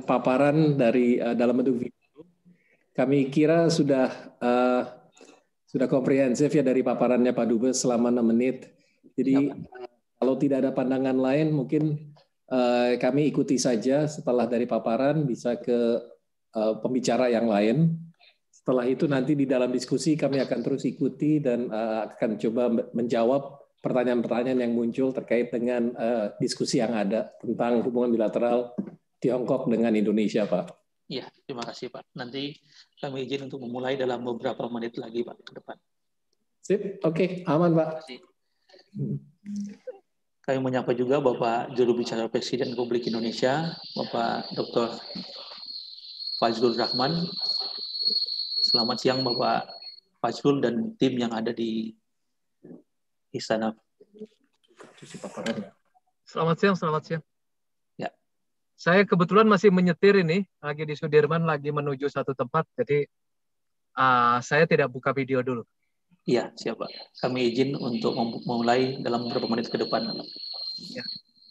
paparan dari dalam bentuk video. Kami kira sudah komprehensif ya dari paparannya Pak Dubes selama 6 menit. Jadi kalau tidak ada pandangan lain, mungkin kami ikuti saja setelah dari paparan bisa ke pembicara yang lain. Setelah itu nanti di dalam diskusi kami akan terus ikuti dan akan coba menjawab pertanyaan-pertanyaan yang muncul terkait dengan diskusi yang ada tentang hubungan bilateral Tiongkok dengan Indonesia, Pak. Ya, terima kasih, Pak. Nanti kami izin untuk memulai dalam beberapa menit lagi, Pak, ke depan. Sip, oke, aman, Pak. Kami menyapa juga Bapak Juru Bicara Presiden Republik Indonesia, Bapak Dr. Fajrul Rahman. Selamat siang, Bapak Fajrul dan tim yang ada di Istana. Selamat siang. Ya. Saya kebetulan masih menyetir ini, lagi di Sudirman, lagi menuju satu tempat, jadi saya tidak buka video dulu. Iya, siap, Pak. Kami izin untuk memulai dalam beberapa menit ke depan. Ya.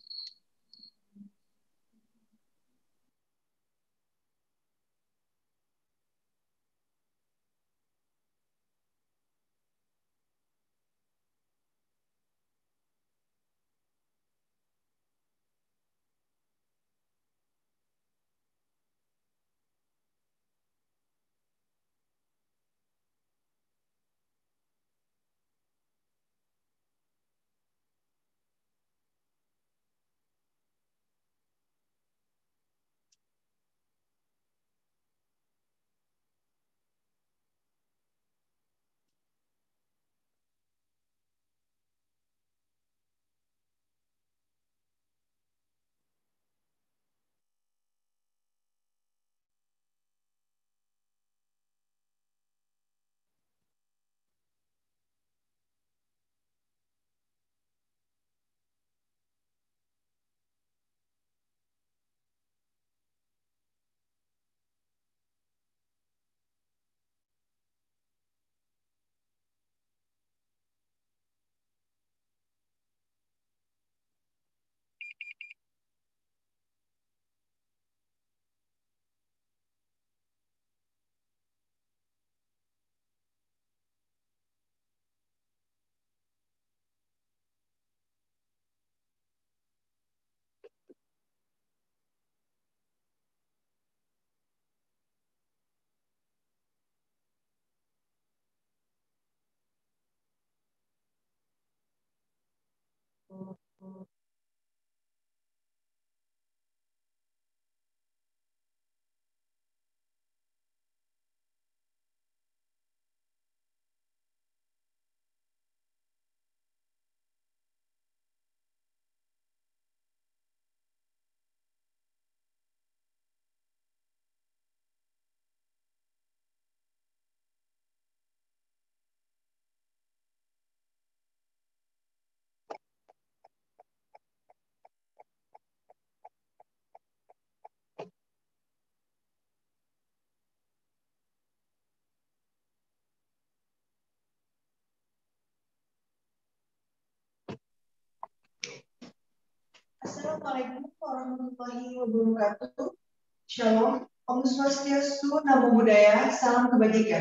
Assalamualaikum warahmatullahi wabarakatuh. Shalom, Om Swastiastu, Namo Buddhaya, salam kebajikan.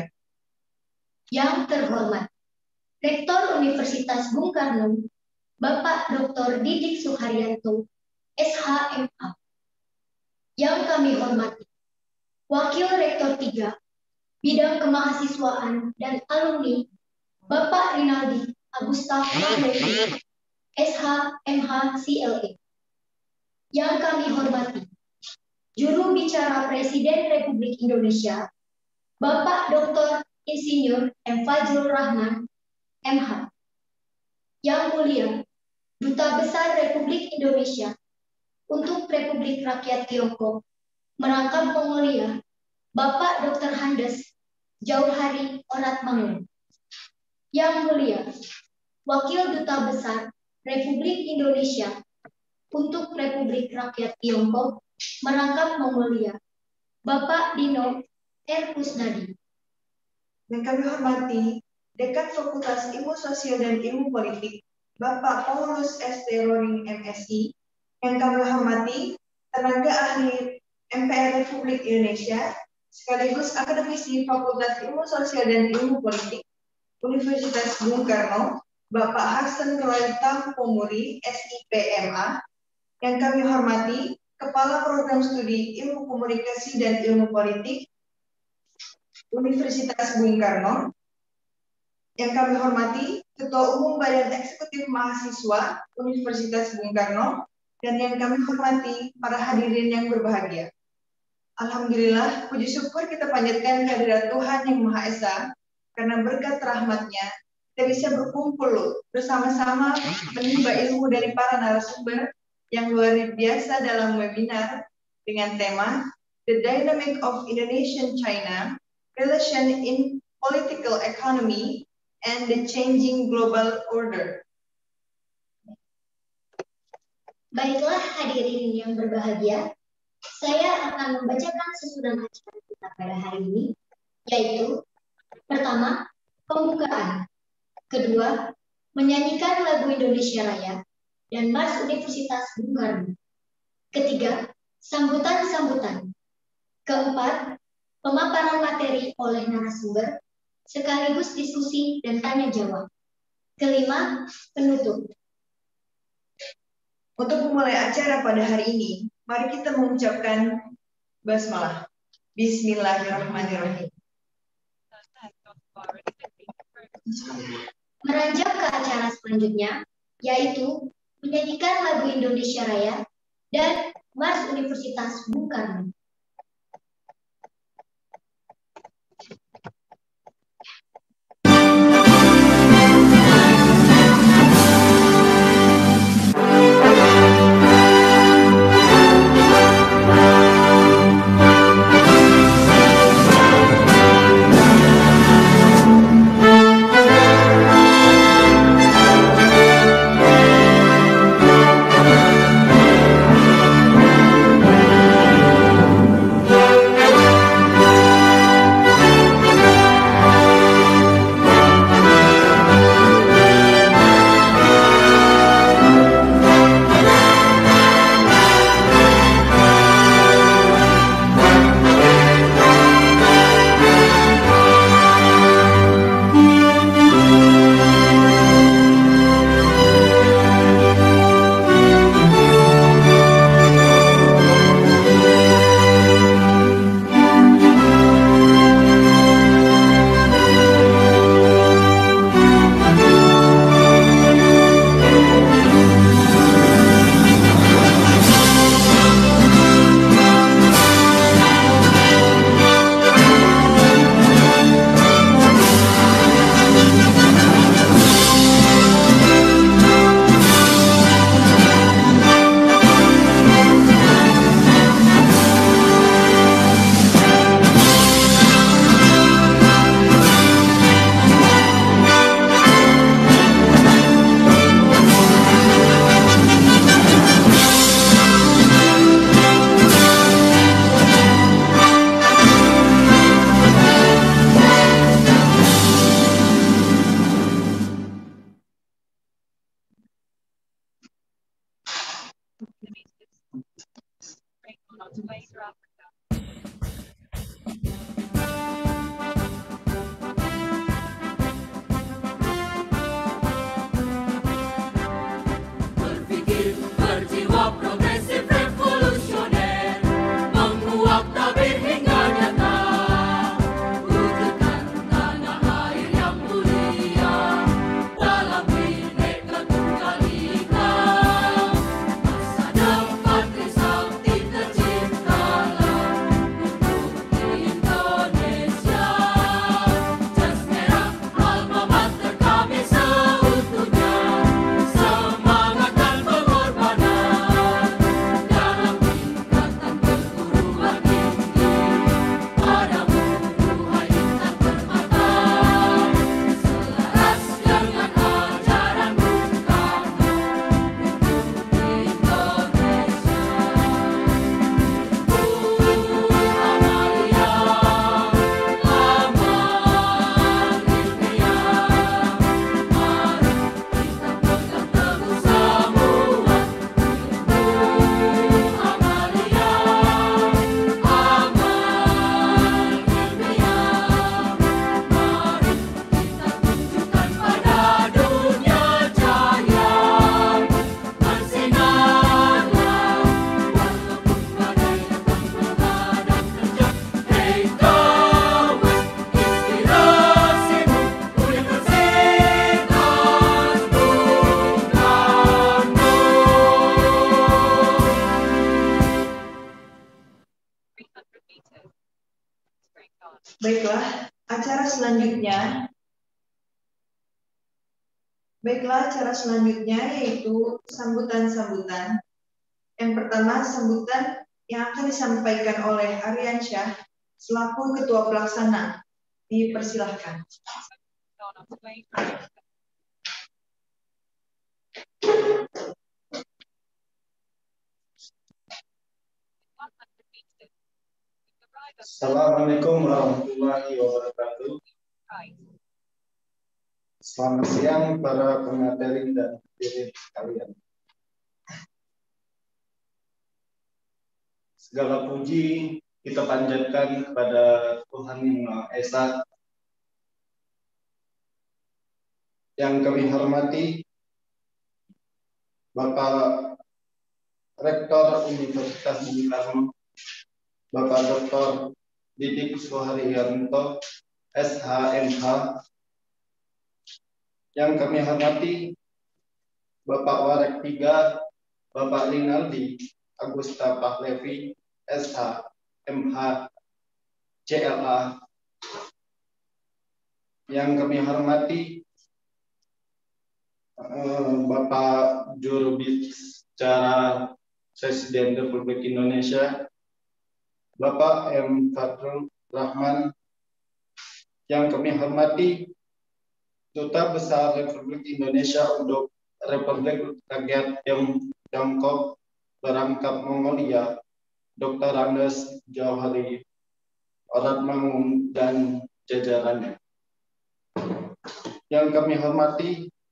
Yang terhormat, Rektor Universitas Bung Karno, Bapak Dr. Didik Suharyanto, SHMA. Yang kami hormati, Wakil Rektor 3, Bidang Kemahasiswaan dan Alumni, Bapak Rinaldi Agustaf Mahmudi, SHMH CLE. Yang kami hormati, Juru Bicara Presiden Republik Indonesia, Bapak Dr. Insinyur M. Fajrul Rahman, MH. Yang mulia, Duta Besar Republik Indonesia untuk Republik Rakyat Tiongkok, merangkap pemulia, Bapak Dr. Handes Jauhari Oratmangun. Yang mulia, Wakil Duta Besar Republik Indonesia untuk Republik Rakyat Tiongkok, merangkap pemulia, Bapak Dino R. Kusnadi. Yang kami hormati, Dekan Fakultas Ilmu Sosial dan Ilmu Politik, Bapak Paulus S. Roring, MSI. Yang kami hormati, tenaga ahli MPR Republik Indonesia, sekaligus akademisi Fakultas Ilmu Sosial dan Ilmu Politik, Universitas Bung Karno, Bapak Hasan Roy Tampomuri, SIPMA, yang kami hormati Kepala Program Studi Ilmu Komunikasi dan Ilmu Politik, Universitas Bung Karno, yang kami hormati Ketua Umum Badan Eksekutif Mahasiswa Universitas Bung Karno, dan yang kami hormati para hadirin yang berbahagia. Alhamdulillah, puji syukur kita panjatkan kehadirat Tuhan Yang Maha Esa, karena berkat rahmat-Nya, kita bisa berkumpul bersama-sama menimba ilmu dari para narasumber yang luar biasa dalam webinar dengan tema The Dynamic of Indonesian-China, Relation in Political Economy, and the Changing Global Order. Baiklah hadirin yang berbahagia, saya akan membacakan susunan acara kita pada hari ini, yaitu pertama, pembukaan, kedua, menyanyikan lagu Indonesia Raya dan Mars Universitas Bung Karno, ketiga, sambutan-sambutan, keempat, pemaparan materi oleh narasumber, sekaligus diskusi dan tanya jawab, kelima, penutup. Untuk memulai acara pada hari ini, mari kita mengucapkan basmalah. Bismillahirrahmanirrahim. Meranjak ke acara selanjutnya, yaitu menyanyikan lagu Indonesia Raya dan Mars Universitas Bung Karno. Baiklah, acara selanjutnya. Yaitu sambutan-sambutan. Yang pertama, sambutan yang akan disampaikan oleh Aryansyah selaku Ketua Pelaksana. Dipersilahkan. Assalamualaikum warahmatullahi wabarakatuh. Selamat siang para pemateri dan hadirin sekalian. Segala puji kita panjatkan kepada Tuhan Yang Maha Esa. Yang kami hormati Bapak Rektor Universitas Bung Karno, Bapak Dr. Didik Suharyanto, SHMH. Yang kami hormati Bapak Warek 3, Bapak Rinaldi Agusta Pahlevi, SHMH, CLA. Yang kami hormati Bapak Juru Bicara Presiden Republik Indonesia, Bapak M. Fadlur Rahman. Yang kami hormati Duta Besar Republik Indonesia untuk Republik Rakyat Tiongkok Berangkat Mongolia, Dr. Andes Jauhari Oratmangun dan jajarannya. Yang kami hormati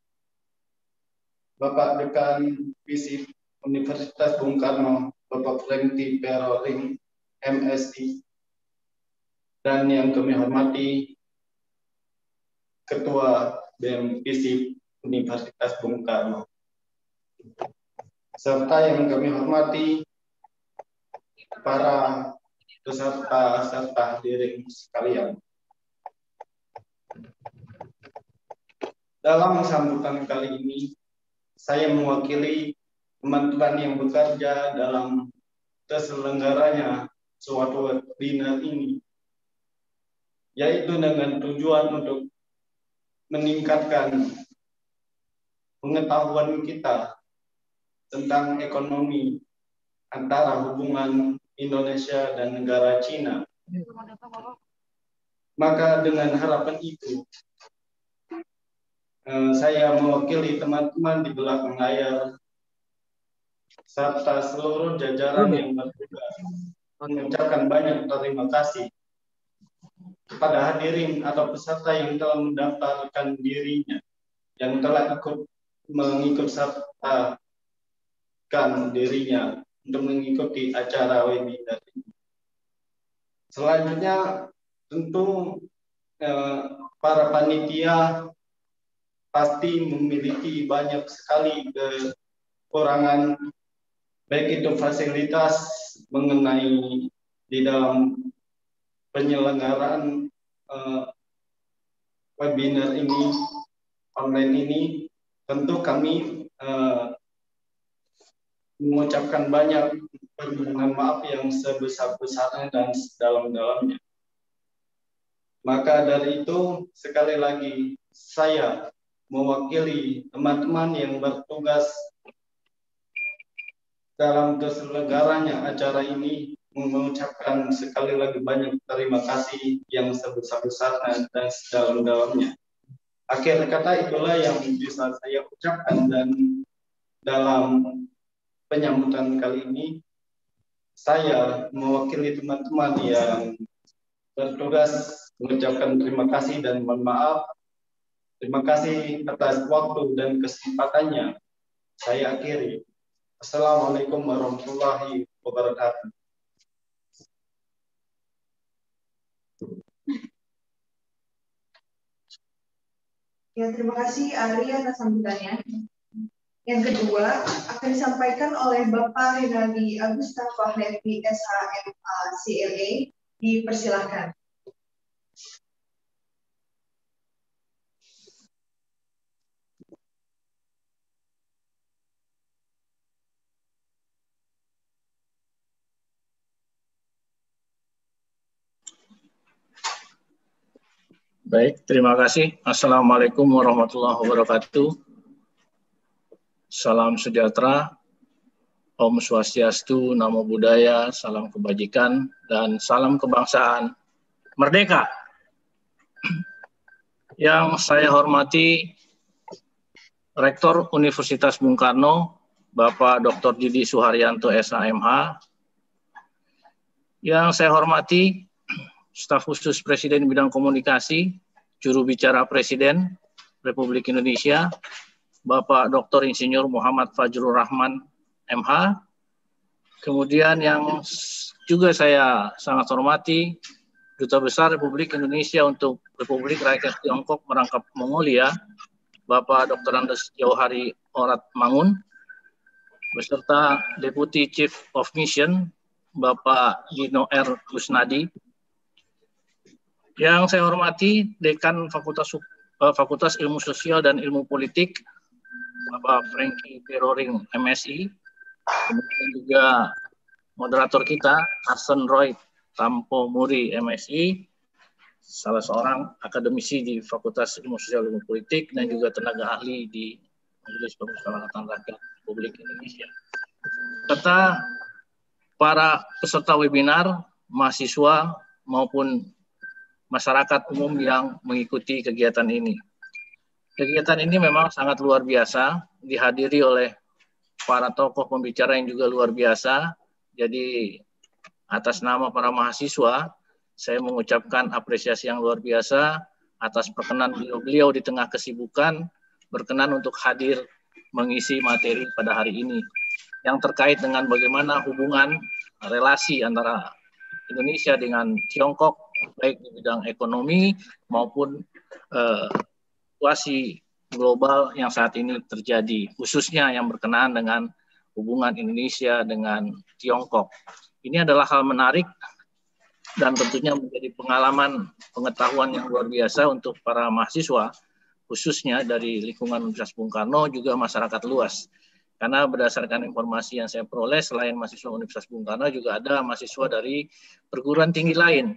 Bapak Dekan FISIP Universitas Bung Karno, Bapak Franky Peroring, MSI, dan yang kami hormati Ketua BEM FISIP Universitas Bung Karno, serta yang kami hormati para peserta serta hadirin sekalian. Dalam sambutan kali ini, saya mewakili teman-teman yang bekerja dalam terselenggaranya suatu webinar ini, yaitu dengan tujuan untuk meningkatkan pengetahuan kita tentang ekonomi antara hubungan Indonesia dan negara Cina. Maka dengan harapan itu, saya mewakili teman-teman di belakang layar serta seluruh jajaran yang bertugas mengucapkan banyak terima kasih kepada hadirin atau peserta yang telah mendaftarkan dirinya, yang telah mengikut sertakan dirinya untuk mengikuti acara webinar ini. Selanjutnya, tentu para panitia pasti memiliki banyak sekali kekurangan, baik itu fasilitas mengenai di dalam penyelenggaraan webinar ini, online ini. Tentu kami mengucapkan banyak permohonan maaf yang sebesar-besarnya dan sedalam-dalamnya. Maka dari itu, sekali lagi saya mewakili teman-teman yang bertugas dalam terselenggaranya acara ini mengucapkan sekali lagi banyak terima kasih yang sebesar-besarnya dan sedalam-dalamnya. Akhir kata itulah yang bisa saya ucapkan, dan dalam penyambutan kali ini saya mewakili teman-teman yang bertugas mengucapkan terima kasih dan mohon maaf. Terima kasih atas waktu dan kesempatannya. Saya akhiri. Assalamualaikum warahmatullahi wabarakatuh. Ya, terima kasih Ari atas sambutannya. Yang kedua akan disampaikan oleh Bapak Rinaldi Agusta Pahlevi, SHMA CLA. Dipersilahkan. Baik, terima kasih. Assalamualaikum warahmatullahi wabarakatuh. Salam sejahtera, Om Swastiastu, Namo Buddhaya, salam kebajikan, dan salam kebangsaan. Merdeka! Yang saya hormati Rektor Universitas Bung Karno, Bapak Dr. Didi Suharyanto, SHMH. Yang saya hormati Staf Khusus Presiden Bidang Komunikasi, Juru Bicara Presiden Republik Indonesia, Bapak Dr. Insinyur Muhammad Fajrul Rahman, MH. Kemudian yang juga saya sangat hormati, Duta Besar Republik Indonesia untuk Republik Rakyat Tiongkok merangkap Mongolia, Bapak Dr. Andes Jauhari Orat Mangun, beserta Deputy Chief of Mission, Bapak Dino R. Kusnadi. Yang saya hormati Dekan Fakultas Ilmu Sosial dan Ilmu Politik, Bapak Franky Peroring, MSI. Kemudian juga moderator kita, Arsen Roy Tampo Muri, MSI. Salah seorang akademisi di Fakultas Ilmu Sosial Ilmu Politik dan juga tenaga ahli di Majelis Permusyawaratan Rakyat Republik Indonesia. Serta para peserta webinar, mahasiswa maupun masyarakat umum yang mengikuti kegiatan ini. Kegiatan ini memang sangat luar biasa, dihadiri oleh para tokoh pembicara yang juga luar biasa. Jadi atas nama para mahasiswa, saya mengucapkan apresiasi yang luar biasa atas perkenan beliau di tengah kesibukan, berkenan untuk hadir mengisi materi pada hari ini yang terkait dengan bagaimana hubungan relasi antara Indonesia dengan Tiongkok, baik di bidang ekonomi maupun situasi global yang saat ini terjadi, khususnya yang berkenaan dengan hubungan Indonesia dengan Tiongkok. Ini adalah hal menarik dan tentunya menjadi pengalaman pengetahuan yang luar biasa untuk para mahasiswa, khususnya dari lingkungan Universitas Bung Karno, juga masyarakat luas. Karena berdasarkan informasi yang saya peroleh, selain mahasiswa Universitas Bung Karno, juga ada mahasiswa dari perguruan tinggi lain,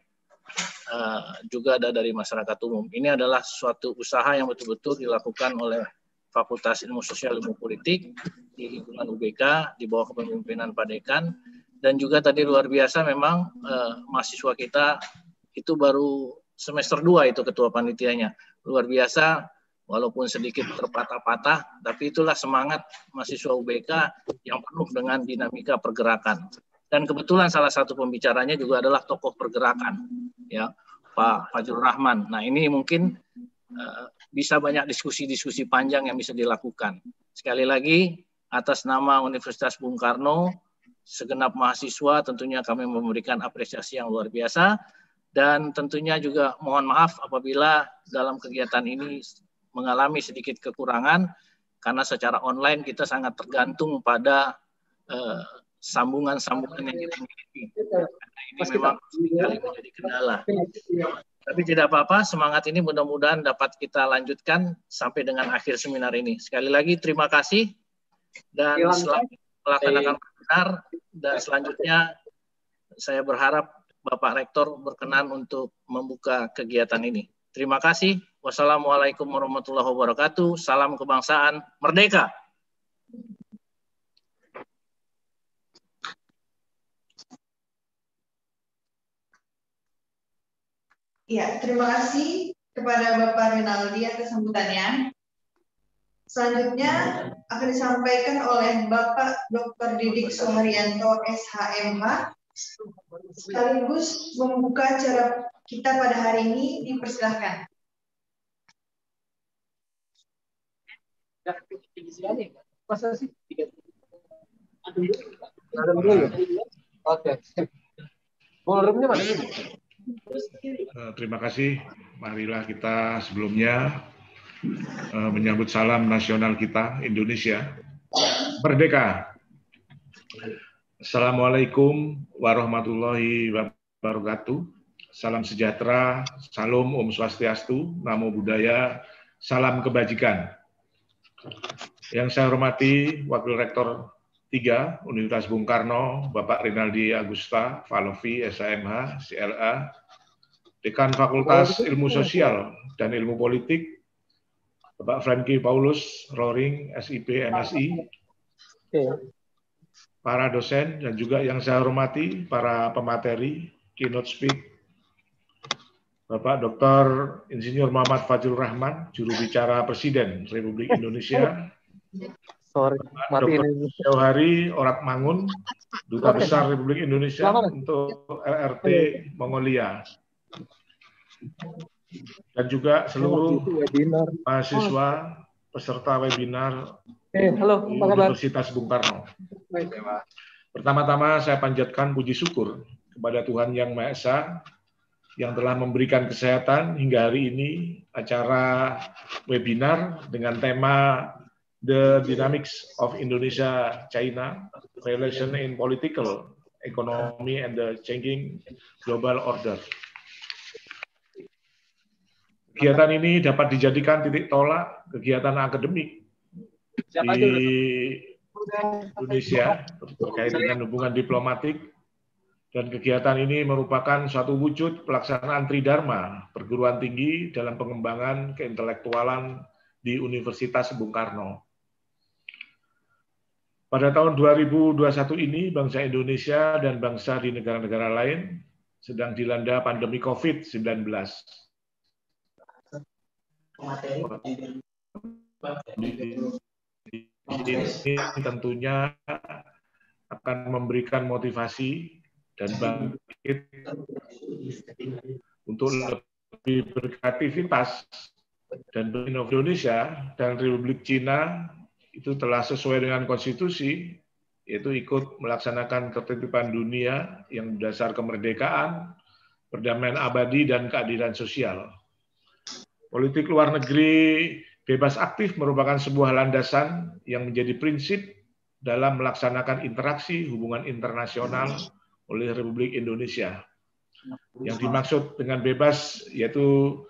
juga ada dari masyarakat umum. Ini adalah suatu usaha yang betul-betul dilakukan oleh Fakultas Ilmu Sosial Ilmu Politik di lingkungan UBK, di bawah kepemimpinan Pak Dekan. Dan juga tadi luar biasa memang mahasiswa kita itu baru semester 2 itu ketua panitianya. Luar biasa, walaupun sedikit terpatah-patah, tapi itulah semangat mahasiswa UBK yang penuh dengan dinamika pergerakan. Dan kebetulan salah satu pembicaranya juga adalah tokoh pergerakan, ya, Pak Fajrul Rahman. Nah, ini mungkin bisa banyak diskusi-diskusi panjang yang bisa dilakukan. Sekali lagi, atas nama Universitas Bung Karno, segenap mahasiswa tentunya kami memberikan apresiasi yang luar biasa, dan tentunya juga mohon maaf apabila dalam kegiatan ini mengalami sedikit kekurangan, karena secara online kita sangat tergantung pada sambungan-sambungan yang kita miliki. Karena ini memang sekali menjadi kendala. Tapi tidak apa-apa, semangat ini mudah-mudahan dapat kita lanjutkan sampai dengan akhir seminar ini. Sekali lagi terima kasih, dan selamat melaksanakan webinar, dan selanjutnya saya berharap Bapak Rektor berkenan untuk membuka kegiatan ini. Terima kasih. Wassalamualaikum warahmatullahi wabarakatuh. Salam kebangsaan. Merdeka! Ya, terima kasih kepada Bapak Rinaldi atas sambutannya. Selanjutnya akan disampaikan oleh Bapak Dr. Didi Suharyanto, SHMH, sekaligus membuka acara kita pada hari ini. Dipersilahkan. Oke. Terima kasih. Marilah kita sebelumnya menyambut salam nasional kita, Indonesia. Merdeka! Assalamualaikum warahmatullahi wabarakatuh. Salam sejahtera, salam Om Swastiastu, Namo Buddhaya, salam kebajikan. Yang saya hormati Wakil Rektor 3 Universitas Bung Karno, Bapak Rinaldi Agusta, Falovi, SHMH, CLA, Dekan Fakultas Ilmu Sosial dan Ilmu Politik, Bapak Franky Paulus Roring, SIP, MSI, para dosen, dan juga yang saya hormati, para pemateri, keynote speak, Bapak Dr. Insinyur Muhammad Fajrul Rahman, juru bicara Presiden Republik Indonesia, Dr. Jauhari Orat Mangun, Duta Besar Republik Indonesia untuk LRT Mongolia, dan juga seluruh mahasiswa peserta webinar di Universitas Bung Karno. Pertama-tama saya panjatkan puji syukur kepada Tuhan Yang Maha Esa yang telah memberikan kesehatan hingga hari ini acara webinar dengan tema The Dynamics of Indonesia-China, Relation in Political Economy and the Changing Global Order. Kegiatan ini dapat dijadikan titik tolak kegiatan akademik di Indonesia terkait dengan hubungan diplomatik, dan kegiatan ini merupakan suatu wujud pelaksanaan tridharma perguruan tinggi dalam pengembangan keintelektualan di Universitas Bung Karno. Pada tahun 2021 ini, bangsa Indonesia dan bangsa di negara-negara lain sedang dilanda pandemi COVID-19. Ini tentunya akan memberikan motivasi dan bangkit untuk lebih berkreativitas dan Indonesia dan Republik Cina itu telah sesuai dengan konstitusi, yaitu ikut melaksanakan ketertiban dunia yang berdasar kemerdekaan, perdamaian abadi, dan keadilan sosial. Politik luar negeri bebas aktif merupakan sebuah landasan yang menjadi prinsip dalam melaksanakan interaksi hubungan internasional oleh Republik Indonesia. Yang dimaksud dengan bebas yaitu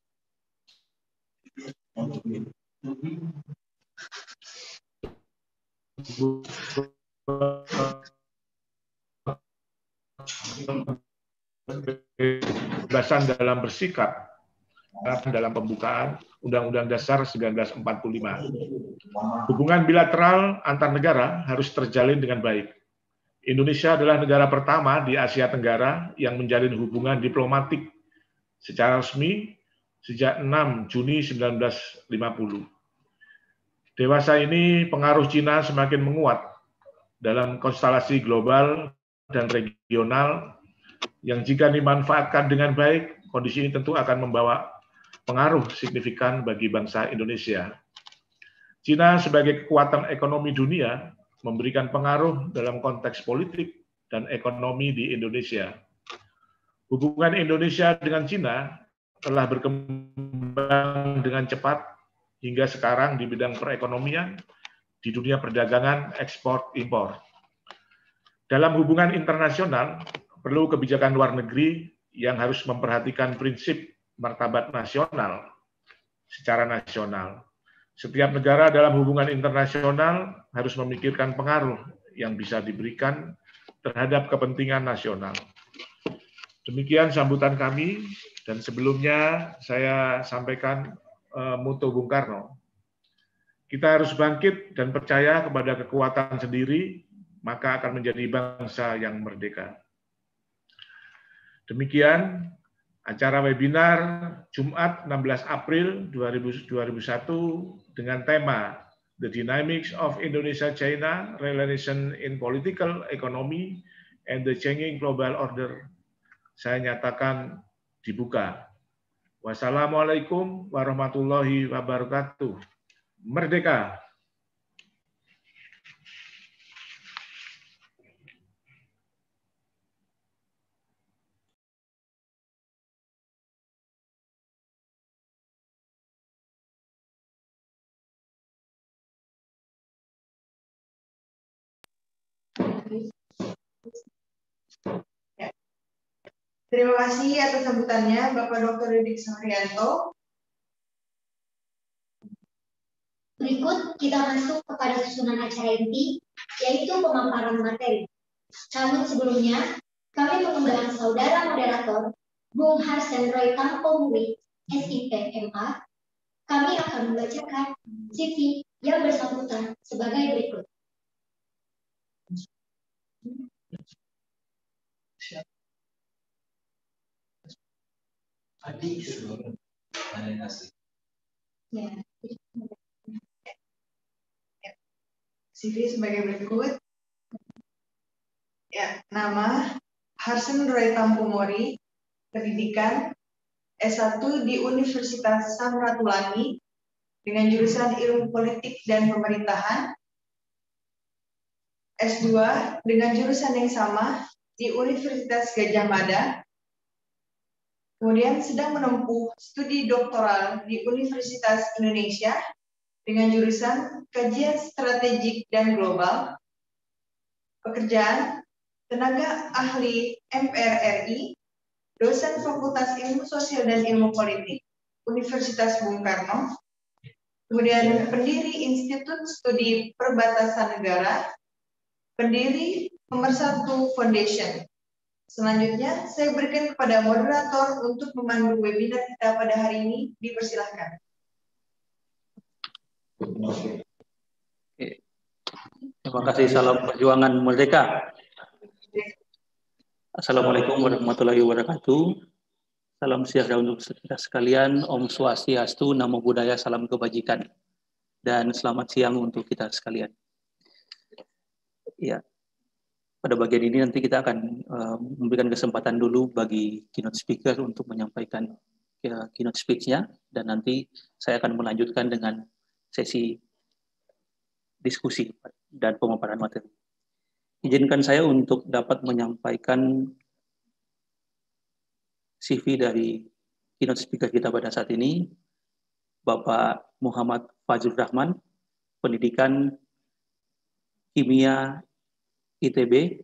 kebebasan dalam bersikap dalam pembukaan Undang-Undang Dasar 1945. Hubungan bilateral antar negara harus terjalin dengan baik. Indonesia adalah negara pertama di Asia Tenggara yang menjalin hubungan diplomatik secara resmi sejak 6 Juni 1950. Dewasa ini pengaruh Cina semakin menguat dalam konstelasi global dan regional yang jika dimanfaatkan dengan baik, kondisi ini tentu akan membawa pengaruh signifikan bagi bangsa Indonesia. Cina sebagai kekuatan ekonomi dunia memberikan pengaruh dalam konteks politik dan ekonomi di Indonesia. Hubungan Indonesia dengan Cina telah berkembang dengan cepat hingga sekarang di bidang perekonomian, di dunia perdagangan, ekspor, impor. Dalam hubungan internasional, perlu kebijakan luar negeri yang harus memperhatikan prinsip martabat nasional secara nasional. Setiap negara dalam hubungan internasional harus memikirkan pengaruh yang bisa diberikan terhadap kepentingan nasional. Demikian sambutan kami, dan sebelumnya saya sampaikan motto Bung Karno. Kita harus bangkit dan percaya kepada kekuatan sendiri, maka akan menjadi bangsa yang merdeka. Demikian acara webinar Jumat 16 April 2001 dengan tema The Dynamics of Indonesia-China, Relation in Political Economy and the Changing Global Order. Saya nyatakan dibuka. Wassalamualaikum warahmatullahi wabarakatuh. Merdeka! Terima kasih atas sambutannya Bapak Dr. Didik Suharyanto. Berikut kita masuk kepada susunan acara inti, yaitu pemaparan materi. Namun sebelumnya, kami mengundang saudara moderator Bung Harsen Roy Tampomuri, SIP MA, kami akan membacakan CV yang bersangkutan sebagai berikut. Ya. CV sebagai berikut. Ya, nama Harsen Roy Tampomuri, pendidikan S1 di Universitas Samratulangi dengan jurusan Ilmu Politik dan Pemerintahan, S2 dengan jurusan yang sama di Universitas Gadjah Mada, kemudian sedang menempuh studi doktoral di Universitas Indonesia dengan jurusan Kajian Strategik dan Global, pekerjaan tenaga ahli MPR RI, dosen Fakultas Ilmu Sosial dan Ilmu Politik, Universitas Bung Karno, kemudian pendiri Institut Studi Perbatasan Negara, pendiri Pemersatu Foundation. Selanjutnya, saya berikan kepada moderator untuk memandu webinar kita pada hari ini. Dipersilahkan. Terima kasih. Salam perjuangan merdeka. Assalamualaikum warahmatullahi wabarakatuh. Salam sejahtera untuk kita sekalian. Om Swastiastu, Namo Buddhaya, salam kebajikan. Dan selamat siang untuk kita sekalian. Ya, pada bagian ini nanti kita akan memberikan kesempatan dulu bagi keynote speaker untuk menyampaikan keynote speech-nya, dan nanti saya akan melanjutkan dengan sesi diskusi dan pemaparan materi. Izinkan saya untuk dapat menyampaikan CV dari keynote speaker kita pada saat ini, Bapak Muhammad Fajrul Rahman, pendidikan kimia ITB.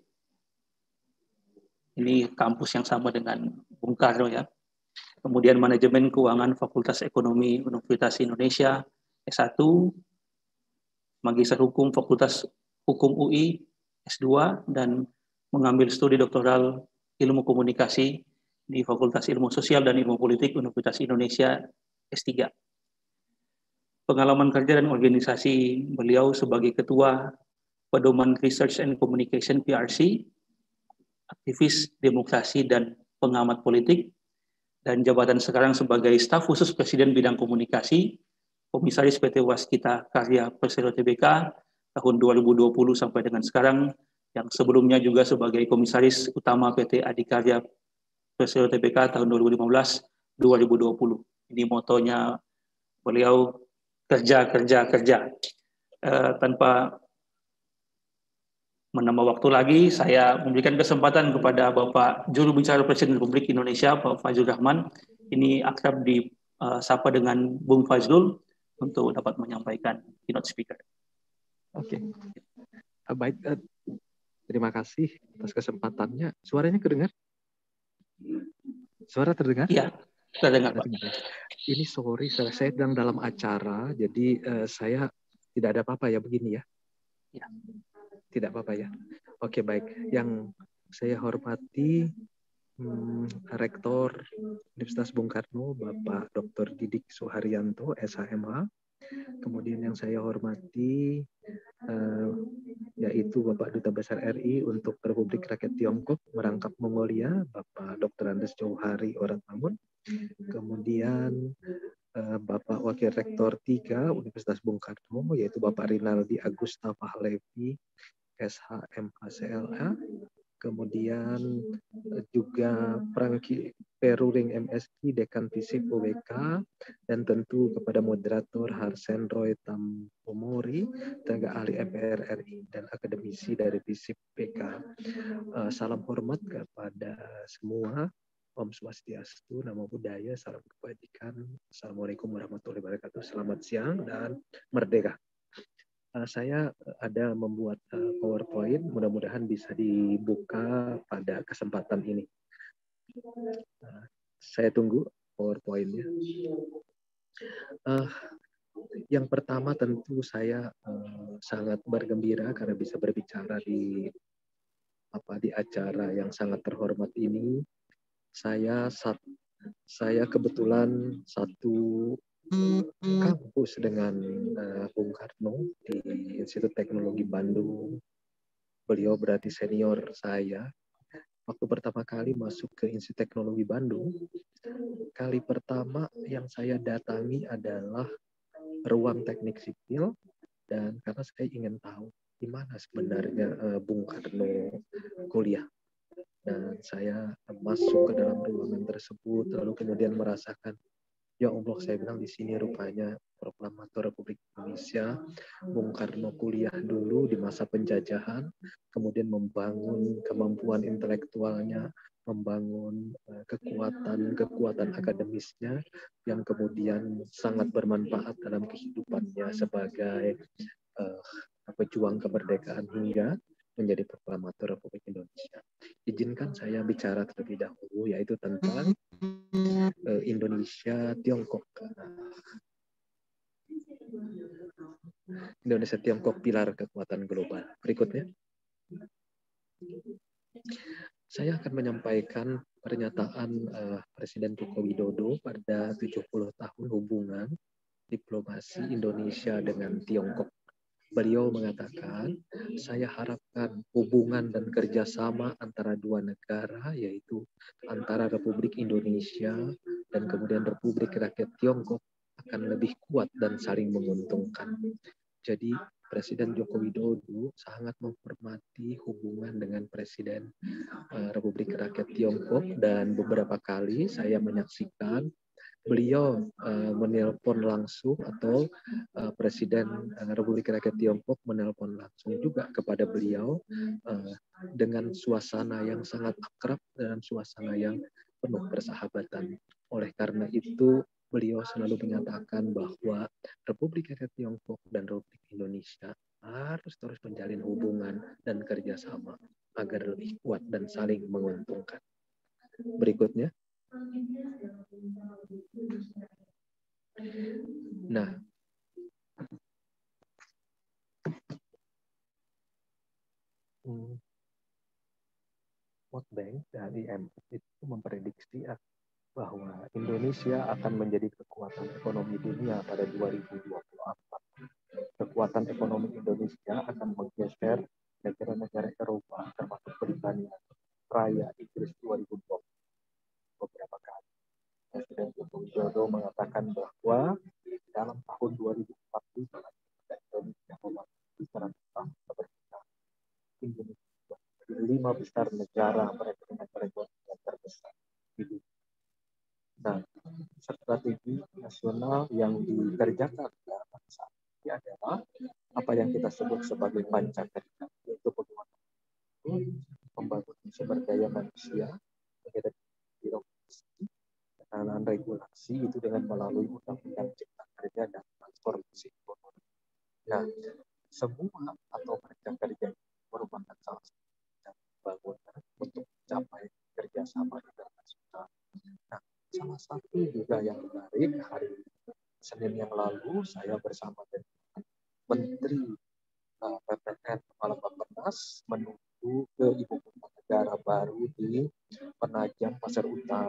Ini kampus yang sama dengan Bung Karno ya. Kemudian manajemen keuangan Fakultas Ekonomi Universitas Indonesia S1, magister hukum Fakultas Hukum UI S2, dan mengambil studi doktoral ilmu komunikasi di Fakultas Ilmu Sosial dan Ilmu Politik Universitas Indonesia S3. Pengalaman kerja dan organisasi beliau sebagai ketua Pedoman Research and Communication PRC, aktivis demokrasi dan pengamat politik, dan jabatan sekarang sebagai staf khusus Presiden bidang komunikasi, Komisaris PT Waskita Karya Persero Tbk tahun 2020 sampai dengan sekarang, yang sebelumnya juga sebagai Komisaris Utama PT Adikarya Persero Tbk tahun 2015-2020. Ini motonya beliau, kerja, kerja, kerja. Tanpa menambah waktu lagi, saya memberikan kesempatan kepada Bapak Juru Bicara Presiden Republik Indonesia, Pak Fajrul Rahman. Ini akrab disapa dengan Bung Fajrul, untuk dapat menyampaikan keynote speaker. Oke. Baik, terima kasih atas kesempatannya. Suaranya kedengar? Suara terdengar? Iya, terdengar, Pak. Ini sorry, saya sedang dalam acara, jadi saya tidak ada apa-apa ya begini ya? Ya. Tidak apa-apa ya. Oke, baik. Yang saya hormati Rektor Universitas Bung Karno, Bapak Dr. Didik Suharyanto, SHMH. Kemudian yang saya hormati yaitu Bapak Duta Besar RI untuk Republik Rakyat Tiongkok merangkap Mongolia, Bapak Dr. Andes Jauhari Oratmangun. Kemudian Bapak Wakil Rektor 3 Universitas Bung Karno, yaitu Bapak Rinaldi Agusta Pahlevi, SHMHCLA. Kemudian juga Prangki Peruring MSI, Dekan Visip UWK, dan tentu kepada moderator Harsen Roy Tampomuri, tenaga ahli MPR RI dan akademisi dari Visip PK. Salam hormat kepada semua. Om Swastiastu, Namo Buddhaya, salam kebajikan. Assalamualaikum warahmatullahi wabarakatuh. Selamat siang dan merdeka. Saya ada membuat PowerPoint, mudah-mudahan bisa dibuka pada kesempatan ini. Saya tunggu PowerPoint-nya. Yang pertama tentu saya sangat bergembira karena bisa berbicara di acara yang sangat terhormat ini. Saya kebetulan satu kampus dengan Bung Karno di Institut Teknologi Bandung. Beliau berarti senior saya. Waktu pertama kali masuk ke Institut Teknologi Bandung, kali pertama yang saya datangi adalah ruang teknik sipil, dan karena saya ingin tahu di mana sebenarnya Bung Karno kuliah. Dan saya masuk ke dalam ruangan tersebut, lalu kemudian merasakan, ya Allah, saya bilang di sini rupanya Proklamator Republik Indonesia, Bung Karno kuliah dulu di masa penjajahan, kemudian membangun kemampuan intelektualnya, membangun kekuatan akademisnya yang kemudian sangat bermanfaat dalam kehidupannya sebagai pejuang kemerdekaan hingga menjadi Proklamator Republik Indonesia. Izinkan saya bicara terlebih dahulu, yaitu tentang Indonesia Tiongkok. Indonesia Tiongkok pilar kekuatan global. Berikutnya, saya akan menyampaikan pernyataan Presiden Joko Widodo pada 70 tahun hubungan diplomasi Indonesia dengan Tiongkok. Beliau mengatakan, saya harapkan hubungan dan kerjasama antara dua negara, yaitu antara Republik Indonesia dan kemudian Republik Rakyat Tiongkok, akan lebih kuat dan saling menguntungkan. Jadi Presiden Joko Widodo sangat menghormati hubungan dengan Presiden Republik Rakyat Tiongkok, dan beberapa kali saya menyaksikan beliau menelpon langsung, atau Presiden Republik Rakyat Tiongkok menelpon langsung juga kepada beliau dengan suasana yang sangat akrab dan suasana yang penuh persahabatan. Oleh karena itu, beliau selalu menyatakan bahwa Republik Rakyat Tiongkok dan Republik Indonesia harus terus menjalin hubungan dan kerjasama agar lebih kuat dan saling menguntungkan. Berikutnya. Nah, World Bank dari IMF itu memprediksi bahwa Indonesia akan menjadi kekuatan ekonomi dunia pada 2024. Kekuatan ekonomi Indonesia akan menggeser negara-negara Eropa, termasuk Britania Raya, Inggris 2020. Beberapa kali Presiden Joko Widodo mengatakan bahwa dalam tahun 2040 Indonesia memasuki 100 tahun kemerdekaan. Indonesia menjadi 5 besar negara perekonomian terbesar di dunia. Nah, strategi nasional yang dikerjakan saat ini adalah apa yang kita sebut sebagai Pancakarya, yaitu bagaimana membangun sumber daya manusia, menghadapi birokrasi, penanganan regulasi itu dengan melalui undang-undang cipta kerja dan transformasi ekonomi. Nah, semua atau Pancakarya merupakan salah satu pembangunan untuk mencapai kerjasama internasional. Nah, salah satu juga yang menarik, hari Senin yang lalu saya bersama dengan Menteri PPN Kepala Bappenas menuju ke ibu kota negara baru di Penajam, Pasir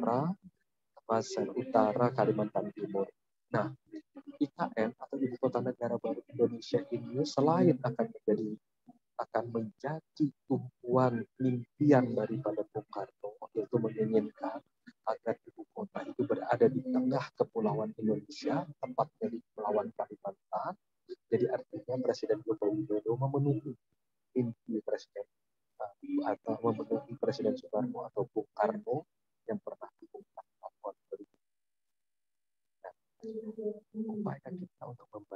Utara, Kalimantan Timur. Nah, IKN atau ibu kota negara baru Indonesia ini selain akan menjadi tumpuan impian daripada Bung Karno, yaitu menginginkan agar ibu kota itu berada di tengah kepulauan Indonesia, tepatnya di Kepulauan Kalimantan. Jadi artinya Presiden Joko Widodo memenuhi impi Presiden atau memenuhi Presiden Soekarno atau Bung Karno yang pernah diungkapkan tahun 2000. Nah, upaya kita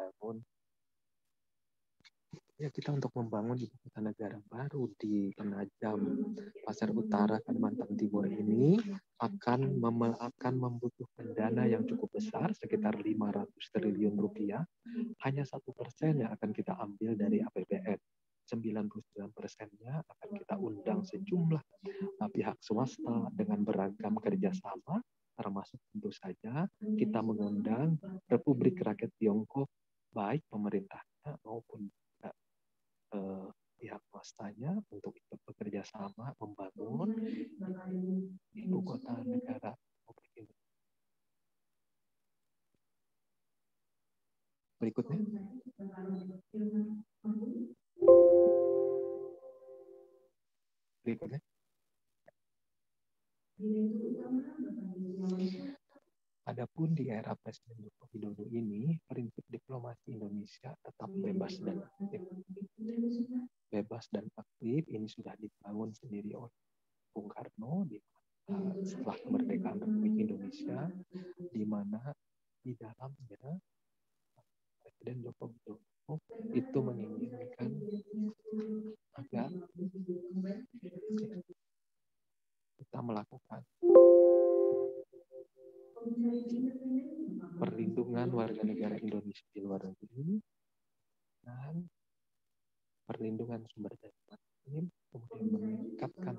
untuk membangun ibu kota negara baru di Penajam, Pasir Utara, Kalimantan Timur ini akan membutuhkan dana yang cukup besar, sekitar 500 triliun rupiah. Hanya 1% yang akan kita ambil dari APBN. 99%-nya akan kita undang sejumlah pihak swasta dengan beragam kerjasama, termasuk tentu saja kita mengundang Republik Rakyat Tiongkok, baik pemerintahnya maupun pihak swastanya, untuk ikut bekerja sama membangun ibu kota negara Republik Indonesia. Berikutnya. Berikutnya. Adapun di era Presiden Joko Widodo ini, prinsip diplomasi Indonesia tetap bebas dan aktif. Bebas dan aktif ini sudah dibangun sendiri oleh Bung Karno setelah kemerdekaan Republik Indonesia, di mana di dalamnya Presiden Joko Widodo itu menginginkan agar kita melakukan perlindungan warga negara Indonesia di luar negeri dan perlindungan sumber daya maritim, kemudian meningkatkan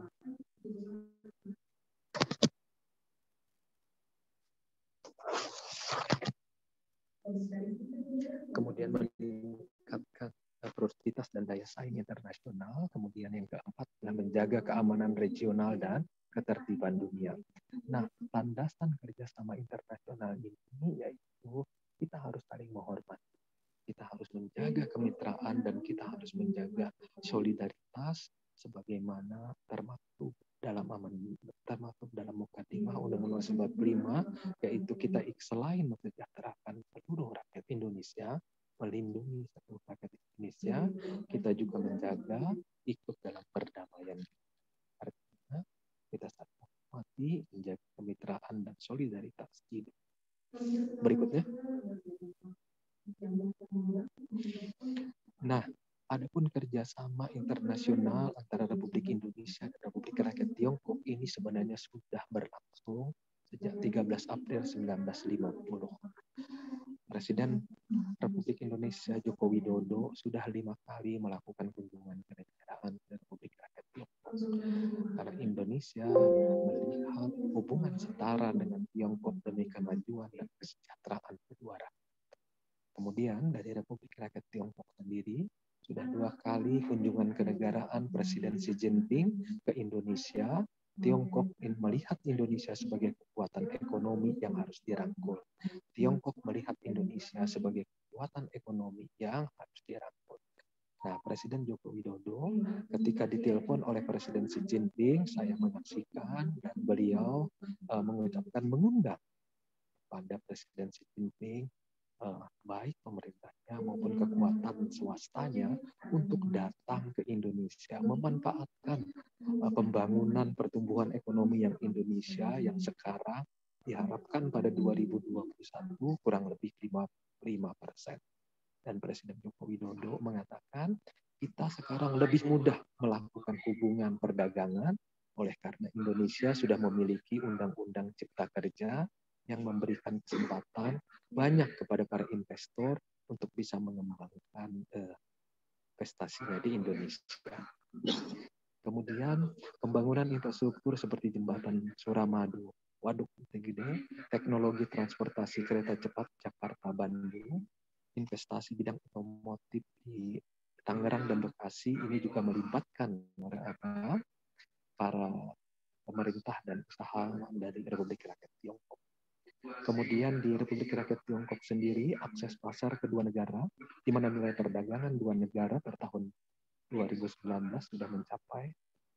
produktivitas dan daya saing internasional. Kemudian yang keempat adalah menjaga keamanan regional dan ketertiban dunia. Nah, landasan kerjasama internasional ini yaitu kita harus saling menghormati, kita harus menjaga kemitraan, dan kita harus menjaga solidaritas sebagaimana termaktub dalam Mukadimah Undang-Undang 45, yaitu kita selain mensejahterakan seluruh rakyat Indonesia, melindungi seluruh rakyat Indonesia, kita juga menjaga ikut dalam perdamaian. Artinya kita saling menghormati, menjaga kemitraan dan solidaritas hidup. Berikutnya. Nah, adapun kerjasama internasional antara Republik Indonesia dan Republik Rakyat Tiongkok ini sebenarnya sudah berlangsung sejak 13 April 1950. Presiden Republik Indonesia Joko Widodo sudah 5 kali melakukan kunjungan kenegaraan ke Republik Rakyat Tiongkok. Karena Indonesia melihat hubungan setara dengan Tiongkok demi kemajuan dan kesejahteraan kedua rakyat. Kemudian dari Republik Rakyat Tiongkok sendiri sudah 2 kali kunjungan kenegaraan Presiden Xi Jinping ke Indonesia. Tiongkok melihat Indonesia sebagai kekuatan ekonomi yang harus dirangkul. Tiongkok melihat Indonesia sebagai kekuatan ekonomi yang harus dirangkul. Nah, Presiden Joko Widodo ketika ditelepon oleh Presiden Xi Jinping, saya menyaksikan dan beliau mengundang pada Presiden Xi Jinping, baik pemerintahnya maupun kekuatan swastanya untuk datang ke Indonesia, memanfaatkan pembangunan pertumbuhan ekonomi yang Indonesia yang sekarang diharapkan pada 2021 kurang lebih 5%. Dan Presiden Joko Widodo mengatakan kita sekarang lebih mudah melakukan hubungan perdagangan oleh karena Indonesia sudah memiliki Undang-Undang Cipta Kerja yang memberikan kesempatan banyak kepada para investor untuk bisa mengembangkan investasinya di Indonesia. Kemudian pembangunan infrastruktur seperti jembatan Suramadu, Waduk Gede, teknologi transportasi kereta cepat Jakarta-Bandung, investasi bidang otomotif di Tangerang dan Bekasi ini juga melibatkan para pemerintah dan usaha dari Republik Rakyat Tiongkok. Kemudian di Republik Rakyat Tiongkok sendiri, akses pasar kedua negara, di mana nilai perdagangan dua negara per tahun 2019 sudah mencapai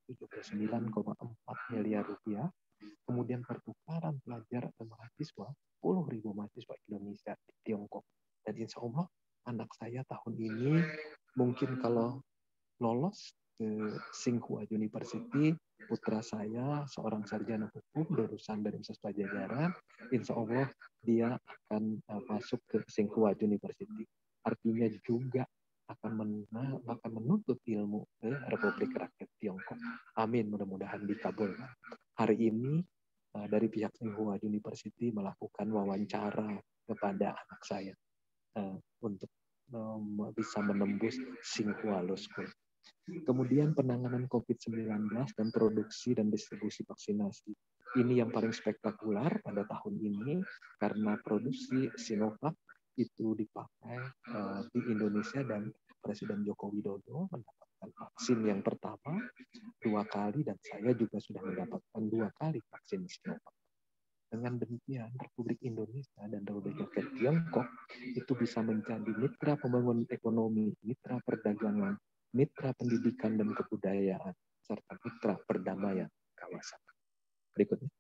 79,4 miliar rupiah. Kemudian pertukaran pelajar atau mahasiswa, 10.000 mahasiswa Indonesia di Tiongkok. Dan insya Allah anak saya tahun ini mungkin kalau lolos ke Tsinghua University, putra saya seorang sarjana hukum lulusan dari Universitas Pajajaran, insya Allah dia akan masuk ke Tsinghua University. Artinya juga akan menuntut ilmu ke Republik Rakyat Tiongkok. Amin, mudah-mudahan dikabulkan. Hari ini dari pihak Tsinghua University melakukan wawancara kepada anak saya untuk bisa menembus Tsinghua Law School. Kemudian penanganan COVID-19 dan produksi dan distribusi vaksinasi. Ini yang paling spektakuler pada tahun ini karena produksi Sinovac itu dipakai di Indonesia dan Presiden Joko Widodo mendapatkan mendapatkan vaksin yang pertama 2 kali, dan saya juga sudah mendapatkan 2 kali vaksin Sinovac. Dengan demikian, Republik Indonesia dan Republik Rakyat Tiongkok itu bisa menjadi mitra pembangunan ekonomi, mitra perdagangan, mitra pendidikan dan kebudayaan, serta mitra perdamaian kawasan. Berikutnya.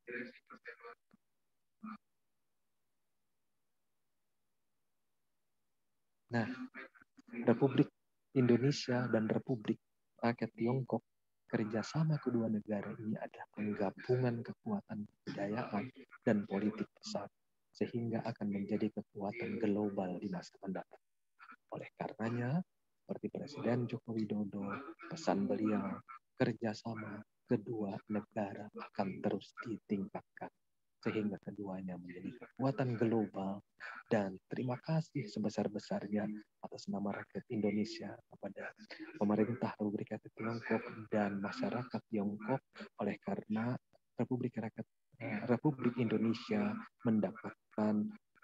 Nah, Republik Indonesia dan Republik Rakyat Tiongkok, kerjasama kedua negara ini adalah penggabungan kekuatan kebudayaan dan politik besar, sehingga akan menjadi kekuatan global di masa mendatang. Oleh karenanya, seperti Presiden Joko Widodo, pesan beliau, kerjasama kedua negara akan terus ditingkatkan, sehingga keduanya menjadi kekuatan global. Dan terima kasih sebesar-besarnya atas nama rakyat Indonesia kepada pemerintah Republik Rakyat Tiongkok dan masyarakat Tiongkok, oleh karena Republik Indonesia mendapatkan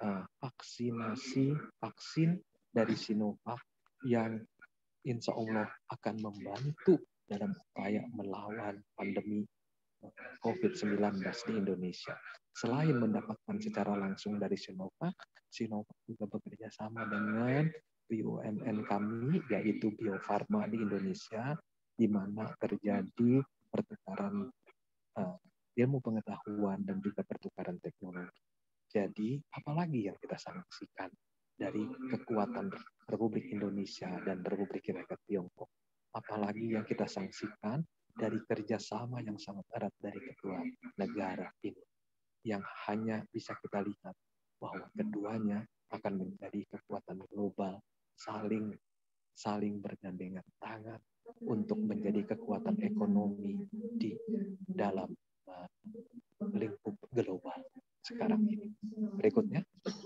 vaksin dari Sinovac yang insya Allah akan membantu dalam upaya melawan pandemi COVID-19 di Indonesia. Selain mendapatkan secara langsung dari Sinovac juga bekerja sama dengan BUMN kami, yaitu Bio Farma di Indonesia, di mana terjadi pertukaran ilmu pengetahuan dan juga pertukaran teknologi. Jadi, apalagi yang kita saksikan dari kekuatan Republik Indonesia dan Republik Rakyat Tiongkok? Apalagi yang kita saksikan dari kerjasama yang sangat erat dari kedua negara ini, yang hanya bisa kita lihat bahwa keduanya akan menjadi kekuatan global, saling bergandengan tangan untuk menjadi kekuatan ekonomi di dalam lingkup global sekarang ini. Berikutnya.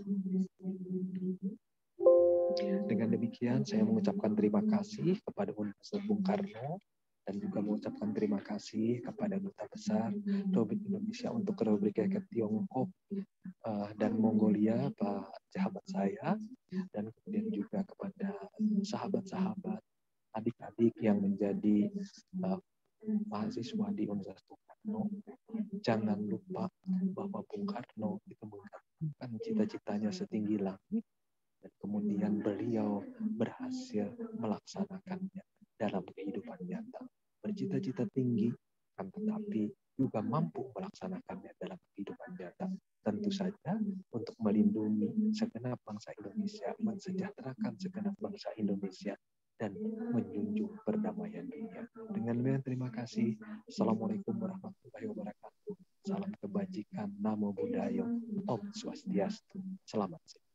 Dengan demikian, saya mengucapkan terima kasih kepada Universitas Bung Karno dan juga mengucapkan terima kasih kepada Duta Besar Republik Indonesia untuk Republik Rakyat Tiongkok dan Mongolia, Pak sahabat saya, dan kemudian juga kepada sahabat-sahabat, adik-adik yang menjadi mahasiswa di Universitas Bung Karno. Jangan lupa bahwa Bung Karno itu menggantungkan cita-citanya setinggi langit, dan kemudian beliau berhasil melaksanakannya dalam kehidupan nyata. Bercita-cita tinggi, kan tetapi juga mampu melaksanakannya dalam kehidupan nyata. Tentu saja untuk melindungi segenap bangsa Indonesia, mensejahterakan segenap bangsa Indonesia, dan menjunjung perdamaian dunia. Dengan demikian, terima kasih. Assalamualaikum warahmatullahi wabarakatuh. Salam kebajikan, Namo Buddhaya, Om Swastiastu. Selamat siang.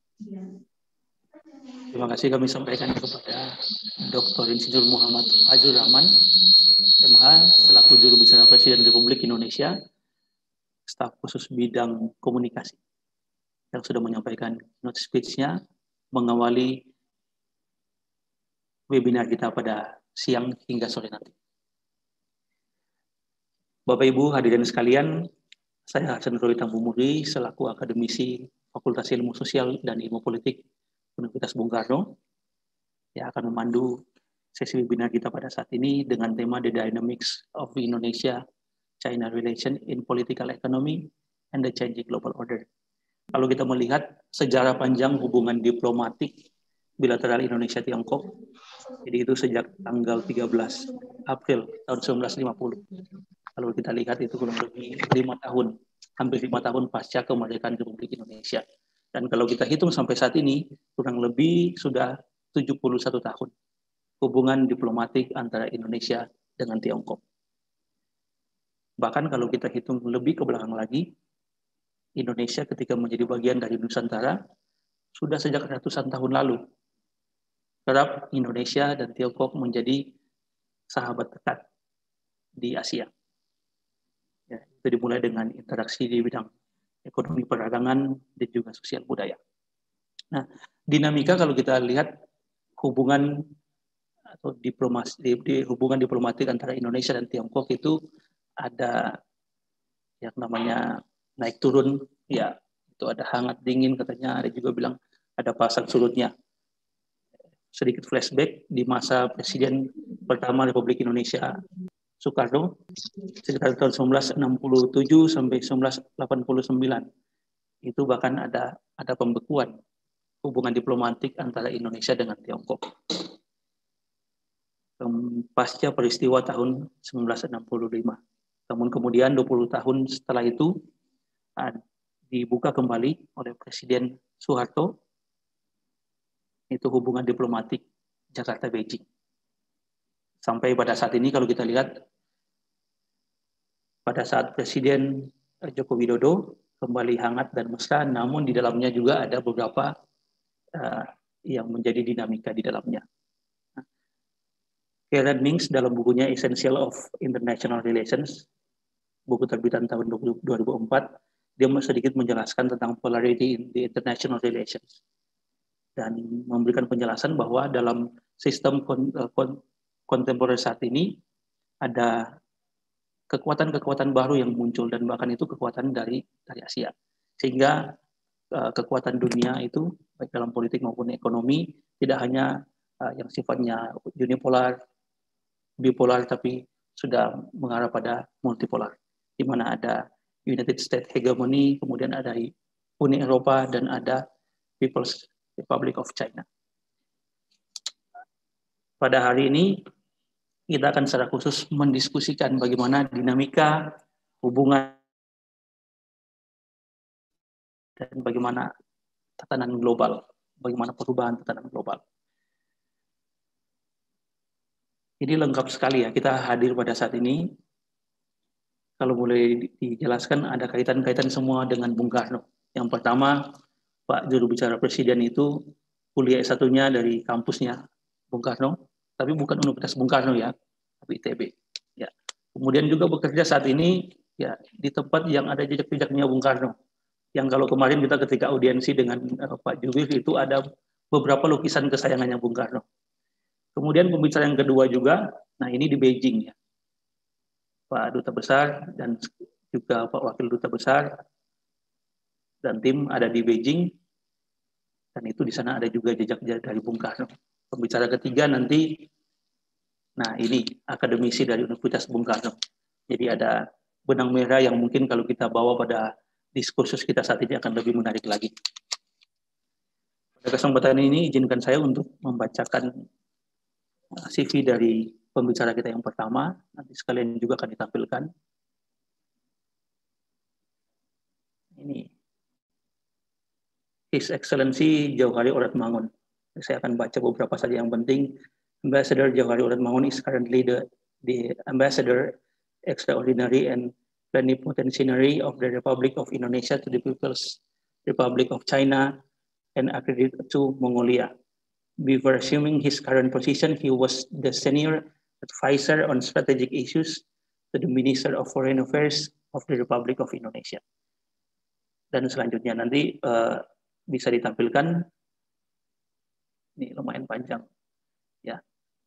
Terima kasih kami sampaikan kepada Dr. Insinyur Muhammad Fajrul Rahman, MH, selaku juru bicara Presiden Republik Indonesia, staf khusus bidang komunikasi, yang sudah menyampaikan note speech-nya mengawali webinar kita pada siang hingga sore nanti. Bapak Ibu hadirin sekalian, saya Hasan Roy Tambumuri selaku akademisi Fakultas Ilmu Sosial dan Ilmu Politik Universitas Bung Karno yang akan memandu sesi webinar kita pada saat ini dengan tema The Dynamics of Indonesia-China Relation in Political Economy and the Changing Global Order. Kalau kita melihat sejarah panjang hubungan diplomatik bilateral Indonesia-Tiongkok, jadi itu sejak tanggal 13 April tahun 1950. Kalau kita lihat itu kurang lebih 5 tahun, hampir 5 tahun pasca kemerdekaan Republik Indonesia. Dan kalau kita hitung sampai saat ini, kurang lebih sudah 71 tahun hubungan diplomatik antara Indonesia dengan Tiongkok. Bahkan kalau kita hitung lebih ke belakang lagi, Indonesia ketika menjadi bagian dari Nusantara, sudah sejak ratusan tahun lalu, kerap Indonesia dan Tiongkok menjadi sahabat dekat di Asia. Ya, itu dimulai dengan interaksi di bidang ekonomi perdagangan dan juga sosial budaya. Nah, dinamika kalau kita lihat hubungan atau hubungan diplomatik antara Indonesia dan Tiongkok itu ada yang namanya naik turun, ya itu ada hangat dingin katanya, ada juga bilang ada pasang surutnya. sedikit flashback di masa Presiden pertama Republik Indonesia Soekarno sekitar tahun 1967 sampai 1989. Itu bahkan ada pembekuan hubungan diplomatik antara Indonesia dengan Tiongkok. Pasca peristiwa tahun 1965. Namun kemudian 20 tahun setelah itu dibuka kembali oleh Presiden Soeharto, itu hubungan diplomatik Jakarta-Beijing. Sampai pada saat ini kalau kita lihat, pada saat Presiden Joko Widodo kembali hangat dan mesra, namun di dalamnya juga ada beberapa yang menjadi dinamika di dalamnya. Karen Mings dalam bukunya Essential of International Relations, buku terbitan tahun 2004, dia sedikit menjelaskan tentang polarity in the international relations dan memberikan penjelasan bahwa dalam sistem kontemporer saat ini ada kekuatan-kekuatan baru yang muncul dan bahkan itu kekuatan dari Asia, sehingga kekuatan dunia itu baik dalam politik maupun ekonomi tidak hanya yang sifatnya unipolar, bipolar, tapi sudah mengarah pada multipolar, di mana ada United States hegemony, kemudian ada Uni Eropa, dan ada People's Republic of China. Pada hari ini, kita akan secara khusus mendiskusikan bagaimana dinamika hubungan dan bagaimana tatanan global, bagaimana perubahan tatanan global. Jadi lengkap sekali ya, kita hadir pada saat ini. Kalau boleh dijelaskan, ada kaitan-kaitan semua dengan Bung Karno. Yang pertama, Pak juru bicara Presiden itu kuliah S1-nya dari kampusnya Bung Karno, tapi bukan Universitas Bung Karno ya, tapi ITB. Ya. Kemudian juga bekerja saat ini ya di tempat yang ada jejak-jejaknya Bung Karno. Yang kalau kemarin kita ketika audiensi dengan Pak Jubir itu ada beberapa lukisan kesayangannya Bung Karno. Kemudian pembicara yang kedua juga, nah ini di Beijing ya, Pak Duta Besar dan juga Pak Wakil Duta Besar dan tim ada di Beijing, dan itu di sana ada juga jejak-jejak dari Bung Karno. Pembicara ketiga nanti, nah ini akademisi dari Universitas Bung Karno. Jadi ada benang merah yang mungkin kalau kita bawa pada diskursus kita saat ini akan lebih menarik lagi. Pada kesempatan ini izinkan saya untuk membacakan CV dari pembicara kita yang pertama, nanti sekalian juga akan ditampilkan. Ini His Excellency Jauhari Oratmangun. Saya akan baca beberapa saja yang penting. Ambassador Jauhari Oratmangun is currently the Ambassador Extraordinary and Plenipotentiary of the Republic of Indonesia to the People's Republic of China and accredited to Mongolia. Before assuming his current position, he was the senior advisor on strategic issues to the Minister of Foreign Affairs of the Republic of Indonesia. Dan selanjutnya nanti bisa ditampilkan, ini lumayan panjang, ya.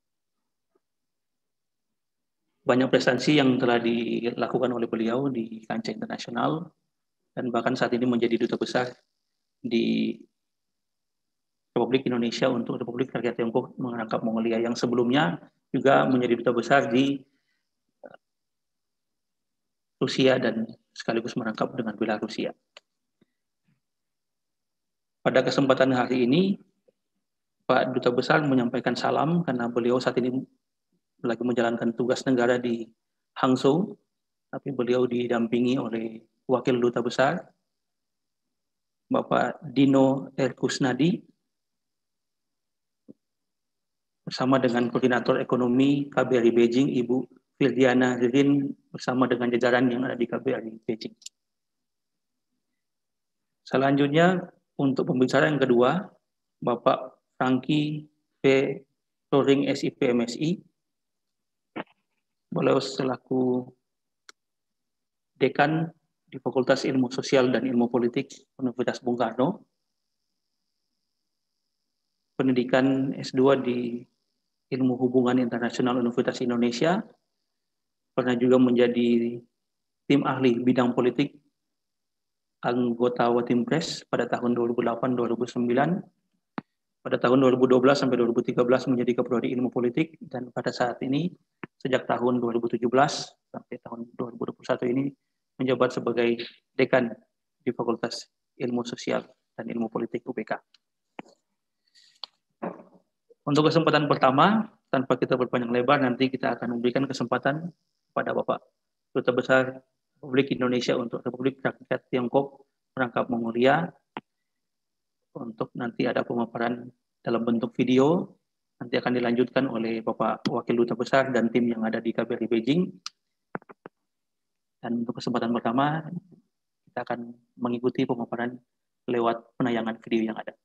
Banyak prestasi yang telah dilakukan oleh beliau di kancah internasional dan bahkan saat ini menjadi duta besar di Republik Indonesia untuk Republik Rakyat Tiongkok merangkap Mongolia, yang sebelumnya juga menjadi duta besar di Rusia dan sekaligus merangkap dengan Belarusia. Pada kesempatan hari ini, Pak Duta Besar menyampaikan salam karena beliau saat ini lagi menjalankan tugas negara di Hangzhou, tapi beliau didampingi oleh Wakil Duta Besar, Bapak Dino Erkusnadi, bersama dengan Koordinator Ekonomi KBRI Beijing, Ibu Firdiana Ririn, bersama dengan jajaran yang ada di KBRI Beijing. Selanjutnya, untuk pembicara yang kedua, Bapak Franky P. Roring SIP MSI. Beliau selaku Dekan di Fakultas Ilmu Sosial dan Ilmu Politik Universitas Bung Karno. Pendidikan S2 di Ilmu Hubungan Internasional Universitas Indonesia. Pernah juga menjadi tim ahli bidang politik anggota Watim Press pada tahun 2008-2009, Pada tahun 2012 sampai 2013 menjadi Keprodi Ilmu Politik, dan pada saat ini sejak tahun 2017 sampai tahun 2021 ini menjabat sebagai Dekan di Fakultas Ilmu Sosial dan Ilmu Politik UPK. Untuk kesempatan pertama, tanpa kita berpanjang lebar, nanti kita akan memberikan kesempatan kepada Bapak Duta Besar Republik Indonesia untuk Republik Rakyat Tiongkok Merangkap Mongolia, untuk nanti ada pemaparan dalam bentuk video, nanti akan dilanjutkan oleh Bapak Wakil Duta Besar dan tim yang ada di KBRI Beijing. Dan untuk kesempatan pertama, kita akan mengikuti pemaparan lewat penayangan video yang ada.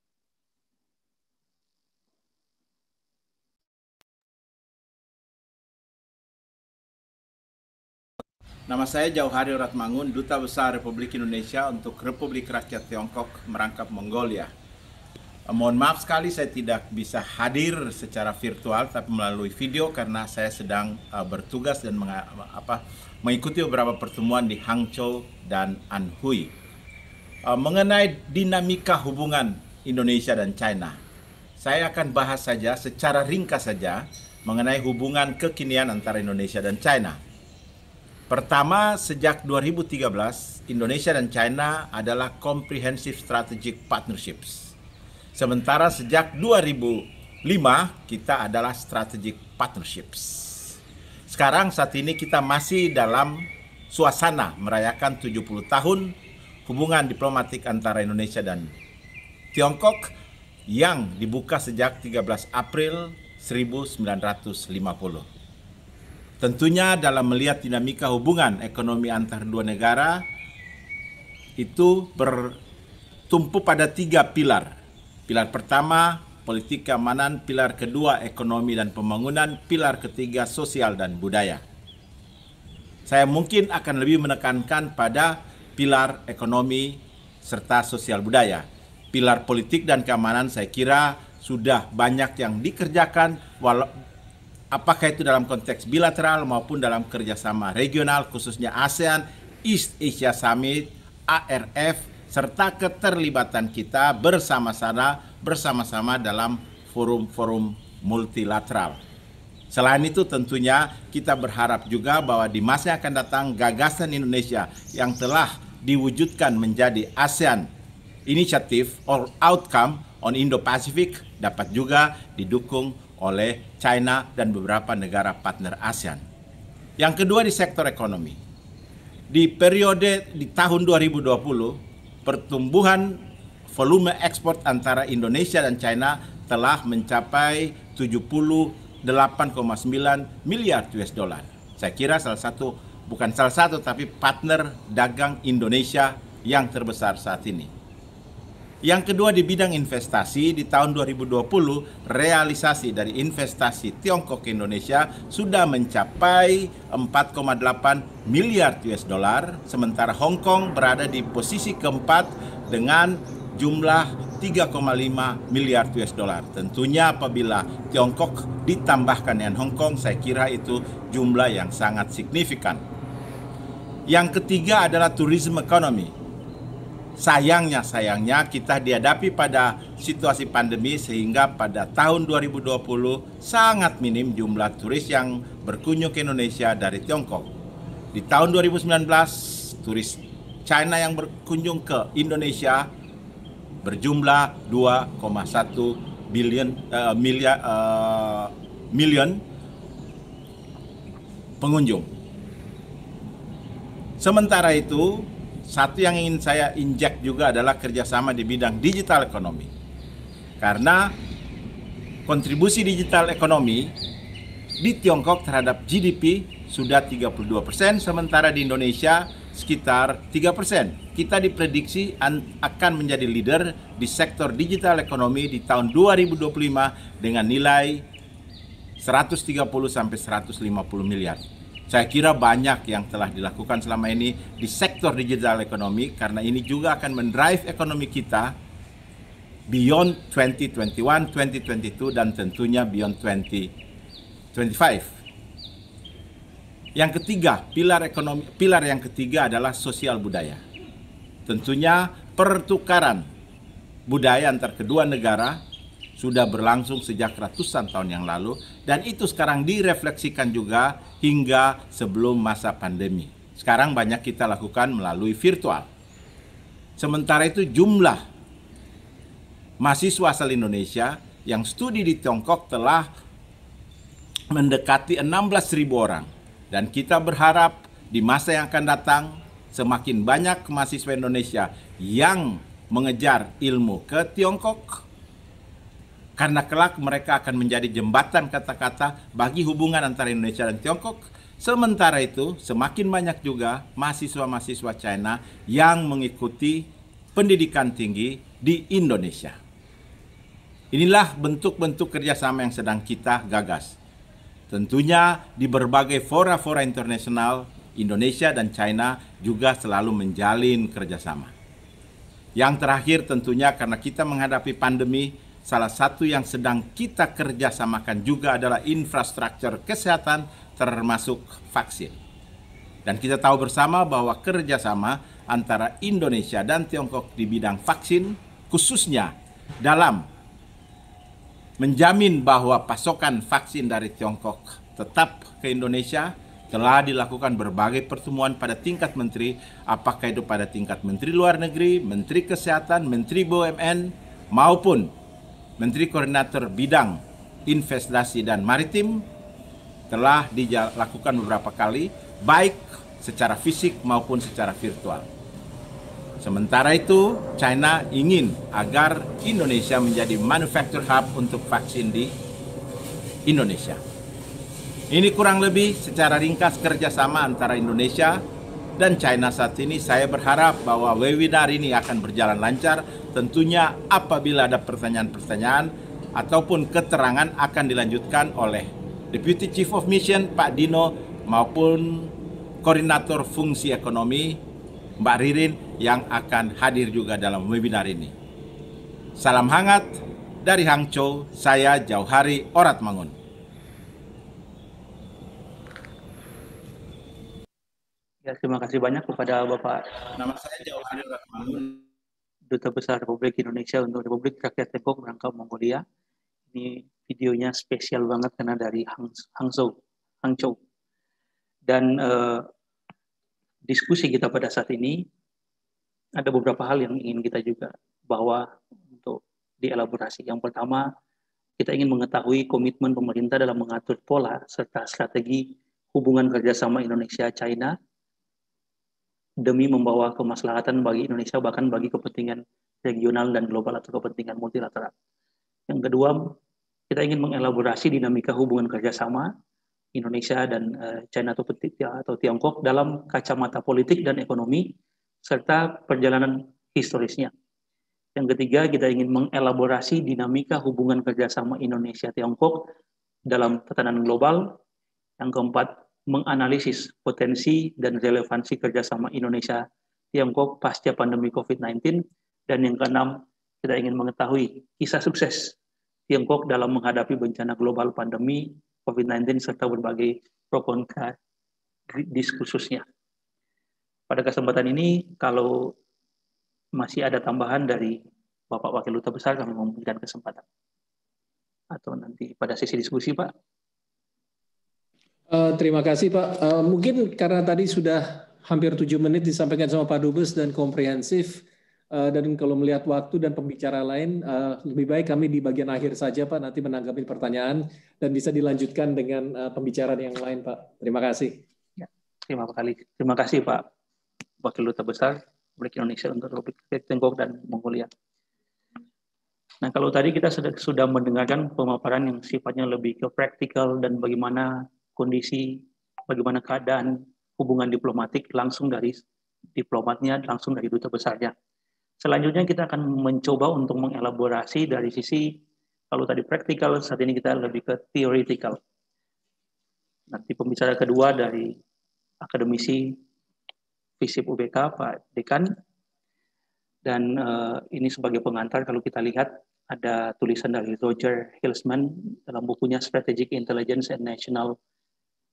Nama saya Jauhari Ratmangun, Duta Besar Republik Indonesia untuk Republik Rakyat Tiongkok Merangkap Mongolia. Mohon maaf sekali saya tidak bisa hadir secara virtual tapi melalui video karena saya sedang bertugas dan mengikuti beberapa pertemuan di Hangzhou dan Anhui. Mengenai dinamika hubungan Indonesia dan China, saya akan bahas saja secara ringkas saja mengenai hubungan kekinian antara Indonesia dan China. Pertama, sejak 2013, Indonesia dan China adalah Comprehensive Strategic Partnerships. Sementara sejak 2005, kita adalah Strategic Partnerships. Sekarang saat ini kita masih dalam suasana merayakan 70 tahun hubungan diplomatik antara Indonesia dan Tiongkok yang dibuka sejak 13 April 1950. Tentunya dalam melihat dinamika hubungan ekonomi antar dua negara itu bertumpu pada 3 pilar. Pilar pertama, politik keamanan, pilar kedua, ekonomi dan pembangunan, pilar ketiga, sosial dan budaya. Saya mungkin akan lebih menekankan pada pilar ekonomi serta sosial budaya. Pilar politik dan keamanan saya kira sudah banyak yang dikerjakan, apakah itu dalam konteks bilateral maupun dalam kerjasama regional, khususnya ASEAN, East Asia Summit, ARF, serta keterlibatan kita bersama-sama dalam forum-forum multilateral. Selain itu tentunya kita berharap juga bahwa di masa yang akan datang gagasan Indonesia yang telah diwujudkan menjadi ASEAN Initiative or Outcome on Indo-Pacific dapat juga didukung oleh China dan beberapa negara partner ASEAN. Yang kedua di sektor ekonomi. Di periode di tahun 2020, pertumbuhan volume ekspor antara Indonesia dan China telah mencapai 78,9 miliar US dollar. Saya kira tapi partner dagang Indonesia yang terbesar saat ini. Yang kedua di bidang investasi, di tahun 2020 realisasi dari investasi Tiongkok ke Indonesia sudah mencapai 4,8 miliar US dollar, sementara Hong Kong berada di posisi keempat dengan jumlah 3,5 miliar US dollar. Tentunya apabila Tiongkok ditambahkan dengan Hong Kong, saya kira itu jumlah yang sangat signifikan. Yang ketiga adalah tourism economy. Sayangnya kita dihadapi pada situasi pandemi sehingga pada tahun 2020 sangat minim jumlah turis yang berkunjung ke Indonesia dari Tiongkok. Di tahun 2019 turis China yang berkunjung ke Indonesia berjumlah 2,1 miliar pengunjung. Sementara itu, satu yang ingin saya injek juga adalah kerjasama di bidang digital ekonomi. Karena kontribusi digital ekonomi di Tiongkok terhadap GDP sudah 32%, sementara di Indonesia sekitar 3%. Kita diprediksi akan menjadi leader di sektor digital ekonomi di tahun 2025 dengan nilai 130 sampai 150 miliar. Saya kira banyak yang telah dilakukan selama ini di sektor digital ekonomi karena ini juga akan mendrive ekonomi kita beyond 2021, 2022 dan tentunya beyond 2025. Yang ketiga, pilar yang ketiga adalah sosial budaya. Tentunya pertukaran budaya antar kedua negara sudah berlangsung sejak ratusan tahun yang lalu, dan itu sekarang direfleksikan juga hingga sebelum masa pandemi. Sekarang banyak kita lakukan melalui virtual. Sementara itu jumlah mahasiswa asal Indonesia yang studi di Tiongkok telah mendekati 16.000 orang. Dan kita berharap di masa yang akan datang semakin banyak mahasiswa Indonesia yang mengejar ilmu ke Tiongkok, karena kelak mereka akan menjadi jembatan kata-kata bagi hubungan antara Indonesia dan Tiongkok. Sementara itu, semakin banyak juga mahasiswa-mahasiswa China yang mengikuti pendidikan tinggi di Indonesia. Inilah bentuk-bentuk kerjasama yang sedang kita gagas. Tentunya di berbagai fora-fora internasional, Indonesia dan China juga selalu menjalin kerjasama. Yang terakhir tentunya karena kita menghadapi pandemi, salah satu yang sedang kita kerjasamakan juga adalah infrastruktur kesehatan termasuk vaksin. Dan kita tahu bersama bahwa kerjasama antara Indonesia dan Tiongkok di bidang vaksin, khususnya dalam menjamin bahwa pasokan vaksin dari Tiongkok tetap ke Indonesia, telah dilakukan berbagai pertemuan pada tingkat menteri, apakah itu pada tingkat Menteri Luar Negeri, Menteri Kesehatan, Menteri BUMN, maupun Menteri Koordinator Bidang Investasi dan Maritim, telah dilakukan beberapa kali, baik secara fisik maupun secara virtual. Sementara itu, China ingin agar Indonesia menjadi manufacture hub untuk vaksin di Indonesia. Ini kurang lebih secara ringkas kerjasama antara Indonesia dan China saat ini. Saya berharap bahwa webinar ini akan berjalan lancar. Tentunya apabila ada pertanyaan-pertanyaan ataupun keterangan akan dilanjutkan oleh Deputy Chief of Mission Pak Dino maupun Koordinator Fungsi Ekonomi Mbak Ririn yang akan hadir juga dalam webinar ini. Salam hangat dari Hangzhou, saya Jauhari Oratmangun. Ya, terima kasih banyak kepada Bapak. Nama saya Jauhari Oratmangun, Duta Besar Republik Indonesia untuk Republik Rakyat Tiongkok Merangkap Mongolia. Ini videonya spesial banget karena dari Hangzhou. Dan diskusi kita pada saat ini ada beberapa hal yang ingin kita juga bawa untuk dielaborasi. Yang pertama, kita ingin mengetahui komitmen pemerintah dalam mengatur pola serta strategi hubungan kerjasama Indonesia-China demi membawa kemaslahatan bagi Indonesia, bahkan bagi kepentingan regional dan global atau kepentingan multilateral. Yang kedua, kita ingin mengelaborasi dinamika hubungan kerjasama Indonesia dan China atau Tiongkok dalam kacamata politik dan ekonomi, serta perjalanan historisnya. Yang ketiga, kita ingin mengelaborasi dinamika hubungan kerjasama Indonesia-Tiongkok dalam tatanan global. Yang keempat, menganalisis potensi dan relevansi kerjasama Indonesia-Tiongkok pasca pandemi COVID-19. Dan yang keenam, kita ingin mengetahui kisah sukses Tiongkok dalam menghadapi bencana global pandemi COVID-19 serta berbagai pro kontra diskursusnya. Pada kesempatan ini, kalau masih ada tambahan dari Bapak Wakil Duta Besar, kami memberikan kesempatan. Atau nanti pada sesi diskusi, Pak. Terima kasih Pak. Mungkin karena tadi sudah hampir 7 menit disampaikan sama Pak Dubes dan komprehensif, dan kalau melihat waktu dan pembicara lain, lebih baik kami di bagian akhir saja Pak, nanti menanggapi pertanyaan dan bisa dilanjutkan dengan pembicaraan yang lain Pak. Terima kasih. Ya, terima kasih Pak Wakil Duta Besar Republik Indonesia untuk Republik Tiongkok dan Mongolia. Nah, kalau tadi kita sudah mendengarkan pemaparan yang sifatnya lebih ke praktikal dan bagaimana kondisi, bagaimana keadaan hubungan diplomatik langsung dari diplomatnya, langsung dari duta besarnya. Selanjutnya kita akan mencoba untuk mengelaborasi dari sisi, kalau tadi praktikal, saat ini kita lebih ke theoretical. Nanti pembicara kedua dari akademisi FISIP UBK, Pak Dekan. Dan ini sebagai pengantar, kalau kita lihat, ada tulisan dari Roger Hilsman dalam bukunya Strategic Intelligence and National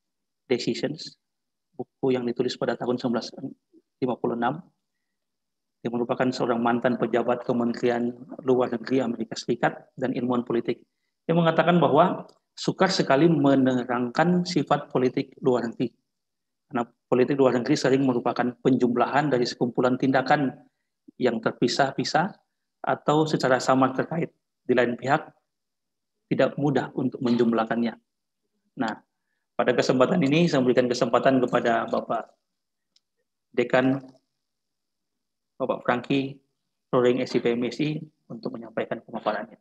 Decisions, buku yang ditulis pada tahun 1956. Dia merupakan seorang mantan pejabat Kementerian Luar Negeri Amerika Serikat dan ilmuwan politik. Dia mengatakan bahwa sukar sekali menerangkan sifat politik luar negeri. Karena politik luar negeri sering merupakan penjumlahan dari sekumpulan tindakan yang terpisah-pisah atau secara samar terkait. Di lain pihak, tidak mudah untuk menjumlahkannya. Nah, pada kesempatan ini saya memberikan kesempatan kepada Bapak Dekan, Bapak Franky Roering SIPMSI untuk menyampaikan pemaparannya.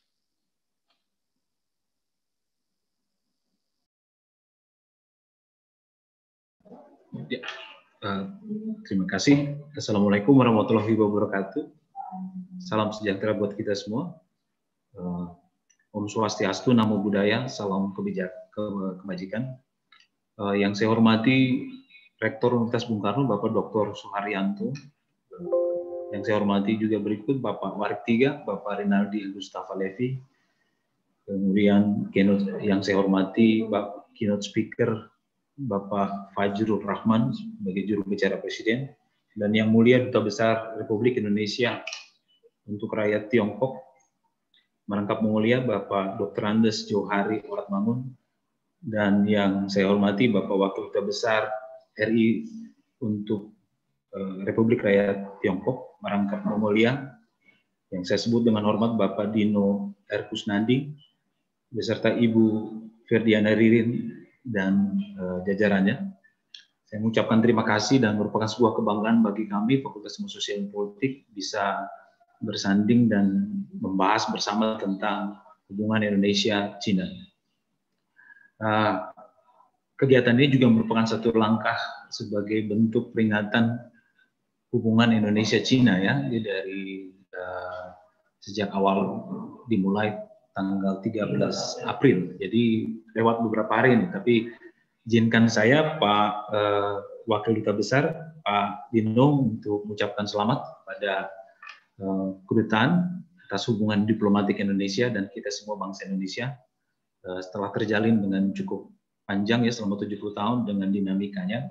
Ya, terima kasih. Assalamualaikum warahmatullahi wabarakatuh. Salam sejahtera buat kita semua. Om Swastiastu, Namo Buddhaya, salam kebajikan. Yang saya hormati Rektor Universitas Bung Karno, Bapak Dr. Suharyanto. Yang saya hormati juga berikut Bapak Warik Tiga, Bapak Rinaldi Gustava Levi. Kemudian yang saya hormati Bapak Keynote Speaker Bapak Fajrul Rahman sebagai juru bicara Presiden, dan yang mulia Duta Besar Republik Indonesia untuk rakyat Tiongkok, merangkap mulia Bapak Dr. Andes Johari Oratmangun, dan yang saya hormati Bapak Wakil Duta Besar RI untuk Republik Rakyat Tiongkok, merangkap mulia yang saya sebut dengan hormat Bapak Dino R. Kusnandi, beserta Ibu Ferdiana Ririn dan jajarannya. Saya mengucapkan terima kasih dan merupakan sebuah kebanggaan bagi kami Fakultas Ilmu Sosial dan Politik bisa bersanding dan membahas bersama tentang hubungan Indonesia-Cina. Kegiatan ini juga merupakan satu langkah sebagai bentuk peringatan hubungan Indonesia-Cina ya, dari sejak awal dimulai tanggal 13 April. Jadi lewat beberapa hari ini, tapi izinkan saya Pak Wakil Duta Besar Pak Dino untuk mengucapkan selamat pada kedutaan atas hubungan diplomatik Indonesia dan kita semua bangsa Indonesia setelah terjalin dengan cukup panjang ya selama 70 tahun dengan dinamikanya.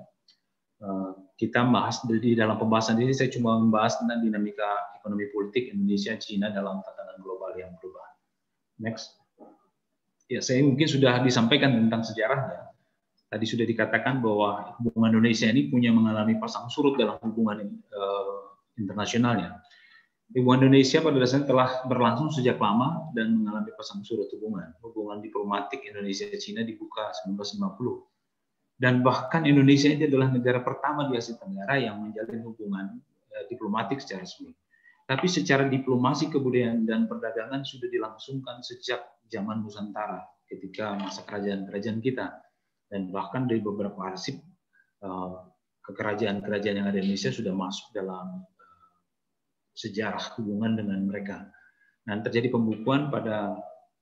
Kita bahas di dalam pembahasan ini, saya cuma membahas tentang dinamika ekonomi politik Indonesia-Cina dalam tatanan global yang berubah. Next. Ya, saya mungkin sudah disampaikan tentang sejarahnya. Tadi sudah dikatakan bahwa hubungan Indonesia ini mengalami pasang surut dalam hubungan internasionalnya. Hubungan Indonesia pada dasarnya telah berlangsung sejak lama dan mengalami pasang surut hubungan. Hubungan diplomatik Indonesia-Cina dibuka 1950. Dan bahkan Indonesia ini adalah negara pertama di Asia Tenggara yang menjalin hubungan diplomatik secara resmi. Tapi secara diplomasi, kebudayaan, dan perdagangan sudah dilangsungkan sejak zaman Nusantara ketika masa kerajaan-kerajaan kita. Dan bahkan dari beberapa arsip kerajaan-kerajaan yang ada di Indonesia sudah masuk dalam sejarah hubungan dengan mereka. Nah, terjadi pembukuan pada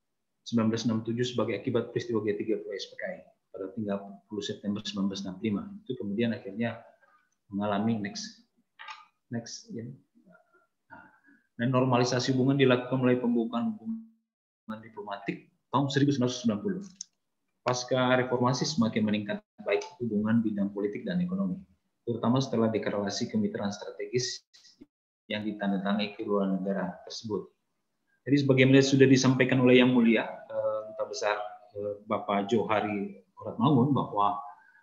1967 sebagai akibat peristiwa G30 SPKI pada 30 September 1965. Itu kemudian akhirnya mengalami next ya. Dan normalisasi hubungan dilakukan melalui pembukaan hubungan diplomatik tahun 1990. Pasca reformasi semakin meningkat baik hubungan bidang politik dan ekonomi, terutama setelah deklarasi kemitraan strategis yang ditandatangani kedua negara tersebut. Jadi sebagaimana sudah disampaikan oleh Yang Mulia Duta Besar Bapak Johari Oratmangun bahwa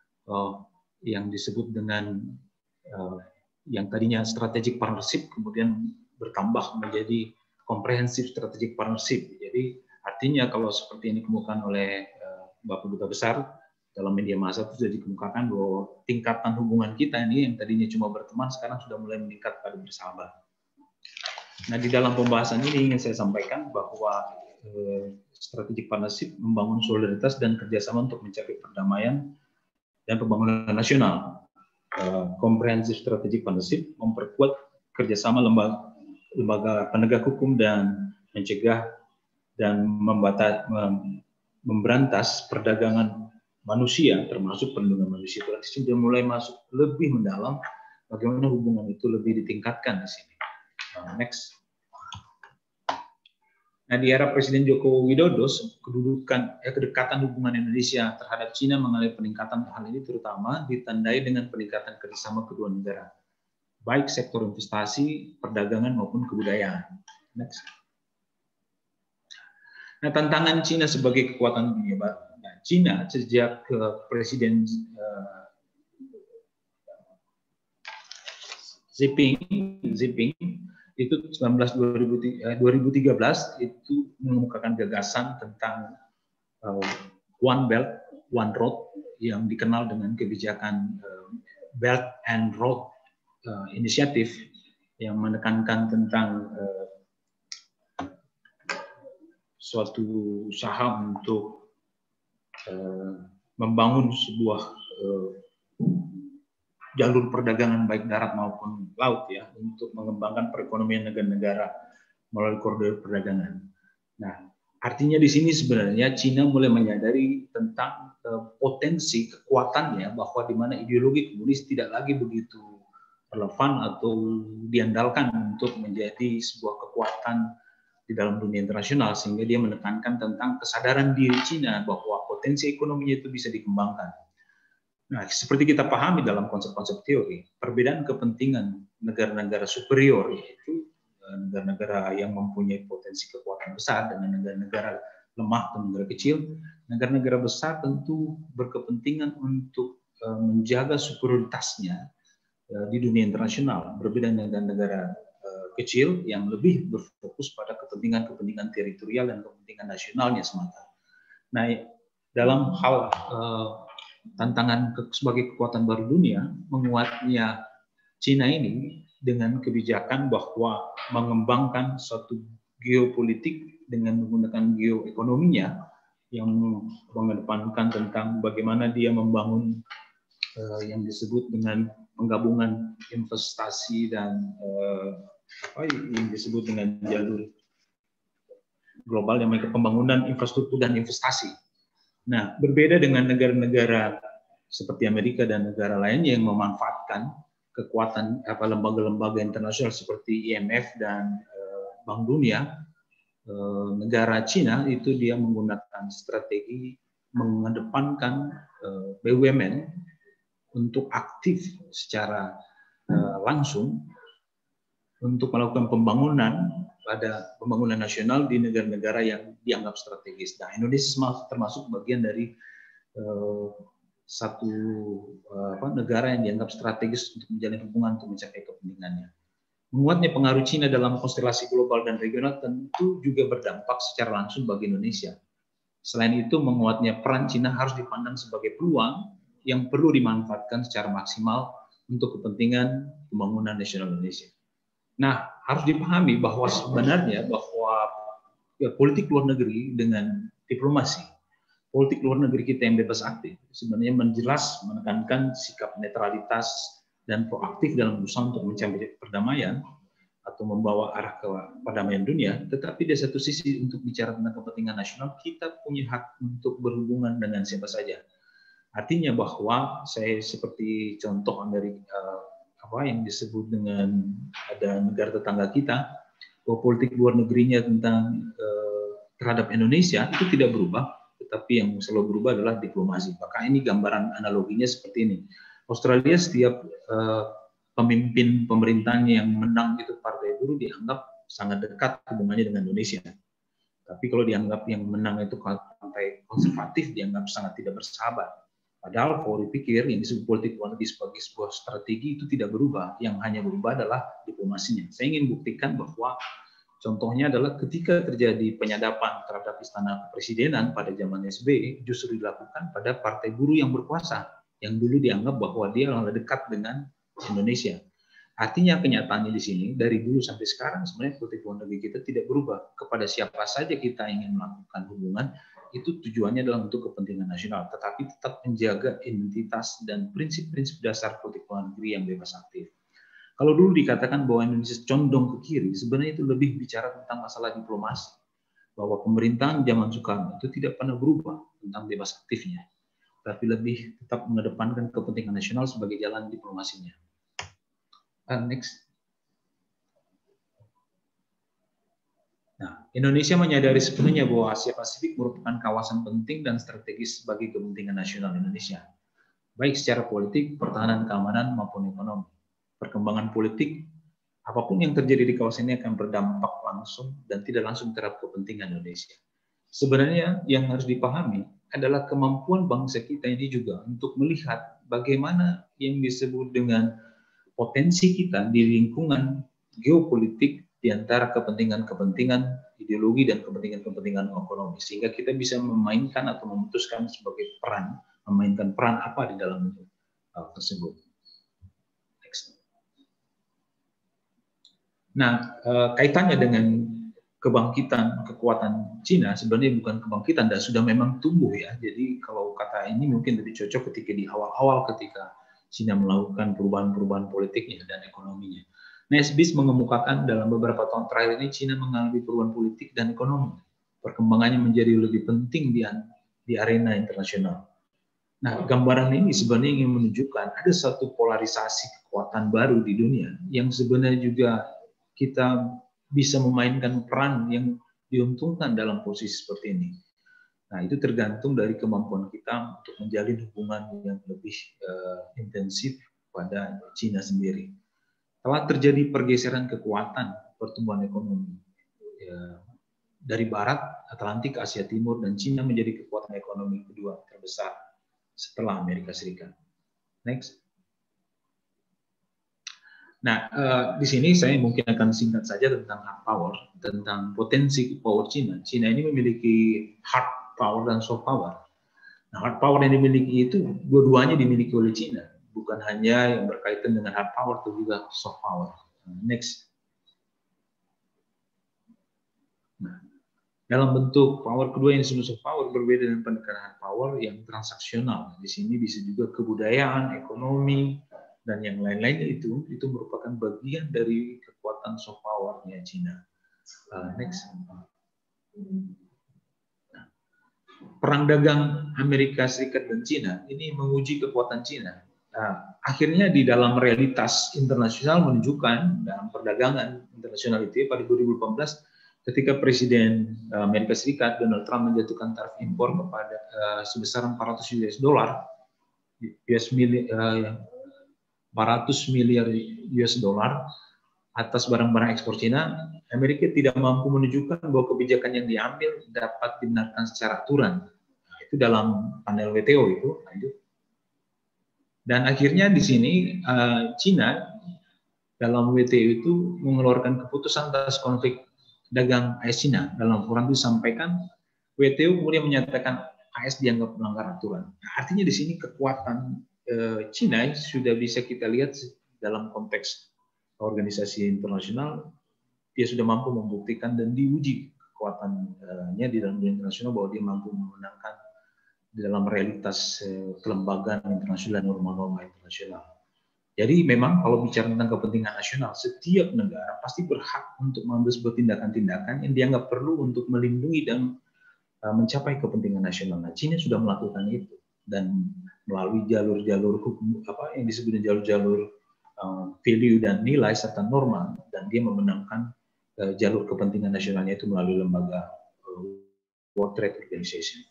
yang disebut dengan yang tadinya strategic partnership kemudian bertambah menjadi comprehensive strategic partnership. Jadi artinya kalau seperti yang dikemukakan oleh Bapak Duta Besar dalam media massa itu sudah dikemukakan bahwa tingkatan hubungan kita ini yang tadinya cuma berteman sekarang sudah mulai meningkat pada bersahabat. Nah, di dalam pembahasan ini ingin saya sampaikan bahwa strategic partnership membangun solidaritas dan kerjasama untuk mencapai perdamaian dan pembangunan nasional. Comprehensive strategic partnership memperkuat kerjasama lembaga penegak hukum dan mencegah dan memberantas perdagangan manusia, termasuk perlindungan manusia. Itu sudah mulai masuk lebih mendalam bagaimana hubungan itu lebih ditingkatkan di sini. Next. Nah, di era Presiden Joko Widodo, kedekatan hubungan Indonesia terhadap Cina mengalami peningkatan. Hal ini terutama ditandai dengan peningkatan kerjasama kedua negara. baik sektor investasi, perdagangan maupun kebudayaan. Next. Nah, tantangan Cina sebagai kekuatan dunia. Nah, Cina sejak Presiden Jinping itu 2013 itu mengemukakan gagasan tentang One Belt, One Road yang dikenal dengan kebijakan Belt and Road Initiative yang menekankan tentang suatu usaha untuk membangun sebuah jalur perdagangan baik darat maupun laut ya untuk mengembangkan perekonomian negara-negara melalui koridor perdagangan. Nah, artinya di sini sebenarnya Cina mulai menyadari tentang potensi kekuatannya bahwa di mana ideologi komunis tidak lagi begitu relevan atau diandalkan untuk menjadi sebuah kekuatan di dalam dunia internasional, sehingga dia menekankan tentang kesadaran diri Cina bahwa potensi ekonominya itu bisa dikembangkan. Nah, seperti kita pahami dalam konsep-konsep teori, perbedaan kepentingan negara-negara superior, yaitu negara-negara yang mempunyai potensi kekuatan besar dengan negara-negara lemah atau negara kecil. Negara-negara besar tentu berkepentingan untuk menjaga superioritasnya di dunia internasional, berbeda dengan negara kecil yang lebih berfokus pada kepentingan-kepentingan teritorial dan kepentingan nasionalnya semata. Nah, dalam hal tantangan sebagai kekuatan baru dunia, menguatnya Cina ini dengan kebijakan bahwa mengembangkan suatu geopolitik dengan menggunakan geoekonominya yang mengedepankan tentang bagaimana dia membangun yang disebut dengan penggabungan investasi dan yang disebut dengan jalur global yang memiliki pembangunan infrastruktur dan investasi. Nah, berbeda dengan negara-negara seperti Amerika dan negara lainnya yang memanfaatkan kekuatan lembaga-lembaga internasional seperti IMF dan Bank Dunia, negara Cina itu dia menggunakan strategi mengedepankan BUMN untuk aktif secara langsung untuk melakukan pembangunan nasional di negara-negara yang dianggap strategis. Nah, Indonesia termasuk bagian dari satu negara yang dianggap strategis untuk menjalin hubungan untuk mencapai kepentingannya. Menguatnya pengaruh Cina dalam konstelasi global dan regional tentu juga berdampak secara langsung bagi Indonesia. Selain itu, menguatnya peran Cina harus dipandang sebagai peluang yang perlu dimanfaatkan secara maksimal untuk kepentingan pembangunan nasional Indonesia. Nah, harus dipahami bahwa sebenarnya politik luar negeri dengan diplomasi, politik luar negeri kita yang bebas aktif sebenarnya menjelas menekankan sikap netralitas dan proaktif dalam berusaha untuk mencapai perdamaian atau membawa arah ke perdamaian dunia. Tetapi di satu sisi untuk bicara tentang kepentingan nasional, kita punya hak untuk berhubungan dengan siapa saja. Artinya bahwa saya seperti contoh dari yang disebut dengan ada negara tetangga kita, bahwa politik luar negerinya tentang terhadap Indonesia itu tidak berubah, tetapi yang selalu berubah adalah diplomasi. Maka ini gambaran analoginya seperti ini. Australia setiap pemimpin pemerintahnya yang menang itu partai buruh dianggap sangat dekat hubungannya dengan Indonesia. Tapi kalau dianggap yang menang itu partai konservatif dianggap sangat tidak bersahabat. Padahal kalau dipikir yang disebut politik luar negeri sebagai sebuah strategi itu tidak berubah. Yang hanya berubah adalah diplomasinya. Saya ingin buktikan bahwa contohnya adalah ketika terjadi penyadapan terhadap istana kepresidenan pada zaman SBY justru dilakukan pada partai buruh yang berkuasa, yang dulu dianggap bahwa dia dekat dengan Indonesia. Artinya kenyataannya di sini dari dulu sampai sekarang sebenarnya politik luar negeri kita tidak berubah. Kepada siapa saja kita ingin melakukan hubungan itu tujuannya adalah untuk kepentingan nasional, tetapi tetap menjaga identitas dan prinsip-prinsip dasar politik luar negeri yang bebas aktif. Kalau dulu dikatakan bahwa Indonesia condong ke kiri, sebenarnya itu lebih bicara tentang masalah diplomasi. Bahwa pemerintahan zaman Soekarno itu tidak pernah berubah tentang bebas aktifnya, tapi lebih tetap mengedepankan kepentingan nasional sebagai jalan diplomasinya. Next. Nah, Indonesia menyadari sepenuhnya bahwa Asia Pasifik merupakan kawasan penting dan strategis bagi kepentingan nasional Indonesia, baik secara politik, pertahanan, keamanan, maupun ekonomi. perkembangan politik, apapun yang terjadi di kawasan ini akan berdampak langsung dan tidak langsung terhadap kepentingan Indonesia. Sebenarnya yang harus dipahami adalah kemampuan bangsa kita ini juga untuk melihat bagaimana yang disebut dengan potensi kita di lingkungan geopolitik di antara kepentingan-kepentingan ideologi dan kepentingan-kepentingan ekonomi, sehingga kita bisa memainkan atau memutuskan sebagai memainkan peran apa di dalam tersebut. Next. Nah, kaitannya dengan kebangkitan kekuatan Cina sebenarnya bukan kebangkitan dan sudah memang tumbuh ya. Jadi kalau kata ini mungkin lebih cocok ketika di awal-awal ketika Cina melakukan perubahan-perubahan politiknya dan ekonominya. Naisbitt mengemukakan dalam beberapa tahun terakhir ini Cina mengalami perubahan politik dan ekonomi. Perkembangannya menjadi lebih penting di arena internasional. Nah, gambaran ini sebenarnya ingin menunjukkan ada satu polarisasi kekuatan baru di dunia yang sebenarnya juga kita bisa memainkan peran yang diuntungkan dalam posisi seperti ini. Nah, itu tergantung dari kemampuan kita untuk menjalin hubungan yang lebih intensif pada Cina sendiri. Telah terjadi pergeseran kekuatan pertumbuhan ekonomi dari Barat, Atlantik, Asia Timur, dan Cina menjadi kekuatan ekonomi kedua terbesar setelah Amerika Serikat. Next. Nah, di sini saya mungkin akan singkat saja tentang hard power, tentang potensi power Cina. Cina ini memiliki hard power dan soft power. Nah, hard power yang dimiliki itu dua-duanya dimiliki oleh Cina, bukan hanya yang berkaitan dengan hard power, tapi juga soft power. Next. Nah, dalam bentuk power kedua yang disebut soft power berbeda dengan pendekatan hard power yang transaksional. Di sini bisa juga kebudayaan, ekonomi, dan yang lain-lainnya itu merupakan bagian dari kekuatan soft power-nya Cina. Next. Perang dagang Amerika Serikat dan Cina ini menguji kekuatan Cina. Akhirnya di dalam realitas internasional menunjukkan dalam perdagangan internasional itu pada 2018 ketika Presiden Amerika Serikat Donald Trump menjatuhkan tarif impor kepada sebesar 400 miliar US dollar atas barang-barang ekspor Cina, Amerika tidak mampu menunjukkan bahwa kebijakan yang diambil dapat dibenarkan secara aturan. Nah, itu dalam panel WTO itu. Dan akhirnya di sini Cina dalam WTO itu mengeluarkan keputusan atas konflik dagang AS-Cina. Dalam laporan itu disampaikan WTO kemudian menyatakan AS dianggap melanggar aturan. Nah, artinya di sini kekuatan Cina sudah bisa kita lihat dalam konteks organisasi internasional, dia sudah mampu membuktikan dan diuji kekuatannya di dalam dunia internasional bahwa dia mampu memenangkan di dalam realitas kelembagaan internasional dan norma-norma internasional. Jadi memang kalau bicara tentang kepentingan nasional, setiap negara pasti berhak untuk mengambil sebuah tindakan-tindakan yang dianggap perlu untuk melindungi dan mencapai kepentingan nasional. Nah, Cina sudah melakukan itu dan melalui jalur-jalur hukum yang disebut jalur-jalur value dan nilai serta norma, dan dia memenangkan jalur kepentingan nasionalnya itu melalui lembaga World Trade Organization.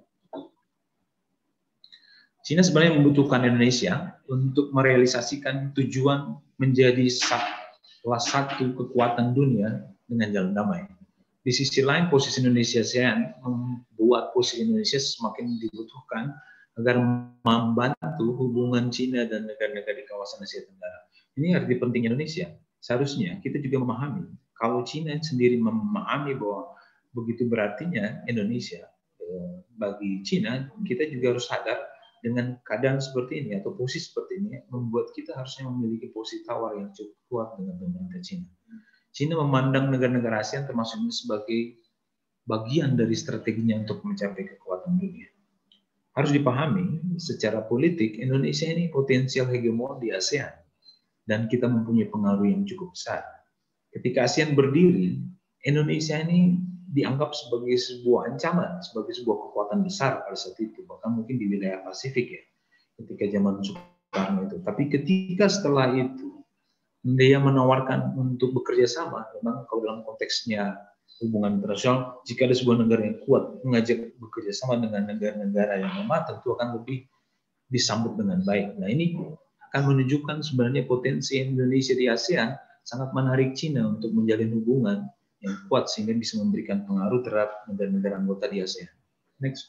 Cina sebenarnya membutuhkan Indonesia untuk merealisasikan tujuan menjadi salah satu kekuatan dunia dengan jalan damai. Di sisi lain, posisi Indonesia ASEAN membuat posisi Indonesia semakin dibutuhkan agar membantu hubungan Cina dan negara-negara di kawasan Asia Tenggara. Ini arti penting Indonesia. Seharusnya kita juga memahami, kalau Cina sendiri memahami bahwa begitu berartinya Indonesia bagi Cina, kita juga harus sadar dengan keadaan seperti ini atau posisi seperti ini membuat kita harusnya memiliki posisi tawar yang cukup kuat dengan pemerintah Cina. Cina memandang negara-negara ASEAN termasuk ini sebagai bagian dari strateginya untuk mencapai kekuatan dunia. Harus dipahami secara politik Indonesia ini potensial hegemon di ASEAN dan kita mempunyai pengaruh yang cukup besar. Ketika ASEAN berdiri, Indonesia ini dianggap sebagai sebuah ancaman, sebagai sebuah kekuatan besar pada saat itu, bahkan mungkin di wilayah Pasifik ya, ketika zaman Soekarno itu. Tapi ketika setelah itu dia menawarkan untuk bekerja sama, memang kalau dalam konteksnya hubungan internasional, jika ada sebuah negara yang kuat mengajak bekerja sama dengan negara-negara yang lemah, tentu akan lebih disambut dengan baik. Nah, ini akan menunjukkan sebenarnya potensi Indonesia di ASEAN sangat menarik Cina untuk menjalin hubungan yang kuat sehingga bisa memberikan pengaruh terhadap negara-negara anggota di ASEAN. Next.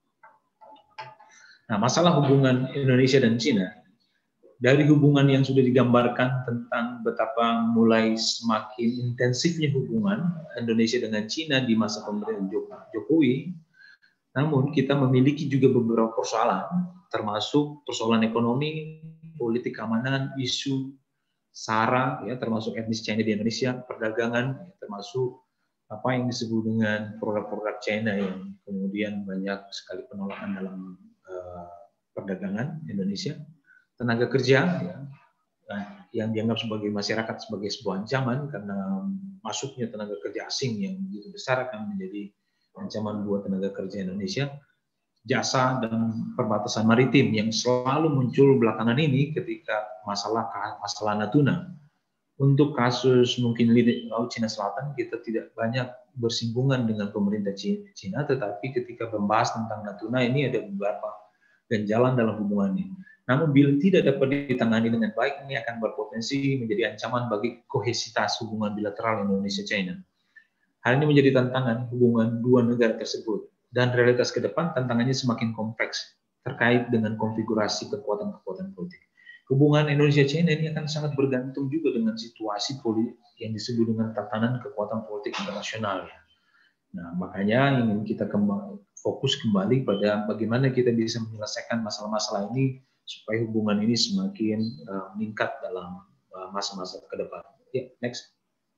Nah, masalah hubungan Indonesia dan Cina, dari hubungan yang sudah digambarkan tentang betapa mulai semakin intensifnya hubungan Indonesia dengan Cina di masa pemerintahan Jokowi, namun kita memiliki juga beberapa persoalan, termasuk persoalan ekonomi, politik keamanan, isu SARA, ya, termasuk etnis China di Indonesia, perdagangan, ya, termasuk apa yang disebut dengan produk-produk China yang kemudian banyak sekali penolakan dalam perdagangan Indonesia, tenaga kerja, ya, yang dianggap sebagai masyarakat sebagai sebuah ancaman karena masuknya tenaga kerja asing yang begitu besar akan menjadi ancaman buat tenaga kerja Indonesia, jasa dan perbatasan maritim yang selalu muncul belakangan ini ketika masalah Natuna. Untuk kasus mungkin Laut Cina Selatan, kita tidak banyak bersinggungan dengan pemerintah Cina, tetapi ketika membahas tentang Natuna ini ada beberapa ganjalan dalam hubungannya. Namun bila tidak dapat ditangani dengan baik, ini akan berpotensi menjadi ancaman bagi kohesitas hubungan bilateral Indonesia-China. Hal ini menjadi tantangan hubungan dua negara tersebut. Dan realitas ke depan tantangannya semakin kompleks terkait dengan konfigurasi kekuatan-kekuatan politik. Hubungan Indonesia-China ini akan sangat bergantung juga dengan situasi politik yang disebut dengan tatanan kekuatan politik internasional. Nah, makanya ingin kita fokus kembali pada bagaimana kita bisa menyelesaikan masalah-masalah ini supaya hubungan ini semakin meningkat dalam masa-masa ke depan. Ya, next.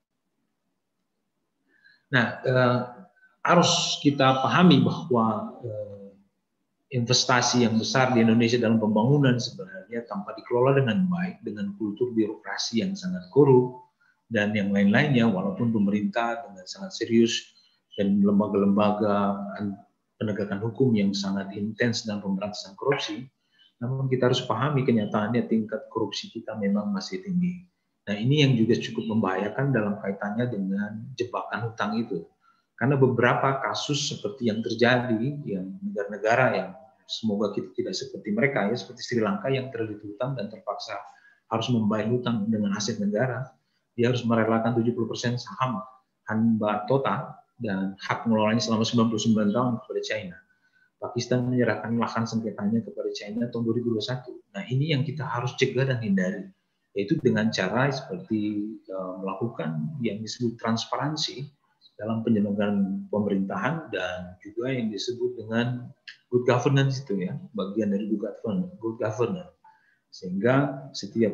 Nah, harus kita pahami bahwa investasi yang besar di Indonesia dalam pembangunan sebenarnya tanpa dikelola dengan baik, dengan kultur birokrasi yang sangat korup, dan yang lain-lainnya, walaupun pemerintah dengan sangat serius dan lembaga-lembaga penegakan hukum yang sangat intens dalam pemberantasan korupsi, namun kita harus pahami kenyataannya tingkat korupsi kita memang masih tinggi. Nah, ini yang juga cukup membahayakan dalam kaitannya dengan jebakan hutang itu. Karena beberapa kasus seperti yang terjadi, yang negara-negara yang semoga kita tidak seperti mereka, ya, seperti Sri Lanka yang terlilit hutang dan terpaksa harus membayar hutang dengan aset negara, dia harus merelakan 70% saham Hanba Tota dan hak mengelolanya selama 99 tahun kepada China. Pakistan menyerahkan lahan sengketanya kepada China tahun 2021. Nah, ini yang kita harus cegah dan hindari, yaitu dengan cara seperti melakukan yang disebut transparansi dalam penyelenggaraan pemerintahan dan juga yang disebut dengan good governance itu, ya, bagian dari good governance, sehingga setiap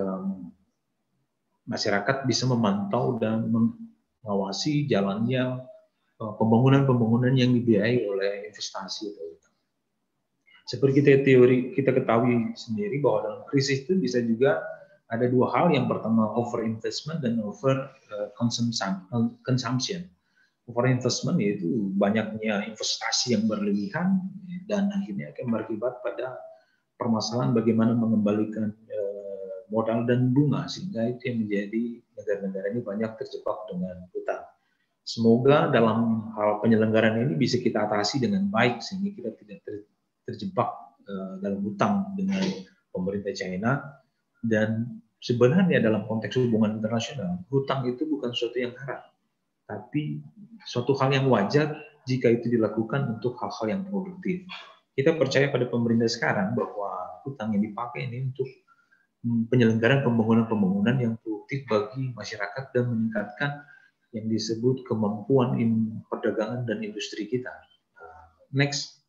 masyarakat bisa memantau dan mengawasi jalannya pembangunan-pembangunan yang dibiayai oleh investasi itu. Seperti kita ketahui sendiri bahwa dalam krisis itu bisa juga ada dua hal. Yang pertama over investment dan over consumption. Over investment yaitu banyaknya investasi yang berlebihan dan akhirnya akan berakibat pada permasalahan bagaimana mengembalikan modal dan bunga, sehingga itu yang menjadi negara-negara ini banyak terjebak dengan hutang. Semoga dalam hal penyelenggaraan ini bisa kita atasi dengan baik sehingga kita tidak terjebak dalam hutang dengan pemerintah China. Dan sebenarnya dalam konteks hubungan internasional, hutang itu bukan sesuatu yang haram, tapi suatu hal yang wajar jika itu dilakukan untuk hal-hal yang produktif. Kita percaya pada pemerintah sekarang bahwa hutang yang dipakai ini untuk penyelenggaraan pembangunan-pembangunan yang produktif bagi masyarakat dan meningkatkan yang disebut kemampuan perdagangan dan industri kita. Next.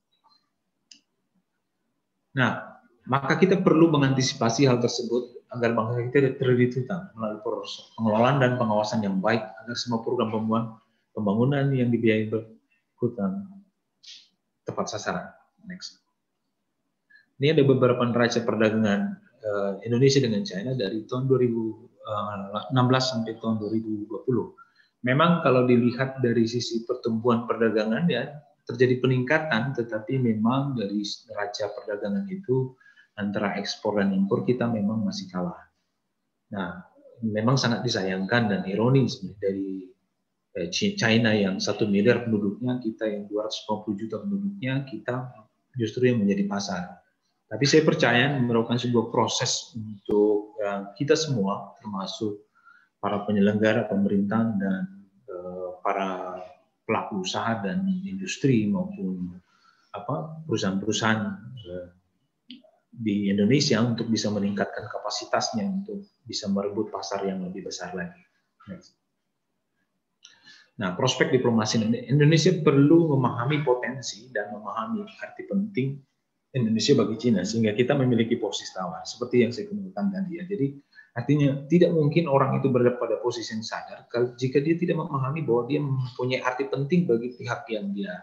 Nah, maka kita perlu mengantisipasi hal tersebut agar bangsa kita tidak terlilit hutang melalui proses pengelolaan dan pengawasan yang baik agar semua program pembangunan yang dibiayai berhutang tepat sasaran. Next. Ini ada beberapa neraca perdagangan Indonesia dengan China dari tahun 2016 sampai tahun 2020. Memang kalau dilihat dari sisi pertumbuhan perdagangan, ya terjadi peningkatan, tetapi memang dari neraca perdagangan itu antara ekspor dan impor kita memang masih kalah. Nah, memang sangat disayangkan dan ironis dari China yang 1 miliar penduduknya, kita yang 250 juta penduduknya, kita justru yang menjadi pasar. Tapi saya percaya merupakan sebuah proses untuk kita semua, termasuk para penyelenggara pemerintahan dan para pelaku usaha dan industri maupun perusahaan-perusahaan di Indonesia untuk bisa meningkatkan kapasitasnya untuk bisa merebut pasar yang lebih besar lagi. Nah, prospek diplomasi Indonesia perlu memahami potensi dan memahami arti penting Indonesia bagi Cina sehingga kita memiliki posisi tawar seperti yang saya kemukakan tadi ya. Jadi artinya tidak mungkin orang itu berada pada posisi yang sadar jika dia tidak memahami bahwa dia mempunyai arti penting bagi pihak yang dia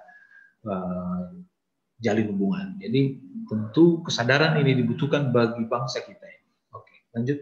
jalin hubungan. Jadi tentu kesadaran ini dibutuhkan bagi bangsa kita. Oke, lanjut.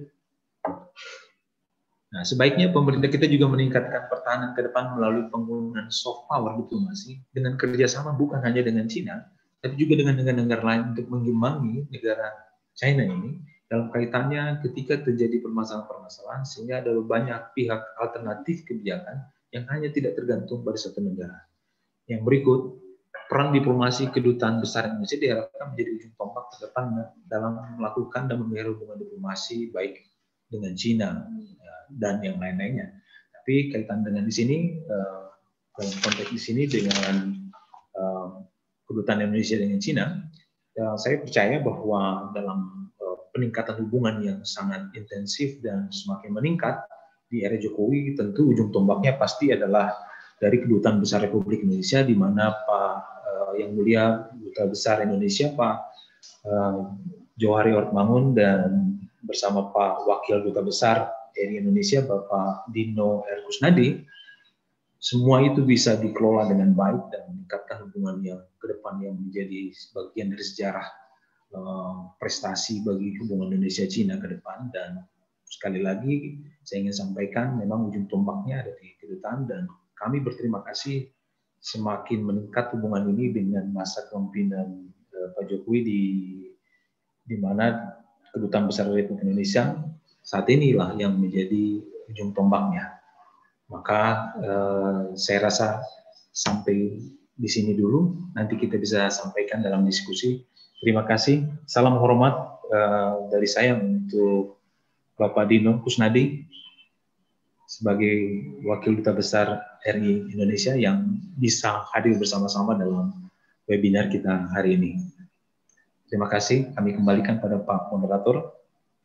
Nah, sebaiknya pemerintah kita juga meningkatkan pertahanan ke depan melalui penggunaan soft power diplomasi dengan kerjasama bukan hanya dengan Cina, tapi juga dengan negara-negara lain untuk mengimbangi negara China ini dalam kaitannya ketika terjadi permasalahan-permasalahan sehingga ada banyak pihak alternatif kebijakan yang hanya tidak tergantung pada satu negara. Yang berikut, peran diplomasi kedutaan besar Indonesia diharapkan menjadi ujung tombak ke depan dalam melakukan dan memelihara hubungan diplomasi baik dengan Cina dan yang lain-lainnya. Tapi kaitan dengan di sini, dalam konteks di sini dengan kedutaan Indonesia dengan Cina, saya percaya bahwa dalam peningkatan hubungan yang sangat intensif dan semakin meningkat di era Jokowi, tentu ujung tombaknya pasti adalah dari Kedutaan Besar Republik Indonesia, di mana Pak Yang Mulia Duta Besar Indonesia Pak Johari Oratmangun dan bersama Pak Wakil Duta Besar RI Indonesia Bapak Dino R. Kusnadi, semua itu bisa dikelola dengan baik dan meningkatkan hubungan yang ke depan yang menjadi bagian dari sejarah prestasi bagi hubungan Indonesia-Cina ke depan. Dan sekali lagi saya ingin sampaikan memang ujung tombaknya ada di kedutaan dan kami berterima kasih semakin meningkat hubungan ini dengan masa kepemimpinan Pak Jokowi di mana Kedutaan Besar Republik Indonesia saat inilah yang menjadi ujung tombaknya. Maka saya rasa sampai di sini dulu, nanti kita bisa sampaikan dalam diskusi. Terima kasih, salam hormat dari saya untuk Bapak Dino Kusnadi sebagai Wakil Duta Besar RI Indonesia yang bisa hadir bersama-sama dalam webinar kita hari ini. Terima kasih, kami kembalikan pada Pak Moderator.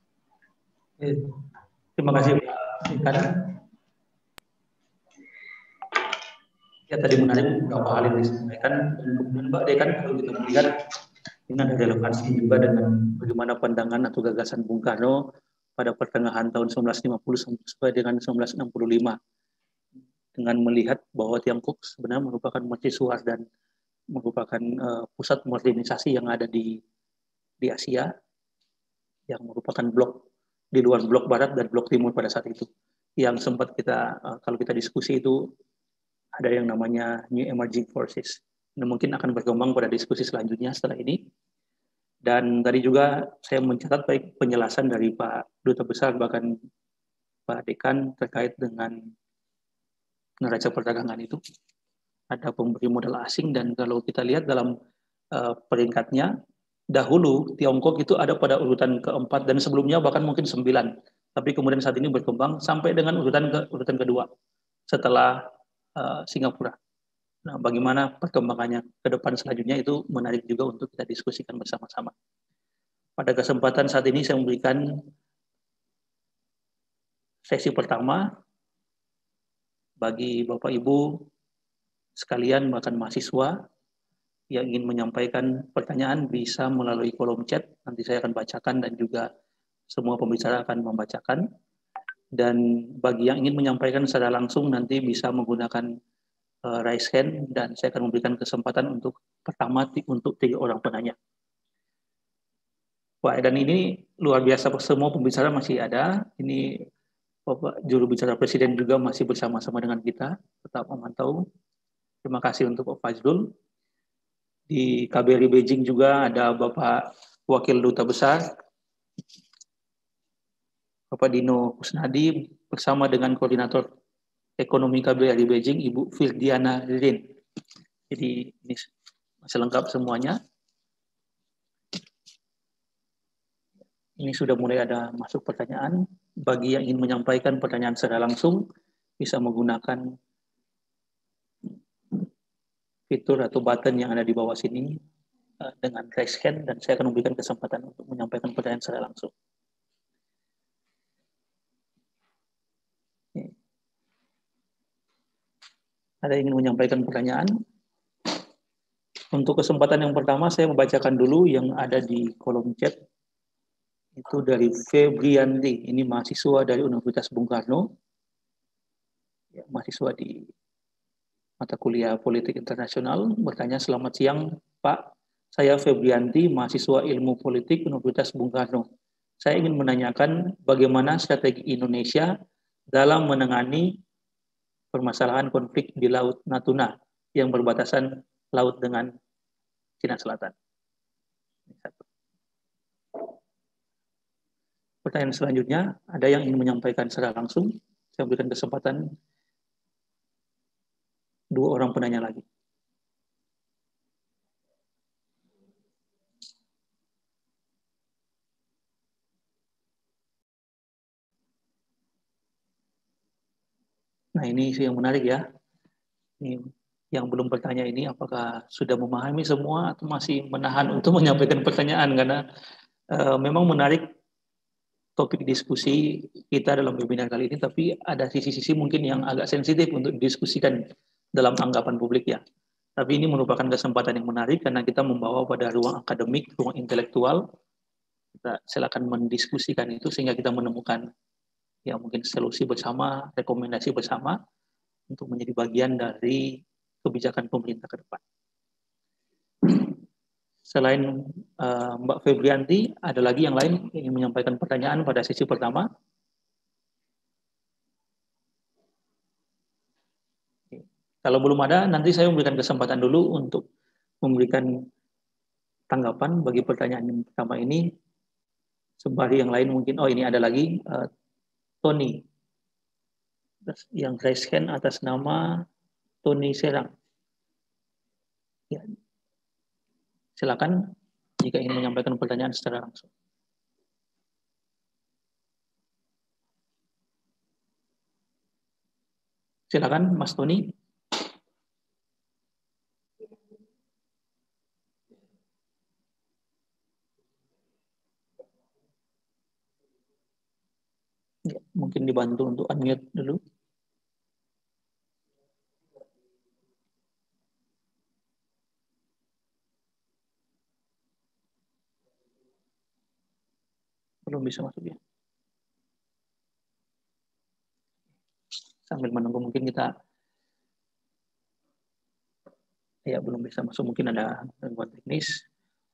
Terima kasih Pak. Ya, tadi menarik beberapa hal yang disampaikan, dan kemudian Mbak Dekan kalau kita melihat ini ada relevansi juga dengan bagaimana pandangan atau gagasan Bung Karno pada pertengahan tahun 1950 sampai dengan 1965 dengan melihat bahwa Tiongkok sebenarnya merupakan mercusuar dan merupakan pusat modernisasi yang ada di Asia yang merupakan blok di luar blok barat dan blok timur pada saat itu yang sempat kita kalau kita diskusi itu ada yang namanya New Emerging Forces. Nah, mungkin akan berkembang pada diskusi selanjutnya setelah ini. Dan tadi juga saya mencatat baik penjelasan dari Pak Duta Besar bahkan Pak Dekan terkait dengan neraca perdagangan itu. Ada pemberi modal asing dan kalau kita lihat dalam peringkatnya, dahulu Tiongkok itu ada pada urutan keempat dan sebelumnya bahkan mungkin 9. Tapi kemudian saat ini berkembang sampai dengan urutan kedua setelah Singapura. Nah, bagaimana perkembangannya ke depan selanjutnya itu menarik juga untuk kita diskusikan bersama-sama. Pada kesempatan saat ini saya memberikan sesi pertama bagi Bapak Ibu sekalian bahkan mahasiswa yang ingin menyampaikan pertanyaan bisa melalui kolom chat. Nanti saya akan bacakan dan juga semua pembicara akan membacakan. Dan bagi yang ingin menyampaikan secara langsung nanti bisa menggunakan raise hand dan saya akan memberikan kesempatan untuk pertama untuk 3 orang penanya. Wah, dan ini luar biasa, semua pembicara masih ada. Ini Bapak Juru Bicara Presiden juga masih bersama-sama dengan kita, tetap memantau. Terima kasih untuk Pak Fajrul. Di KBRI Beijing juga ada Bapak Wakil Duta Besar, Bapak Dino Kusnadi, bersama dengan Koordinator Ekonomi KBRI Beijing, Ibu Firdiana Ririn. Jadi ini masih lengkap semuanya. Ini sudah mulai ada masuk pertanyaan. Bagi yang ingin menyampaikan pertanyaan secara langsung, bisa menggunakan fitur atau button yang ada di bawah sini dengan raise hand, dan saya akan memberikan kesempatan untuk menyampaikan pertanyaan secara langsung. Ada yang ingin menyampaikan pertanyaan? Untuk kesempatan yang pertama, saya membacakan dulu yang ada di kolom chat. Itu dari Febrianti, ini mahasiswa dari Universitas Bung Karno, ya, mahasiswa di mata kuliah Politik Internasional, bertanya, selamat siang Pak, saya Febrianti, mahasiswa Ilmu Politik Universitas Bung Karno. Saya ingin menanyakan bagaimana strategi Indonesia dalam menangani permasalahan konflik di Laut Natuna yang berbatasan laut dengan Cina Selatan. Pertanyaan selanjutnya, ada yang ingin menyampaikan secara langsung? Saya berikan kesempatan 2 orang penanya lagi. Nah, ini yang menarik ya. Ini yang belum bertanya ini apakah sudah memahami semua atau masih menahan untuk menyampaikan pertanyaan, karena memang menarik topik diskusi kita dalam webinar kali ini, tapi ada sisi-sisi mungkin yang agak sensitif untuk didiskusikan dalam anggapan publik ya. Tapi ini merupakan kesempatan yang menarik karena kita membawa pada ruang akademik, ruang intelektual. Kita silakan mendiskusikan itu sehingga kita menemukan ya mungkin solusi bersama, rekomendasi bersama untuk menjadi bagian dari kebijakan pemerintah ke depan. Selain Mbak Febrianti, ada lagi yang lain yang ingin menyampaikan pertanyaan pada sesi pertama? Kalau belum ada, nanti saya memberikan kesempatan dulu untuk memberikan tanggapan bagi pertanyaan yang pertama ini. Sembari yang lain mungkin, oh ini ada lagi, Tony. Yang raise hand atas nama Tony Serang. Ya. Silakan jika ingin menyampaikan pertanyaan secara langsung. Silakan Mas Tony. Ya, mungkin dibantu untuk unmute dulu. Belum bisa masuk ya. Sambil menunggu mungkin kita ya belum bisa masuk, mungkin ada gangguan teknis.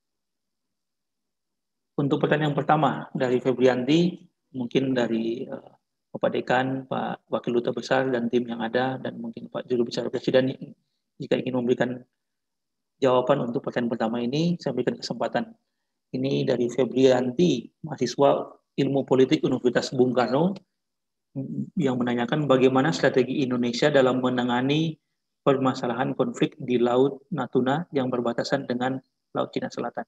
Untuk pertanyaan yang pertama dari Febrianti, mungkin dari Bapak Dekan, Pak Wakil Duta Besar dan tim yang ada, dan mungkin Pak Juru Bicara Presiden jika ingin memberikan jawaban untuk pertanyaan pertama ini, saya berikan kesempatan. Ini dari Febrianti, mahasiswa Ilmu Politik Universitas Bung Karno, yang menanyakan bagaimana strategi Indonesia dalam menangani permasalahan konflik di Laut Natuna yang berbatasan dengan Laut Cina Selatan.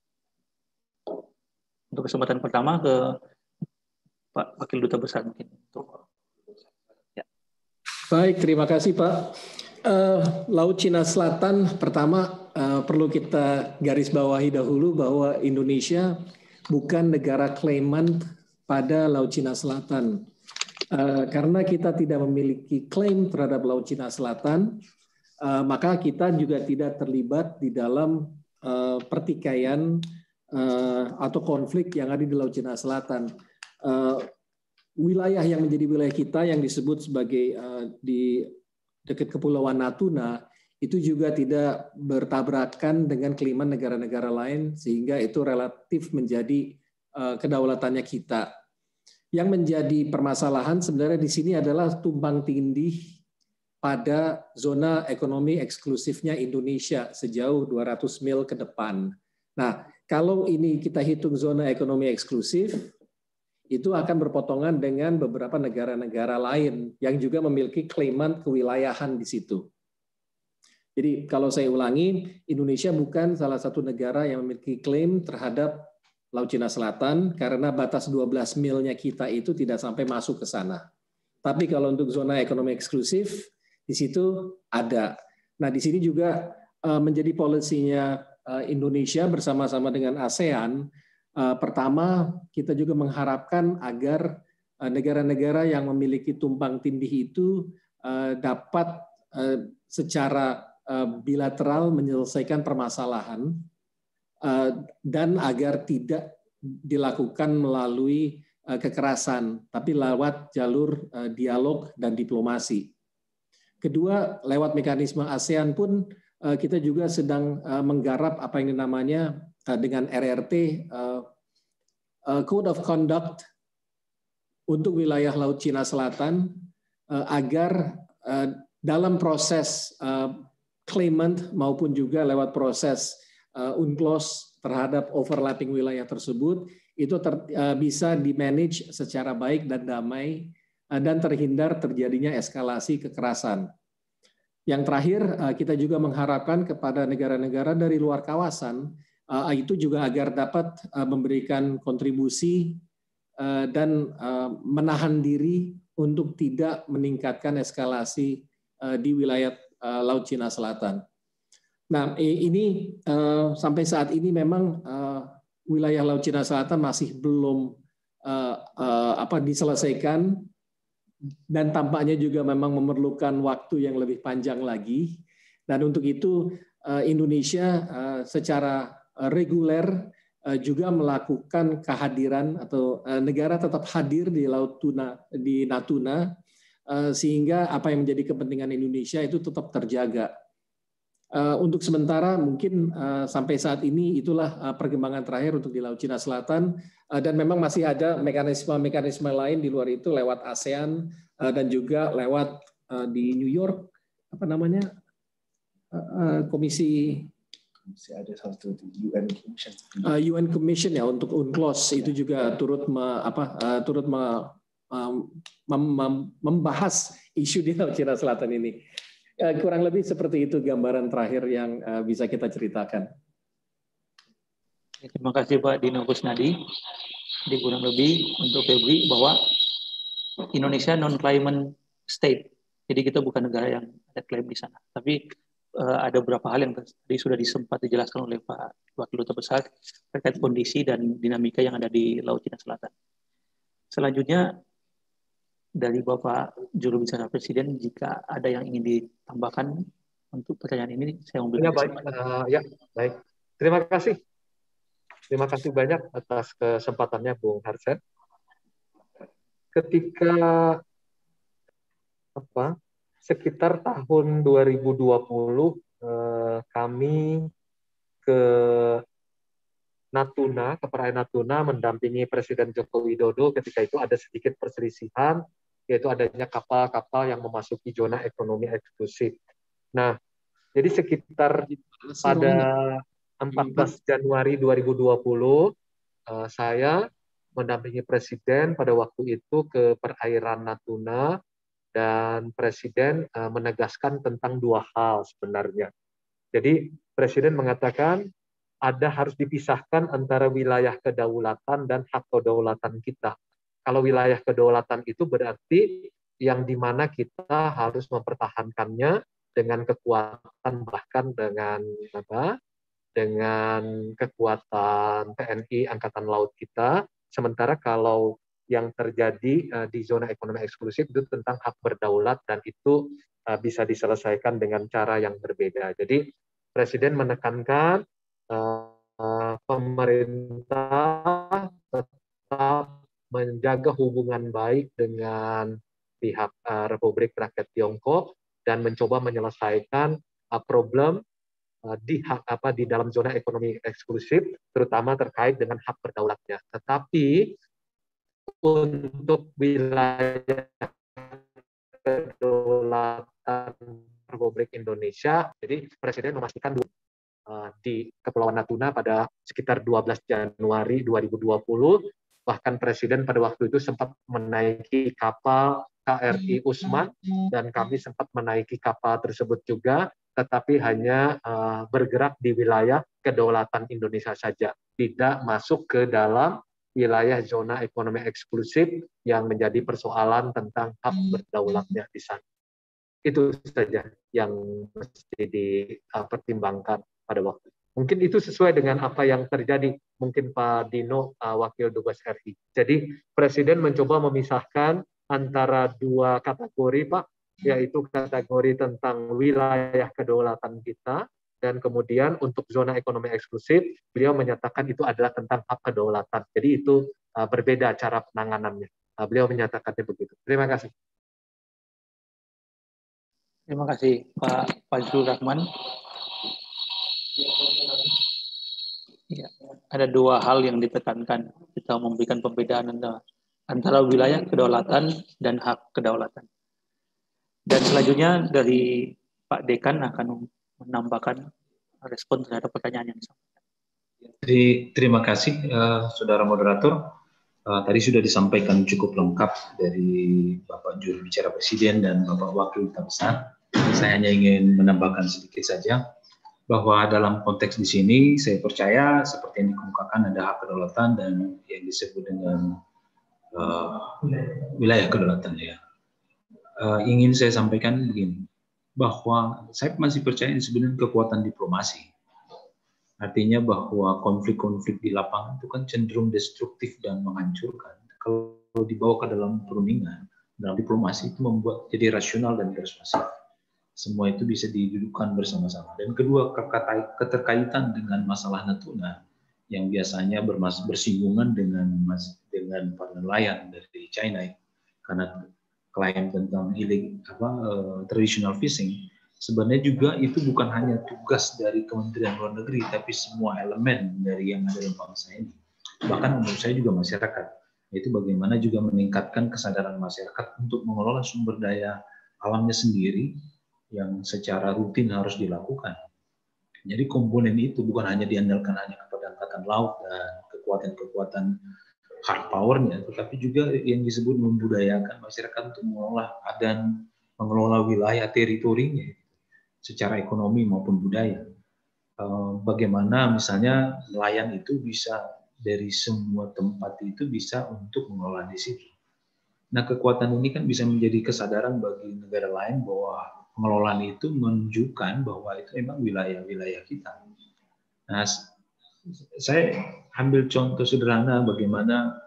Untuk kesempatan pertama ke Pak Wakil Duta Besar mungkin. Ya. Baik, terima kasih Pak. Laut Cina Selatan pertama perlu kita garis bawahi dahulu bahwa Indonesia bukan negara claimant pada Laut Cina Selatan. Karena kita tidak memiliki klaim terhadap Laut Cina Selatan, maka kita juga tidak terlibat di dalam pertikaian atau konflik yang ada di Laut Cina Selatan. Wilayah yang menjadi wilayah kita yang disebut sebagai di dekat Kepulauan Natuna itu juga tidak bertabrakan dengan keimanan negara-negara lain, sehingga itu relatif menjadi kedaulatannya kita. Yang menjadi permasalahan sebenarnya di sini adalah tumpang tindih pada zona ekonomi eksklusifnya Indonesia sejauh 200 mil ke depan. Nah, kalau ini kita hitung zona ekonomi eksklusif, itu akan berpotongan dengan beberapa negara-negara lain yang juga memiliki klaiman kewilayahan di situ. Jadi kalau saya ulangi, Indonesia bukan salah satu negara yang memiliki klaim terhadap Laut Cina Selatan karena batas 12 milnya kita itu tidak sampai masuk ke sana. Tapi kalau untuk zona ekonomi eksklusif, di situ ada. Nah, di sini juga menjadi polisinya Indonesia bersama-sama dengan ASEAN. Pertama, kita juga mengharapkan agar negara-negara yang memiliki tumpang tindih itu dapat secara bilateral menyelesaikan permasalahan dan agar tidak dilakukan melalui kekerasan, tapi lewat jalur dialog dan diplomasi. Kedua, lewat mekanisme ASEAN pun kita juga sedang menggarap apa yang namanya dengan RRT Code of Conduct untuk wilayah Laut Cina Selatan agar dalam proses claimant maupun juga lewat proses UNCLOS terhadap overlapping wilayah tersebut itu bisa di-manage secara baik dan damai dan terhindar terjadinya eskalasi kekerasan. Yang terakhir, kita juga mengharapkan kepada negara-negara dari luar kawasan itu juga agar dapat memberikan kontribusi dan menahan diri untuk tidak meningkatkan eskalasi di wilayah Laut Cina Selatan. Nah, ini sampai saat ini memang wilayah Laut Cina Selatan masih belum diselesaikan dan tampaknya juga memang memerlukan waktu yang lebih panjang lagi. Dan untuk itu Indonesia secara reguler juga melakukan kehadiran atau negara tetap hadir di Laut Tuna di Natuna sehingga apa yang menjadi kepentingan Indonesia itu tetap terjaga. Untuk sementara mungkin sampai saat ini itulah perkembangan terakhir untuk di Laut Cina Selatan dan memang masih ada mekanisme lain di luar itu lewat ASEAN dan juga lewat di New York apa namanya komisi ada satu UN Commission ya untuk UNCLOS itu juga turut membahas isu di Laut Cina Selatan ini. Kurang lebih seperti itu gambaran terakhir yang bisa kita ceritakan. Terima kasih Pak Dino Kusnadi. Di kurang lebih untuk Febri bahwa Indonesia non-claimant state. Jadi kita bukan negara yang ada klaim di sana. Tapi ada beberapa hal yang tadi sudah sempat dijelaskan oleh Pak Wakil Duta Besar terkait kondisi dan dinamika yang ada di Laut Cina Selatan. Selanjutnya dari Bapak Juru Bicara Presiden, jika ada yang ingin ditambahkan untuk pertanyaan ini, saya memberikan kesempatan. Baik. Terima kasih. Terima kasih banyak atas kesempatannya, Bung Harsen. Ketika sekitar tahun 2020 kami ke Natuna, ke perairan Natuna mendampingi Presiden Joko Widodo. Ketika itu ada sedikit perselisihan, yaitu adanya kapal-kapal yang memasuki zona ekonomi eksklusif. Nah, jadi sekitar pada 14 Januari 2020, saya mendampingi Presiden pada waktu itu ke perairan Natuna, dan Presiden menegaskan tentang dua hal sebenarnya. Jadi Presiden mengatakan harus dipisahkan antara wilayah kedaulatan dan hak kedaulatan kita. Kalau wilayah kedaulatan itu berarti yang dimana kita harus mempertahankannya dengan kekuatan, bahkan dengan kekuatan TNI Angkatan Laut kita. Sementara kalau yang terjadi di zona ekonomi eksklusif itu tentang hak berdaulat dan itu bisa diselesaikan dengan cara yang berbeda. Jadi Presiden menekankan pemerintah tetap menjaga hubungan baik dengan pihak Republik Rakyat Tiongkok dan mencoba menyelesaikan problem di dalam zona ekonomi eksklusif, terutama terkait dengan hak berdaulatnya. Tetapi untuk wilayah kedaulatan Republik Indonesia, jadi Presiden memastikan di Kepulauan Natuna pada sekitar 12 Januari 2020, bahkan Presiden pada waktu itu sempat menaiki kapal KRI Usman, dan kami sempat menaiki kapal tersebut juga. tetapi hanya bergerak di wilayah kedaulatan Indonesia saja, tidak masuk ke dalam wilayah zona ekonomi eksklusif yang menjadi persoalan tentang hak berdaulatnya di sana. Itu saja yang mesti dipertimbangkan pada waktu itu. Mungkin itu sesuai dengan apa yang terjadi, mungkin Pak Dino, Wakil Dubes RI. Jadi Presiden mencoba memisahkan antara dua kategori, Pak, yaitu kategori tentang wilayah kedaulatan kita, dan kemudian untuk zona ekonomi eksklusif, beliau menyatakan itu adalah tentang hak kedaulatan. Jadi itu berbeda cara penanganannya. Beliau menyatakannya begitu. Terima kasih. Terima kasih Pak Fajrul Rahman. Ya, ada dua hal yang ditekankan. Kita memberikan pembedaan antara wilayah kedaulatan dan hak kedaulatan. Dan selanjutnya dari Pak Dekan akan menambahkan respon terhadap pertanyaan yang disampaikan. Terima kasih, Saudara Moderator. Tadi sudah disampaikan cukup lengkap dari Bapak Juru Bicara Presiden dan Bapak Wakil Duta Besar. Saya hanya ingin menambahkan sedikit saja bahwa dalam konteks di sini saya percaya seperti yang dikemukakan ada hak kedaulatan dan yang disebut dengan wilayah kedaulatan ya. Ingin saya sampaikan begini, bahwa saya masih percaya sebenarnya kekuatan diplomasi. Artinya bahwa konflik-konflik di lapangan itu kan cenderung destruktif dan menghancurkan. Kalau dibawa ke dalam perundingan, dalam diplomasi itu membuat jadi rasional dan persuasif. Semua itu bisa didudukkan bersama-sama. Dan kedua, keterkaitan dengan masalah Natuna yang biasanya bersinggungan dengan para nelayan dari China, karena klaim tentang traditional fishing. Sebenarnya juga itu bukan hanya tugas dari Kementerian Luar Negeri, tapi semua elemen dari yang ada dalam bangsa ini. Bahkan menurut saya juga masyarakat. Yaitu bagaimana juga meningkatkan kesadaran masyarakat untuk mengelola sumber daya alamnya sendiri yang secara rutin harus dilakukan. Jadi komponen itu bukan hanya diandalkan hanya kepada angkatan laut dan kekuatan-kekuatan hard power-nya, tetapi juga yang disebut membudayakan masyarakat untuk mengelola wilayah teritorinya secara ekonomi maupun budaya. Bagaimana misalnya nelayan itu bisa dari semua tempat itu bisa untuk mengelola di situ. Nah, kekuatan ini kan bisa menjadi kesadaran bagi negara lain bahwa pengelolaan itu menunjukkan bahwa itu memang wilayah-wilayah kita. Nah, saya ambil contoh sederhana bagaimana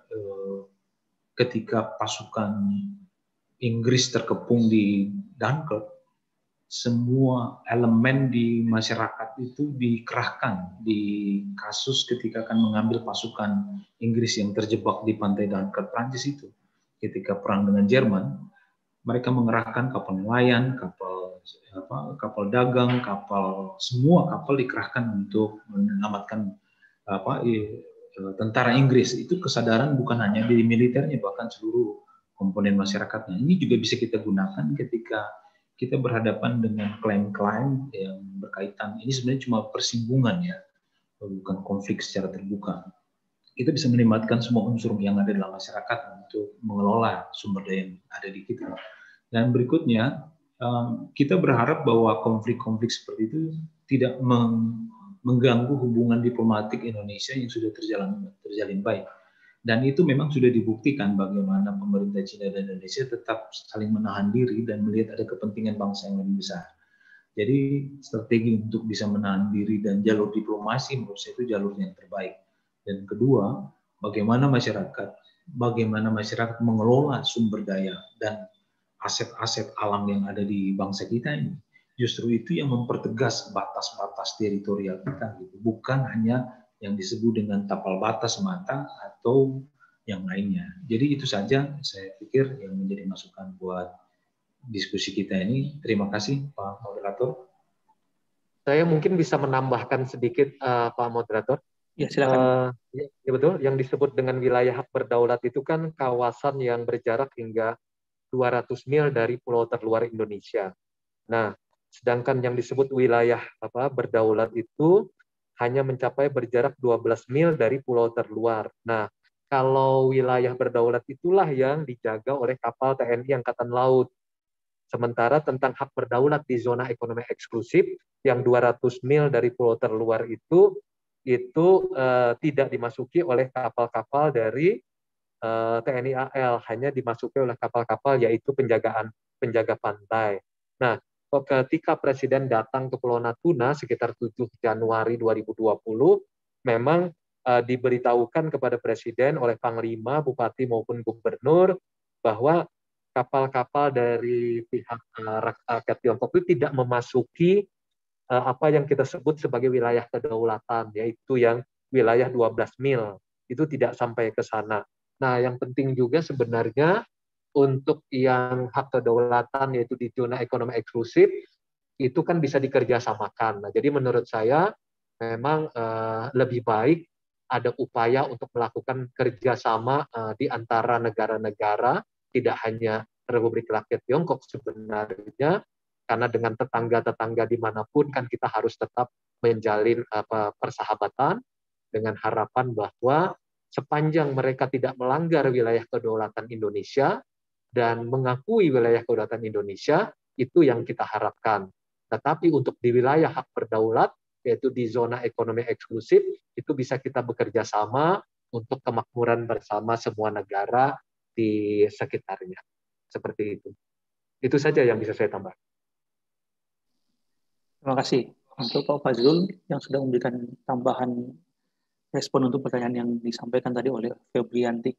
ketika pasukan Inggris terkepung di Dunkirk, semua elemen di masyarakat itu dikerahkan di kasus ketika akan mengambil pasukan Inggris yang terjebak di pantai Dunkirk, Prancis itu. Ketika perang dengan Jerman, mereka mengerahkan kapal nelayan, kapal dagang, semua kapal dikerahkan untuk menyelamatkan tentara Inggris. Itu kesadaran bukan hanya di militernya, bahkan seluruh komponen masyarakatnya. Ini juga bisa kita gunakan ketika kita berhadapan dengan klaim-klaim yang berkaitan. Ini sebenarnya cuma persinggungan ya, bukan konflik secara terbuka. Kita bisa melibatkan semua unsur yang ada dalam masyarakat untuk mengelola sumber daya yang ada di kita. Dan berikutnya, kita berharap bahwa konflik-konflik seperti itu tidak mengganggu hubungan diplomatik Indonesia yang sudah terjalin baik. Dan itu memang sudah dibuktikan bagaimana pemerintah China dan Indonesia tetap saling menahan diri dan melihat ada kepentingan bangsa yang lebih besar. Jadi strategi untuk bisa menahan diri dan jalur diplomasi menurut saya itu jalur yang terbaik. Dan kedua, bagaimana masyarakat mengelola sumber daya dan aset-aset alam yang ada di bangsa kita ini. Justru itu yang mempertegas batas-batas teritorial kita, gitu. Bukan hanya yang disebut dengan tapal batas mata atau yang lainnya. Jadi itu saja saya pikir yang menjadi masukan buat diskusi kita ini. Terima kasih Pak Moderator. Saya mungkin bisa menambahkan sedikit Pak Moderator. Ya, silakan. Ya betul, yang disebut dengan wilayah hak berdaulat itu kan kawasan yang berjarak hingga 200 mil dari pulau terluar Indonesia. Nah, sedangkan yang disebut wilayah berdaulat itu hanya mencapai berjarak 12 mil dari pulau terluar. Nah, kalau wilayah berdaulat itulah yang dijaga oleh kapal TNI Angkatan Laut. Sementara tentang hak berdaulat di zona ekonomi eksklusif yang 200 mil dari pulau terluar itu tidak dimasuki oleh kapal-kapal dari TNI AL, hanya dimasuki oleh kapal-kapal yaitu penjaga pantai. Nah, ketika Presiden datang ke Pulau Natuna sekitar 7 Januari 2020, memang diberitahukan kepada Presiden oleh Panglima, Bupati maupun Gubernur bahwa kapal-kapal dari pihak rakyat Tiongkok itu tidak memasuki apa yang kita sebut sebagai wilayah kedaulatan, yaitu yang wilayah 12 mil. Itu tidak sampai ke sana. Nah, yang penting juga sebenarnya untuk yang hak kedaulatan yaitu di zona ekonomi eksklusif itu kan bisa dikerjasamakan. Nah, jadi menurut saya memang lebih baik ada upaya untuk melakukan kerjasama di antara negara-negara, tidak hanya Republik Rakyat Tiongkok sebenarnya, karena dengan tetangga-tetangga dimanapun kan kita harus tetap menjalin persahabatan dengan harapan bahwa sepanjang mereka tidak melanggar wilayah kedaulatan Indonesia dan mengakui wilayah kedaulatan Indonesia, itu yang kita harapkan. Tetapi untuk di wilayah hak berdaulat, yaitu di zona ekonomi eksklusif, itu bisa kita bekerja sama untuk kemakmuran bersama semua negara di sekitarnya. Seperti itu. Itu saja yang bisa saya tambah. Terima kasih untuk Pak Fazrul yang sudah memberikan tambahan respon untuk pertanyaan yang disampaikan tadi oleh Febrianti.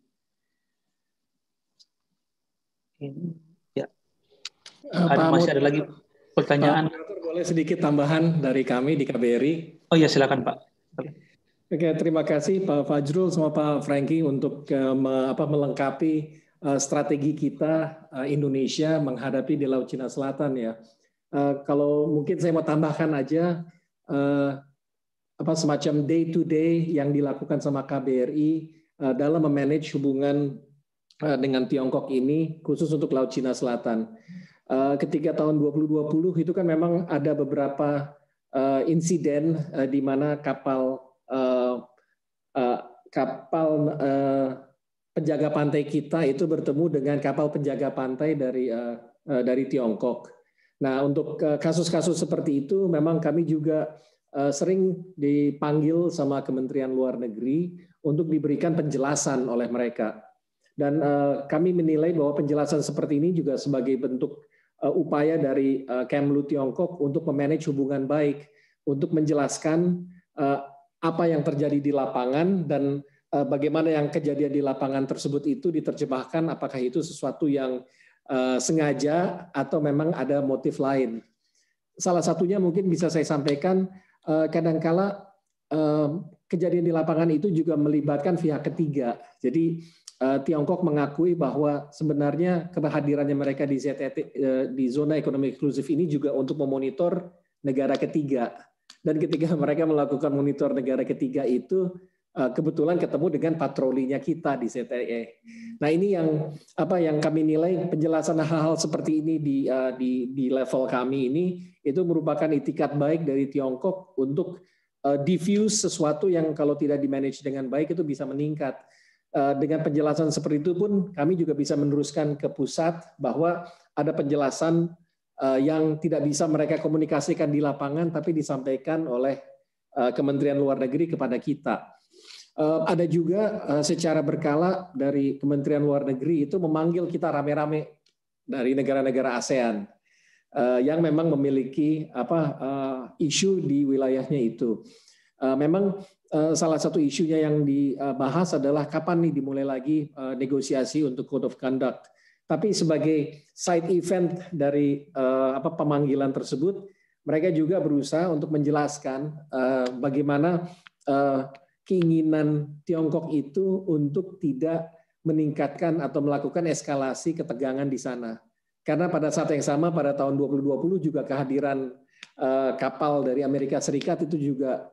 Ya. Masih ada lagi pertanyaan? Pak, boleh sedikit tambahan dari kami di KBRI? Oh ya, silakan Pak. Oke, terima kasih Pak Fazrul sama Pak Franky untuk melengkapi strategi kita Indonesia menghadapi di Laut Cina Selatan ya. Kalau mungkin saya mau tambahkan aja semacam day to day yang dilakukan sama KBRI dalam memanage hubungan dengan Tiongkok ini khusus untuk Laut Cina Selatan. Ketika tahun 2020 itu kan memang ada beberapa insiden di mana kapal penjaga pantai kita itu bertemu dengan kapal penjaga pantai dari Tiongkok. Nah, untuk kasus-kasus seperti itu memang kami juga sering dipanggil sama Kementerian Luar Negeri untuk diberikan penjelasan oleh mereka. Dan kami menilai bahwa penjelasan seperti ini juga sebagai bentuk upaya dari Kemlu Tiongkok untuk memanage hubungan baik, untuk menjelaskan apa yang terjadi di lapangan dan bagaimana yang kejadian di lapangan tersebut itu diterjemahkan apakah itu sesuatu yang sengaja atau memang ada motif lain. Salah satunya mungkin bisa saya sampaikan, kadangkala kejadian di lapangan itu juga melibatkan pihak ketiga. Jadi Tiongkok mengakui bahwa sebenarnya kehadirannya mereka di ZET, di zona ekonomi eksklusif ini juga untuk memonitor negara ketiga. Dan ketika mereka melakukan monitor negara ketiga itu, kebetulan ketemu dengan patrolinya kita di ZTE. Nah, ini yang kami nilai penjelasan hal-hal seperti ini di level kami ini itu merupakan itikat baik dari Tiongkok untuk diffuse sesuatu yang kalau tidak di-manage dengan baik itu bisa meningkat. Dengan penjelasan seperti itu pun kami juga bisa meneruskan ke pusat bahwa ada penjelasan yang tidak bisa mereka komunikasikan di lapangan tapi disampaikan oleh Kementerian Luar Negeri kepada kita. Ada juga secara berkala dari Kementerian Luar Negeri itu memanggil kita rame-rame dari negara-negara ASEAN yang memang memiliki isu di wilayahnya itu. Memang salah satu isunya yang dibahas adalah kapan nih dimulai lagi negosiasi untuk Code of Conduct. Tapi sebagai side event dari pemanggilan tersebut, mereka juga berusaha untuk menjelaskan bagaimana keinginan Tiongkok itu untuk tidak meningkatkan atau melakukan eskalasi ketegangan di sana. Karena pada saat yang sama pada tahun 2020 juga kehadiran kapal dari Amerika Serikat itu juga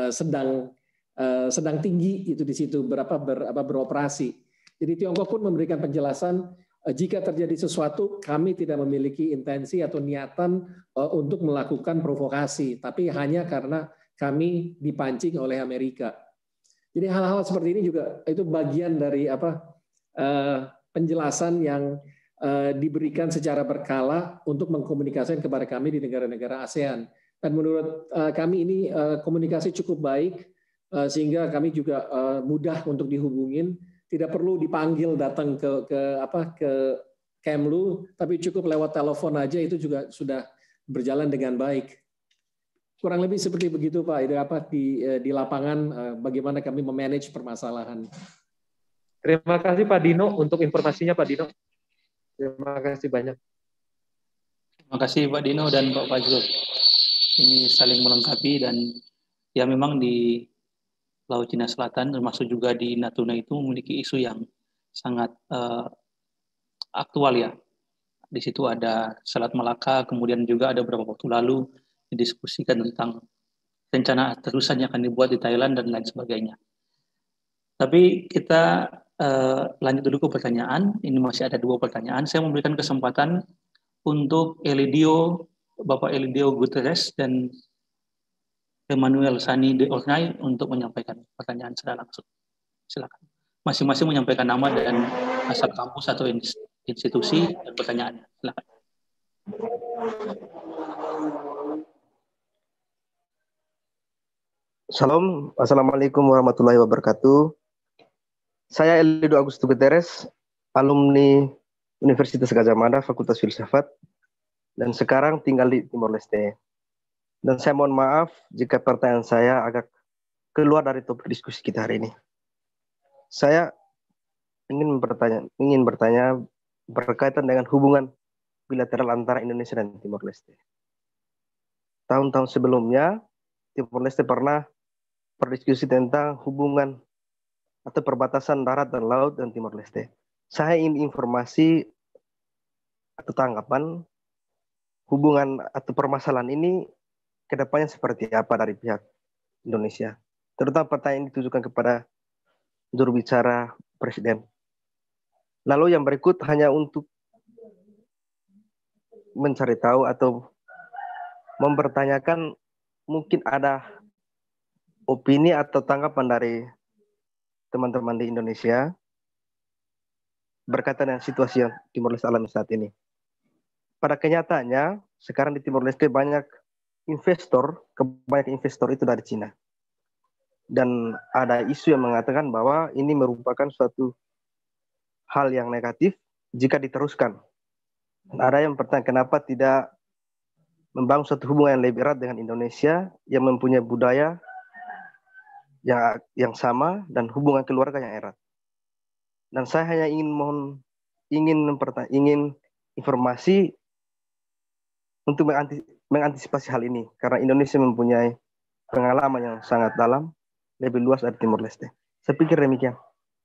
sedang tinggi itu di situ beroperasi. Jadi Tiongkok pun memberikan penjelasan jika terjadi sesuatu kami tidak memiliki intensi atau niatan untuk melakukan provokasi, tapi hanya karena kami dipancing oleh Amerika. Jadi hal-hal seperti ini juga itu bagian dari penjelasan yang diberikan secara berkala untuk mengkomunikasikan kepada kami di negara-negara ASEAN. Dan menurut kami ini komunikasi cukup baik, sehingga kami juga mudah untuk dihubungin, tidak perlu dipanggil datang ke Kemlu, tapi cukup lewat telepon aja itu juga sudah berjalan dengan baik. Kurang lebih seperti begitu Pak, di lapangan bagaimana kami memanage permasalahan. Terima kasih Pak Dino untuk informasinya Pak Dino. Terima kasih banyak. Terima kasih Pak Dino dan Pak Fajrul. Ini saling melengkapi dan ya memang di Laut Cina Selatan termasuk juga di Natuna itu memiliki isu yang sangat aktual ya. Di situ ada Selat Malaka, kemudian juga ada beberapa waktu lalu didiskusikan tentang rencana terusan yang akan dibuat di Thailand dan lain sebagainya. Tapi kita lanjut dulu ke pertanyaan. Ini masih ada 2 pertanyaan. Saya memberikan kesempatan untuk Bapak Elidio Guterres dan Emmanuel Sani de Ornay untuk menyampaikan pertanyaan secara langsung. Silakan. Masing-masing menyampaikan nama dan asal kampus atau institusi dan pertanyaannya. Silakan. Salam, Assalamualaikum warahmatullahi wabarakatuh. Saya Elidio Augusto Guterres, alumni Universitas Gadjah Mada, Fakultas Filsafat, dan sekarang tinggal di Timor Leste. Dan saya mohon maaf jika pertanyaan saya agak keluar dari topik diskusi kita hari ini. Saya ingin bertanya berkaitan dengan hubungan bilateral antara Indonesia dan Timor Leste. Tahun-tahun sebelumnya, Timor Leste pernah berdiskusi tentang hubungan atau perbatasan darat dan laut dan Timor Leste. Saya ingin informasi atau tanggapan hubungan atau permasalahan ini kedepannya seperti apa dari pihak Indonesia. Terutama pertanyaan ini ditujukan kepada juru bicara Presiden. Lalu yang berikut hanya untuk mencari tahu atau mempertanyakan mungkin ada opini atau tanggapan dari teman-teman di Indonesia berkaitan dengan situasi yang Timor Leste alami saat ini. Pada kenyataannya, sekarang di Timor Leste banyak kebanyakan investor itu dari Cina. Dan ada isu yang mengatakan bahwa ini merupakan suatu hal yang negatif jika diteruskan. Dan ada yang bertanya kenapa tidak membangun suatu hubungan yang lebih erat dengan Indonesia yang mempunyai budaya yang sama dan hubungan keluarga yang erat. Dan saya hanya ingin informasi untuk mengantisipasi hal ini karena Indonesia mempunyai pengalaman yang sangat dalam, lebih luas dari Timor Leste. Saya pikir demikian.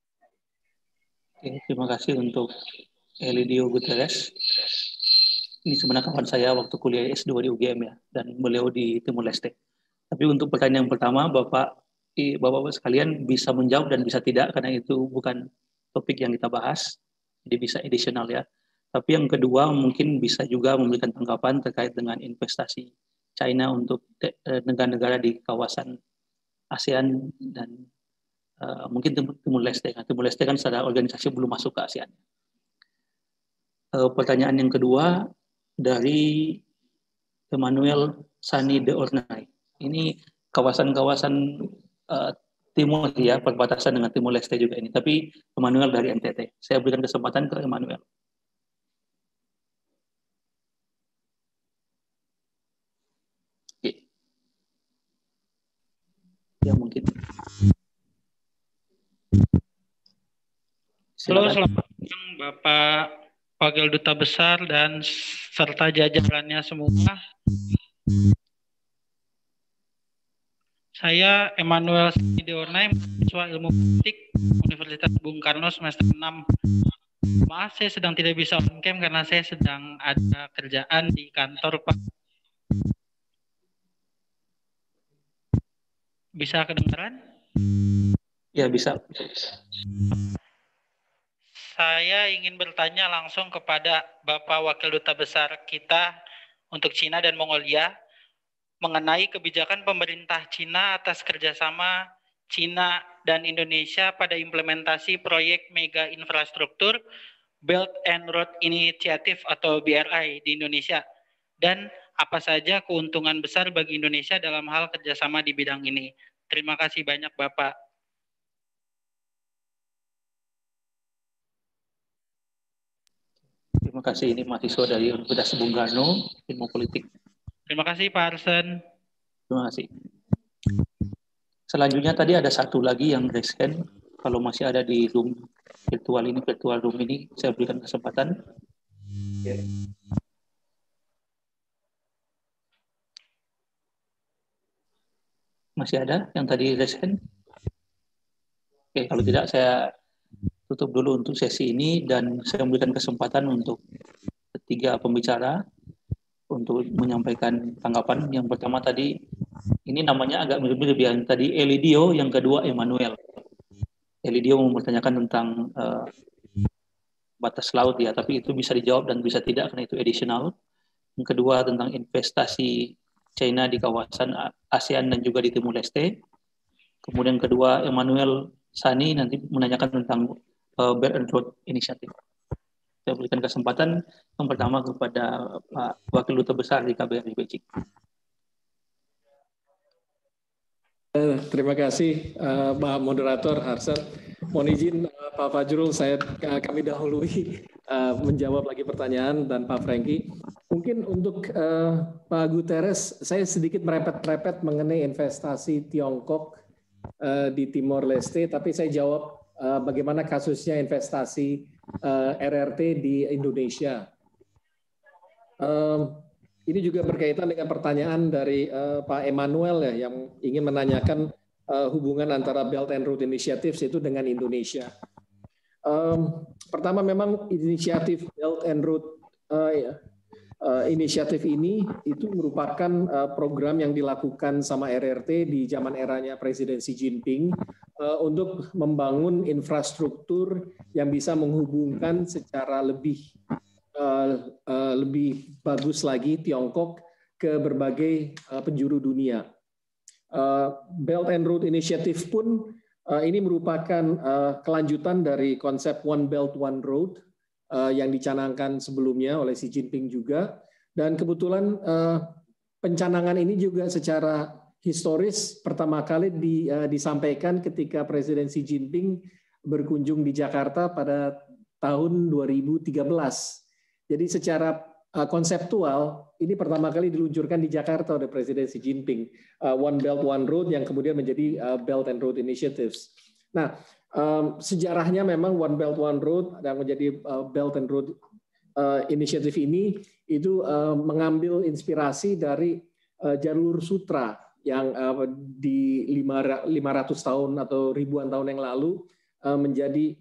Oke, terima kasih untuk Elidio Guterres. Ini sebenarnya kawan saya waktu kuliah S2 di UGM ya, dan beliau di Timor Leste. Tapi untuk pertanyaan yang pertama, Bapak sekalian bisa menjawab dan bisa tidak, karena itu bukan topik yang kita bahas, jadi bisa additional ya. Tapi yang kedua mungkin bisa juga memberikan tanggapan terkait dengan investasi China untuk negara-negara di kawasan ASEAN dan mungkin Timor Leste. Timor Leste kan secara organisasi belum masuk ke ASEAN. Pertanyaan yang kedua dari Emmanuel Sani de Ornay. Ini kawasan-kawasan timur ya, perbatasan dengan Timor Leste juga ini. Tapi Emmanuel dari NTT. Saya berikan kesempatan ke Emmanuel. Ya mungkin. Halo, selamat siang Bapak Wakil Duta Besar dan serta jajarannya semua. Saya Emmanuel Sani de Ornay, mahasiswa Ilmu Politik Universitas Bung Karno semester 6. Maaf, saya sedang tidak bisa on cam karena saya sedang ada kerjaan di kantor, Pak. Bisa kedengaran? Ya, bisa. Saya ingin bertanya langsung kepada Bapak Wakil Duta Besar kita untuk Cina dan Mongolia mengenai kebijakan pemerintah Cina atas kerjasama Cina dan Indonesia pada implementasi proyek mega infrastruktur Belt and Road Initiative atau BRI di Indonesia? Dan apa saja keuntungan besar bagi Indonesia dalam hal kerjasama di bidang ini? Terima kasih banyak Bapak. Terima kasih. Ini mahasiswa dari Universitas Bung Karno, Ilmu Politik. Terima kasih Pak Arsen. Terima kasih. Selanjutnya tadi ada satu lagi yang raise hand. Kalau masih ada di room virtual room ini, saya berikan kesempatan. Ya. Masih ada yang tadi raise hand? Oke, kalau tidak saya tutup dulu untuk sesi ini dan saya memberikan kesempatan untuk ketiga pembicara untuk menyampaikan tanggapan. Yang pertama tadi, ini namanya agak mirip-mirip yang tadi Elidio, yang kedua Emmanuel. Elidio mempertanyakan tentang batas laut ya, tapi itu bisa dijawab dan bisa tidak karena itu additional. Yang kedua tentang investasi China di kawasan ASEAN dan juga di Timur Leste. Kemudian kedua Emmanuel Sani nanti menanyakan tentang Belt and Road Initiative. Saya berikan kesempatan yang pertama kepada Pak Wakil Duta Besar di KBRI Beijing. Terima kasih Pak Moderator Harsen. Mohon izin Pak Fajrul, kami dahului menjawab lagi pertanyaan dan Pak Franky. Mungkin untuk Pak Guterres, saya sedikit merepet-repet mengenai investasi Tiongkok di Timor Leste, tapi saya jawab bagaimana kasusnya investasi RRT di Indonesia. Ini juga berkaitan dengan pertanyaan dari Pak Emmanuel ya, yang ingin menanyakan hubungan antara Belt and Road Initiative itu dengan Indonesia. Pertama memang inisiatif Belt and Road Inisiatif ini itu merupakan program yang dilakukan sama RRT di zaman eranya Presiden Xi Jinping untuk membangun infrastruktur yang bisa menghubungkan secara lebih bagus lagi Tiongkok ke berbagai penjuru dunia. Belt and Road Initiative pun ini merupakan kelanjutan dari konsep One Belt One Road yang dicanangkan sebelumnya oleh Xi Jinping juga, dan kebetulan pencanangan ini juga secara historis pertama kali disampaikan ketika Presiden Xi Jinping berkunjung di Jakarta pada tahun 2013. Jadi secara konseptual ini pertama kali diluncurkan di Jakarta oleh Presiden Xi Jinping, One Belt One Road yang kemudian menjadi Belt and Road Initiatives. Nah, sejarahnya memang One Belt One Road yang menjadi Belt and Road Initiative ini itu mengambil inspirasi dari jalur sutra yang di 500 tahun atau ribuan tahun yang lalu menjadi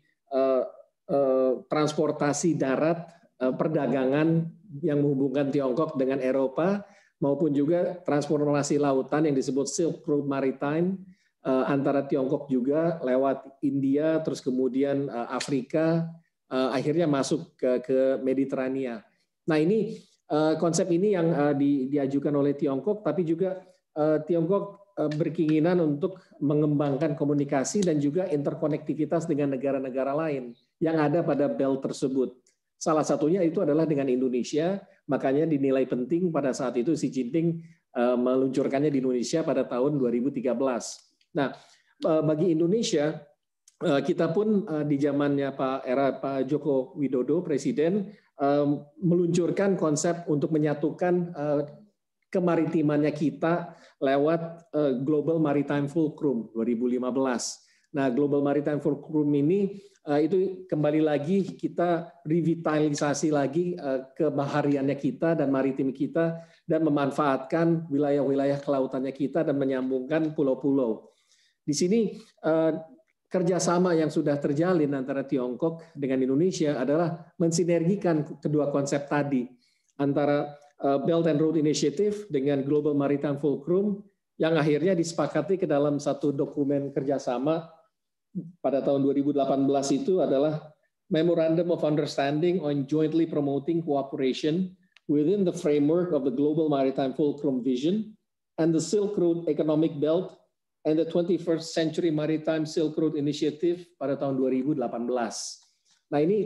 transportasi darat perdagangan yang menghubungkan Tiongkok dengan Eropa, maupun juga transportasi lautan yang disebut Silk Road Maritime antara Tiongkok juga lewat India, terus kemudian Afrika, akhirnya masuk ke Mediterania. Nah ini konsep ini yang diajukan oleh Tiongkok, tapi juga Tiongkok berkeinginan untuk mengembangkan komunikasi dan juga interkonektivitas dengan negara-negara lain yang ada pada belt tersebut. Salah satunya itu adalah dengan Indonesia, makanya dinilai penting pada saat itu Xi Jinping meluncurkannya di Indonesia pada tahun 2013. Nah, bagi Indonesia, kita pun di zamannya Pak Joko Widodo, Presiden, meluncurkan konsep untuk menyatukan kemaritimannya kita lewat Global Maritime Fulcrum 2015. Nah, Global Maritime Fulcrum ini itu kembali lagi kita revitalisasi lagi kebahariannya kita dan maritim kita dan memanfaatkan wilayah-wilayah kelautannya kita dan menyambungkan pulau-pulau. Di sini kerjasama yang sudah terjalin antara Tiongkok dengan Indonesia adalah mensinergikan kedua konsep tadi antara Belt and Road Initiative dengan Global Maritime Fulcrum yang akhirnya disepakati ke dalam satu dokumen kerjasama pada tahun 2018 itu adalah Memorandum of Understanding on Jointly Promoting Cooperation within the framework of the Global Maritime Fulcrum Vision and the Silk Road Economic Belt and the 21st Century Maritime Silk Road Initiative pada tahun 2018. Nah ini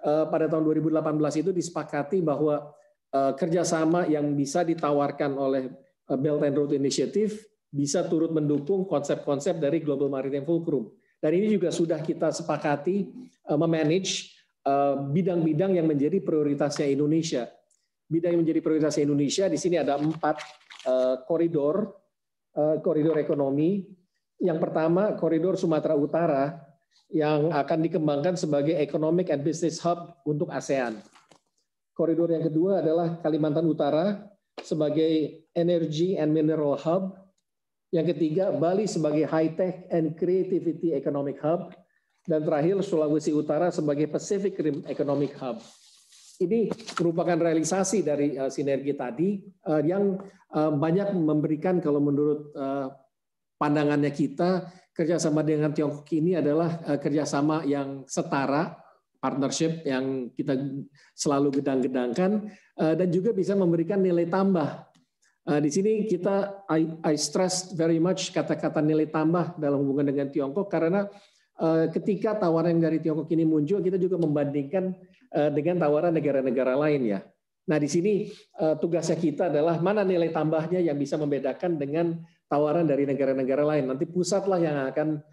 pada tahun 2018 itu disepakati bahwa kerjasama yang bisa ditawarkan oleh Belt and Road Initiative bisa turut mendukung konsep-konsep dari Global Maritime Fulcrum. Dan ini juga sudah kita sepakati memanage bidang-bidang yang menjadi prioritasnya Indonesia. Bidang yang menjadi prioritasnya Indonesia di sini ada 4 koridor ekonomi. Yang pertama, koridor Sumatera Utara yang akan dikembangkan sebagai Economic and Business Hub untuk ASEAN. Koridor yang kedua adalah Kalimantan Utara sebagai Energy and Mineral Hub. Yang ketiga, Bali sebagai High Tech and Creativity Economic Hub. Dan terakhir, Sulawesi Utara sebagai Pacific Rim Economic Hub. Ini merupakan realisasi dari sinergi tadi yang banyak memberikan, kalau menurut pandangannya kita, kerjasama dengan Tiongkok ini adalah kerjasama yang setara, partnership yang kita selalu gedang-gedangkan, dan juga bisa memberikan nilai tambah. Di sini kita, I stress very much kata-kata nilai tambah dalam hubungan dengan Tiongkok, karena ketika tawaran dari Tiongkok ini muncul, kita juga membandingkan dengan tawaran negara-negara lain ya. Nah di sini tugasnya kita adalah mana nilai tambahnya yang bisa membedakan dengan tawaran dari negara-negara lain. Nanti pusatlah yang akan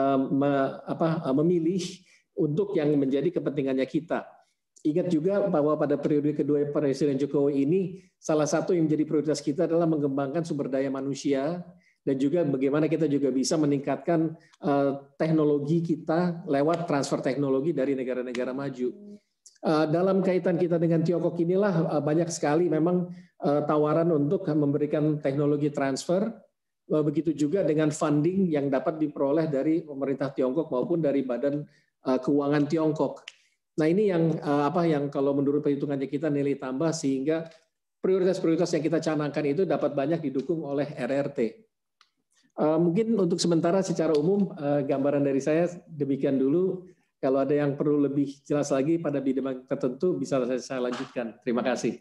memilih untuk yang menjadi kepentingannya kita. Ingat juga bahwa pada periode kedua Presiden Jokowi ini, salah satu yang menjadi prioritas kita adalah mengembangkan sumber daya manusia, dan juga bagaimana kita juga bisa meningkatkan teknologi kita lewat transfer teknologi dari negara-negara maju. Dalam kaitan kita dengan Tiongkok inilah banyak sekali memang tawaran untuk memberikan teknologi transfer, begitu juga dengan funding yang dapat diperoleh dari pemerintah Tiongkok maupun dari Badan Keuangan Tiongkok. Nah ini yang yang kalau menurut perhitungannya kita nilai tambah, sehingga prioritas-prioritas yang kita canangkan itu dapat banyak didukung oleh RRT. Mungkin untuk sementara secara umum gambaran dari saya demikian dulu. Kalau ada yang perlu lebih jelas lagi pada bidang tertentu bisa saya lanjutkan. Terima kasih.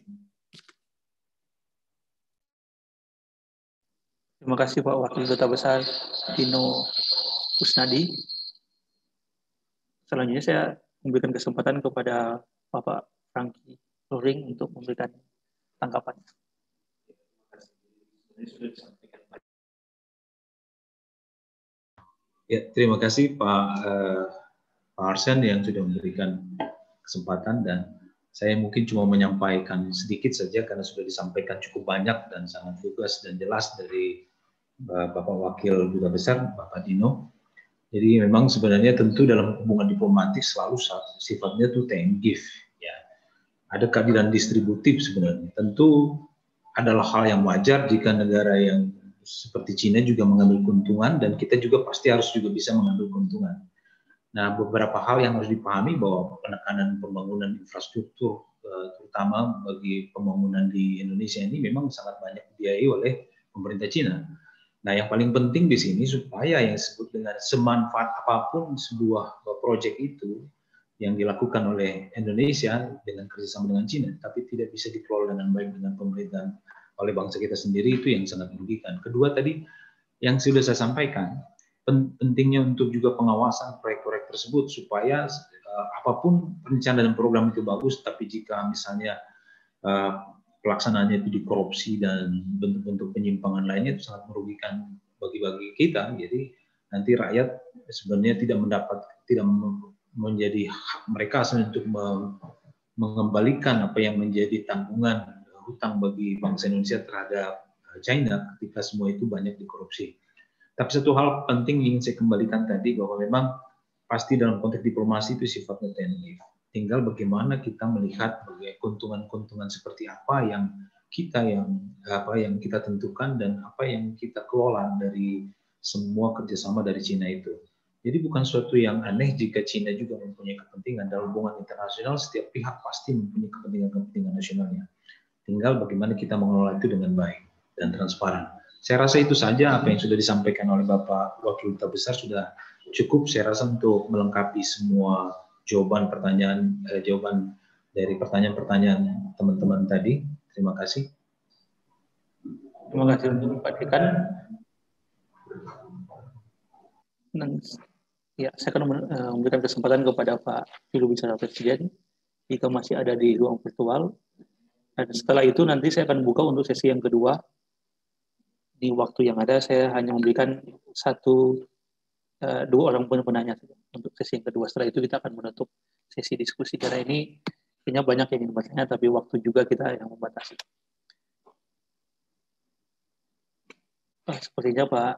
Terima kasih Pak Wakil Duta Besar Dino Kusnadi. Selanjutnya saya memberikan kesempatan kepada Bapak Franky Luring untuk memberikan tanggapan. Ya, terima kasih Pak Arsen yang sudah memberikan kesempatan, dan saya mungkin cuma menyampaikan sedikit saja karena sudah disampaikan cukup banyak dan sangat lugas dan jelas dari Bapak Wakil Duta Besar, Bapak Dino. Jadi memang sebenarnya tentu dalam hubungan diplomatik selalu sifatnya itu take and give. Ya. Ada keadilan distributif sebenarnya. Tentu adalah hal yang wajar jika negara yang seperti Cina juga mengambil keuntungan, dan kita juga pasti harus juga bisa mengambil keuntungan. Nah, beberapa hal yang harus dipahami bahwa penekanan pembangunan infrastruktur, terutama bagi pembangunan di Indonesia ini memang sangat banyak dibiayai oleh pemerintah Cina. Nah, yang paling penting di sini supaya yang disebut dengan semanfaat apapun sebuah proyek itu yang dilakukan oleh Indonesia dengan kerjasama dengan Cina, tapi tidak bisa dikelola dengan baik dengan pemerintahan oleh bangsa kita sendiri, itu yang sangat merugikan. Kedua tadi yang sudah saya sampaikan, pentingnya untuk juga pengawasan proyek-proyek tersebut supaya apapun perencanaan dan program itu bagus, tapi jika misalnya pelaksanaannya itu dikorupsi dan bentuk-bentuk penyimpangan lainnya, itu sangat merugikan bagi kita. Jadi nanti rakyat sebenarnya tidak menjadi hak mereka untuk mengembalikan apa yang menjadi tanggungan hutang bagi bangsa Indonesia terhadap China ketika semua itu banyak dikorupsi. Tapi satu hal penting ingin saya kembalikan tadi, bahwa memang pasti dalam konteks diplomasi itu sifatnya tentatif. Tinggal bagaimana kita melihat keuntungan-keuntungan seperti apa yang kita tentukan dan apa yang kita kelola dari semua kerjasama dari Cina itu. Jadi bukan suatu yang aneh jika Cina juga mempunyai kepentingan dalam hubungan internasional. Setiap pihak pasti mempunyai kepentingan nasionalnya. Tinggal bagaimana kita mengelola itu dengan baik dan transparan. Saya rasa itu saja apa yang sudah disampaikan oleh Bapak Wakil Duta Besar sudah cukup, saya rasa, untuk melengkapi semua jawaban dari pertanyaan-pertanyaan teman-teman tadi. Terima kasih. Terima kasih untuk Pak Dekan. Ya, saya akan memberikan kesempatan kepada Pak Juru Bicara Presiden jika masih ada di ruang virtual. Dan setelah itu nanti saya akan buka untuk sesi yang kedua. Di waktu yang ada saya hanya memberikan dua orang penanya untuk sesi yang kedua. Setelah itu kita akan menutup sesi diskusi karena ini kayaknya banyak yang ingin bertanya tapi waktu juga kita yang membatasi. Sepertinya Pak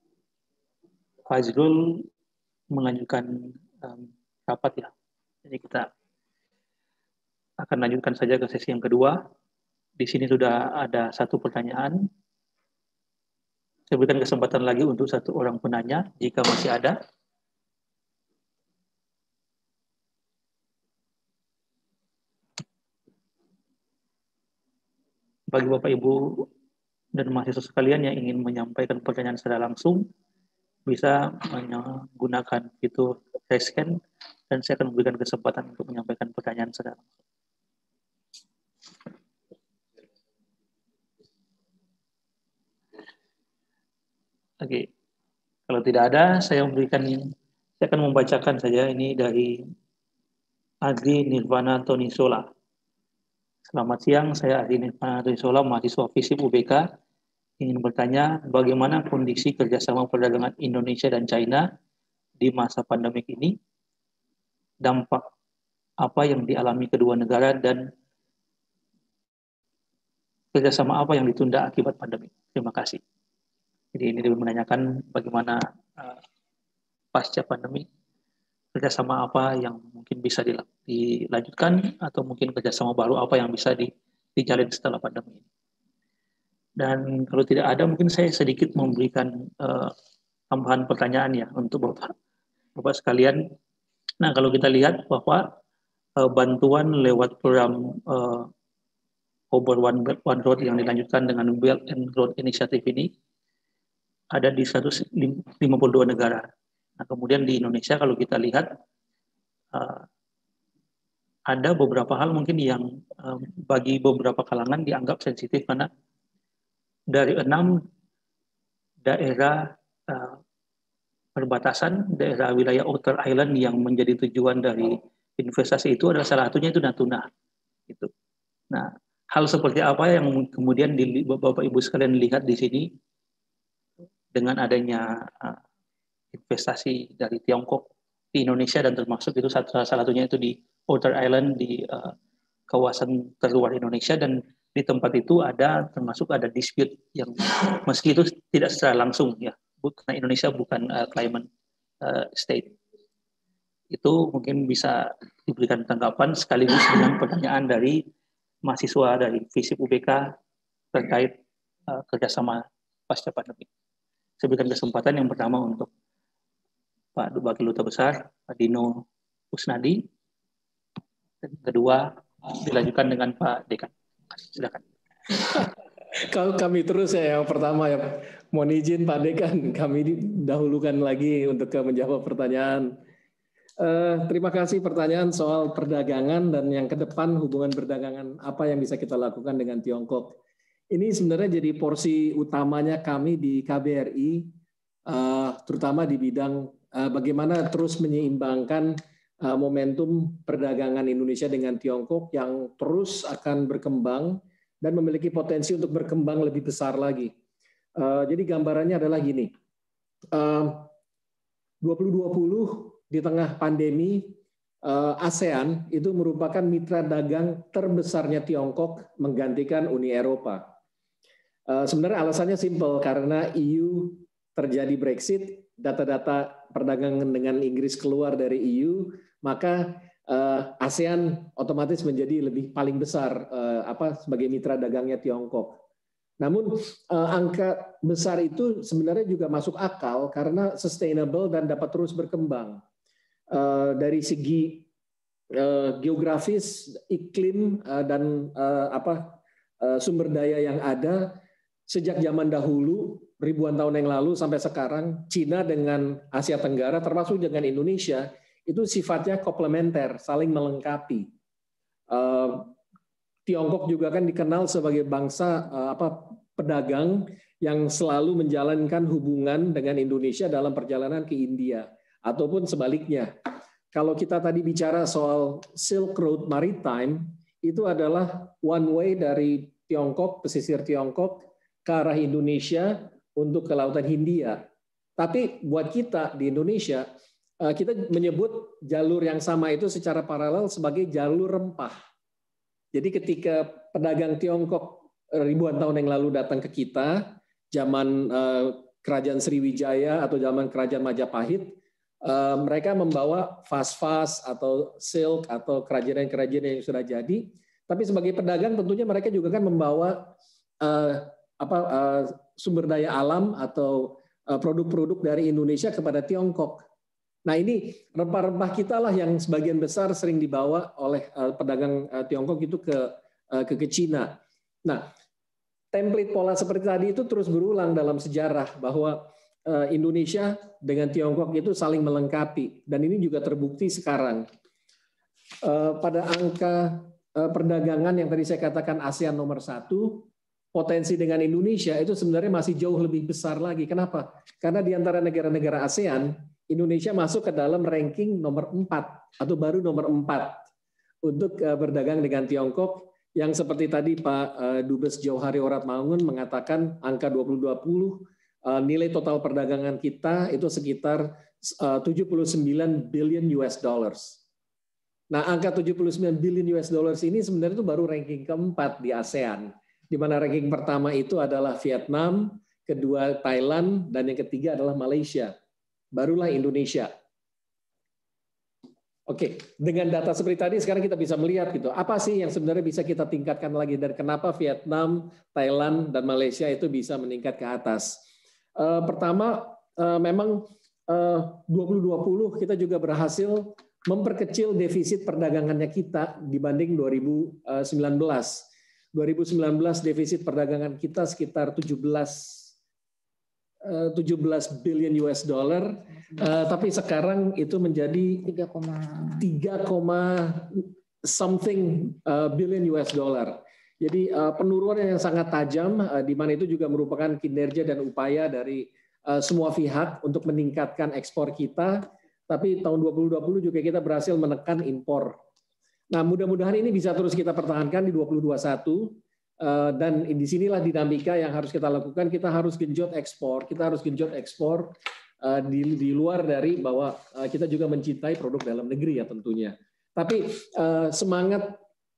Fajrul mengajukan rapat ya. Jadi kita akan lanjutkan saja ke sesi yang kedua. Di sini sudah ada satu pertanyaan. Saya berikan kesempatan lagi untuk satu orang penanya jika masih ada. Bagi Bapak Ibu dan mahasiswa sekalian yang ingin menyampaikan pertanyaan secara langsung, bisa menggunakan fitur raise hand dan saya akan memberikan kesempatan untuk menyampaikan pertanyaan secara langsung. Oke, kalau tidak ada, saya akan membacakan saja ini dari Adi Nirvana Tonisola. Selamat siang, saya Adi Nirvana Tonisola, mahasiswa FISIP UBK. Ingin bertanya, bagaimana kondisi kerjasama perdagangan Indonesia dan China di masa pandemik ini? Dampak apa yang dialami kedua negara dan kerjasama apa yang ditunda akibat pandemi? Terima kasih. Jadi ini menanyakan bagaimana pasca pandemi, kerjasama apa yang mungkin bisa dilanjutkan atau mungkin kerjasama baru apa yang bisa dijalin setelah pandemi ini. Dan kalau tidak ada, mungkin saya sedikit memberikan tambahan pertanyaan ya untuk Bapak sekalian. Nah, kalau kita lihat bahwa bantuan lewat program Over One Belt One Road yang dilanjutkan dengan Belt and Road Initiative ini ada di 152 negara. Nah, kemudian di Indonesia kalau kita lihat ada beberapa hal mungkin yang bagi beberapa kalangan dianggap sensitif karena dari 6 daerah perbatasan, daerah wilayah Outer Island yang menjadi tujuan dari investasi itu adalah salah satunya itu Natuna. Gitu. Nah, hal seperti apa yang kemudian Bapak Ibu sekalian lihat di sini dengan adanya investasi dari Tiongkok di Indonesia dan termasuk itu salah satunya itu di Outer Island di kawasan terluar Indonesia dan di tempat itu termasuk ada dispute yang meski itu tidak secara langsung ya karena Indonesia bukan claimant state. Itu mungkin bisa diberikan tanggapan sekaligus dengan pertanyaan dari mahasiswa dari FISIP UBK terkait kerjasama pasca pandemi. Saya berikan kesempatan yang pertama untuk Pak Wakil Duta Besar, Pak Dino Kusnadi. Dan kedua, dilanjutkan dengan Pak Dekan. Silakan. Kalau kami terus ya, yang pertama ya, mohon izin Pak Dekan, kami dahulukan lagi untuk menjawab pertanyaan. Terima kasih pertanyaan soal perdagangan dan yang ke depan hubungan perdagangan apa yang bisa kita lakukan dengan Tiongkok. Ini sebenarnya jadi porsi utamanya kami di KBRI, terutama di bidang bagaimana terus menyeimbangkan momentum perdagangan Indonesia dengan Tiongkok yang terus akan berkembang dan memiliki potensi untuk berkembang lebih besar lagi. Jadi gambarannya adalah gini, 2020 di tengah pandemi, ASEAN itu merupakan mitra dagang terbesarnya Tiongkok menggantikan Uni Eropa. Sebenarnya alasannya simpel, karena EU terjadi Brexit, data-data perdagangan dengan Inggris keluar dari EU, maka ASEAN otomatis menjadi lebih paling besar sebagai mitra dagangnya Tiongkok. Namun angka besar itu sebenarnya juga masuk akal karena sustainable dan dapat terus berkembang. Dari segi geografis, iklim dan sumber daya yang ada sejak zaman dahulu ribuan tahun yang lalu sampai sekarang, Cina dengan Asia Tenggara termasuk dengan Indonesia itu sifatnya komplementer, saling melengkapi. Tiongkok juga kan dikenal sebagai bangsa pedagang yang selalu menjalankan hubungan dengan Indonesia dalam perjalanan ke India ataupun sebaliknya. kalau kita tadi bicara soal Silk Road Maritime, itu adalah one way dari Tiongkok, pesisir Tiongkok, ke arah Indonesia untuk ke Lautan Hindia. Tapi buat kita di Indonesia, kita menyebut jalur yang sama itu secara paralel sebagai jalur rempah. Jadi ketika pedagang Tiongkok ribuan tahun yang lalu datang ke kita, zaman Kerajaan Sriwijaya atau zaman Kerajaan Majapahit, mereka membawa vas-vas atau silk atau kerajinan-kerajinan yang sudah jadi. Tapi sebagai pedagang tentunya mereka juga kan membawa sumber daya alam atau produk-produk dari Indonesia kepada Tiongkok. Nah ini rempah-rempah kita lah yang sebagian besar sering dibawa oleh pedagang Tiongkok itu ke Cina. Nah template pola seperti tadi itu terus berulang dalam sejarah bahwa Indonesia dengan Tiongkok itu saling melengkapi, dan ini juga terbukti sekarang. Pada angka perdagangan yang tadi saya katakan ASEAN nomor 1, potensi dengan Indonesia itu sebenarnya masih jauh lebih besar lagi. Kenapa? Karena di antara negara-negara ASEAN, Indonesia masuk ke dalam ranking nomor 4 atau baru nomor 4 untuk berdagang dengan Tiongkok, yang seperti tadi Pak Dubes Jauhari Oratmangun mengatakan angka 2020 nilai total perdagangan kita itu sekitar 79 billion US dollars. Nah, angka 79 billion US dollars ini sebenarnya itu baru ranking keempat di ASEAN, di mana ranking pertama itu adalah Vietnam, kedua Thailand, dan yang ketiga adalah Malaysia. Barulah Indonesia. Oke, dengan data seperti tadi sekarang kita bisa melihat gitu, apa sih yang sebenarnya bisa kita tingkatkan lagi dan kenapa Vietnam, Thailand, dan Malaysia itu bisa meningkat ke atas. Pertama, memang 2020 kita juga berhasil memperkecil defisit perdagangannya kita dibanding 2019. 2019 defisit perdagangan kita sekitar 17 billion US dollar, tapi sekarang itu menjadi 3, something billion US dollar. Jadi penurunan yang sangat tajam, di mana itu juga merupakan kinerja dan upaya dari semua pihak untuk meningkatkan ekspor kita. Tapi tahun 2020 juga kita berhasil menekan impor. Nah, mudah-mudahan ini bisa terus kita pertahankan di 2021. Dan disinilah dinamika yang harus kita lakukan. Kita harus genjot ekspor. Kita harus genjot ekspor di luar dari bahwa kita juga mencintai produk dalam negeri ya tentunya. Tapi semangat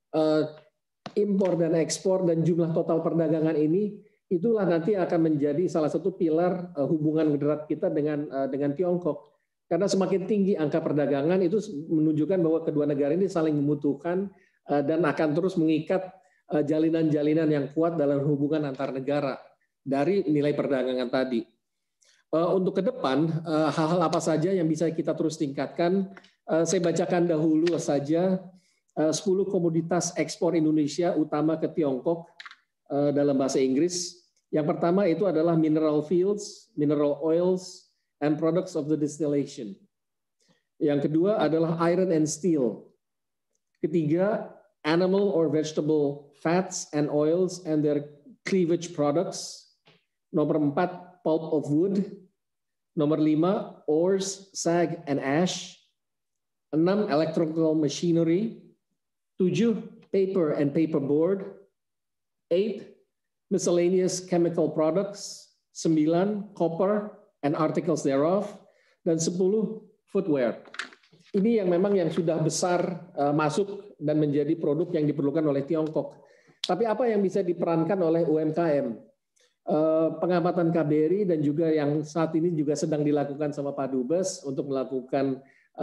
impor dan ekspor dan jumlah total perdagangan ini itulah nanti akan menjadi salah satu pilar hubungan erat kita dengan Tiongkok. Karena semakin tinggi angka perdagangan itu menunjukkan bahwa kedua negara ini saling membutuhkan dan akan terus mengikat jalinan-jalinan yang kuat dalam hubungan antar negara dari nilai perdagangan tadi. Untuk ke depan, hal-hal apa saja yang bisa kita terus tingkatkan? Saya bacakan dahulu saja 10 komoditas ekspor Indonesia utama ke Tiongkok dalam bahasa Inggris. Yang pertama itu adalah mineral fields, mineral oils, and products of the distillation. Yang kedua adalah iron and steel. Ketiga, animal or vegetable fats and oils and their cleavage products. Nomor 4, pulp of wood. Nomor 5, ores, sag, and ash. 6, electrical machinery. 7, paper and paperboard. 8, miscellaneous chemical products. 9, copper and articles thereof. Dan 10, footwear. Ini yang memang yang sudah besar masuk dan menjadi produk yang diperlukan oleh Tiongkok. Tapi apa yang bisa diperankan oleh UMKM? Pengamatan KBRI dan juga yang saat ini juga sedang dilakukan sama Pak Dubes untuk melakukan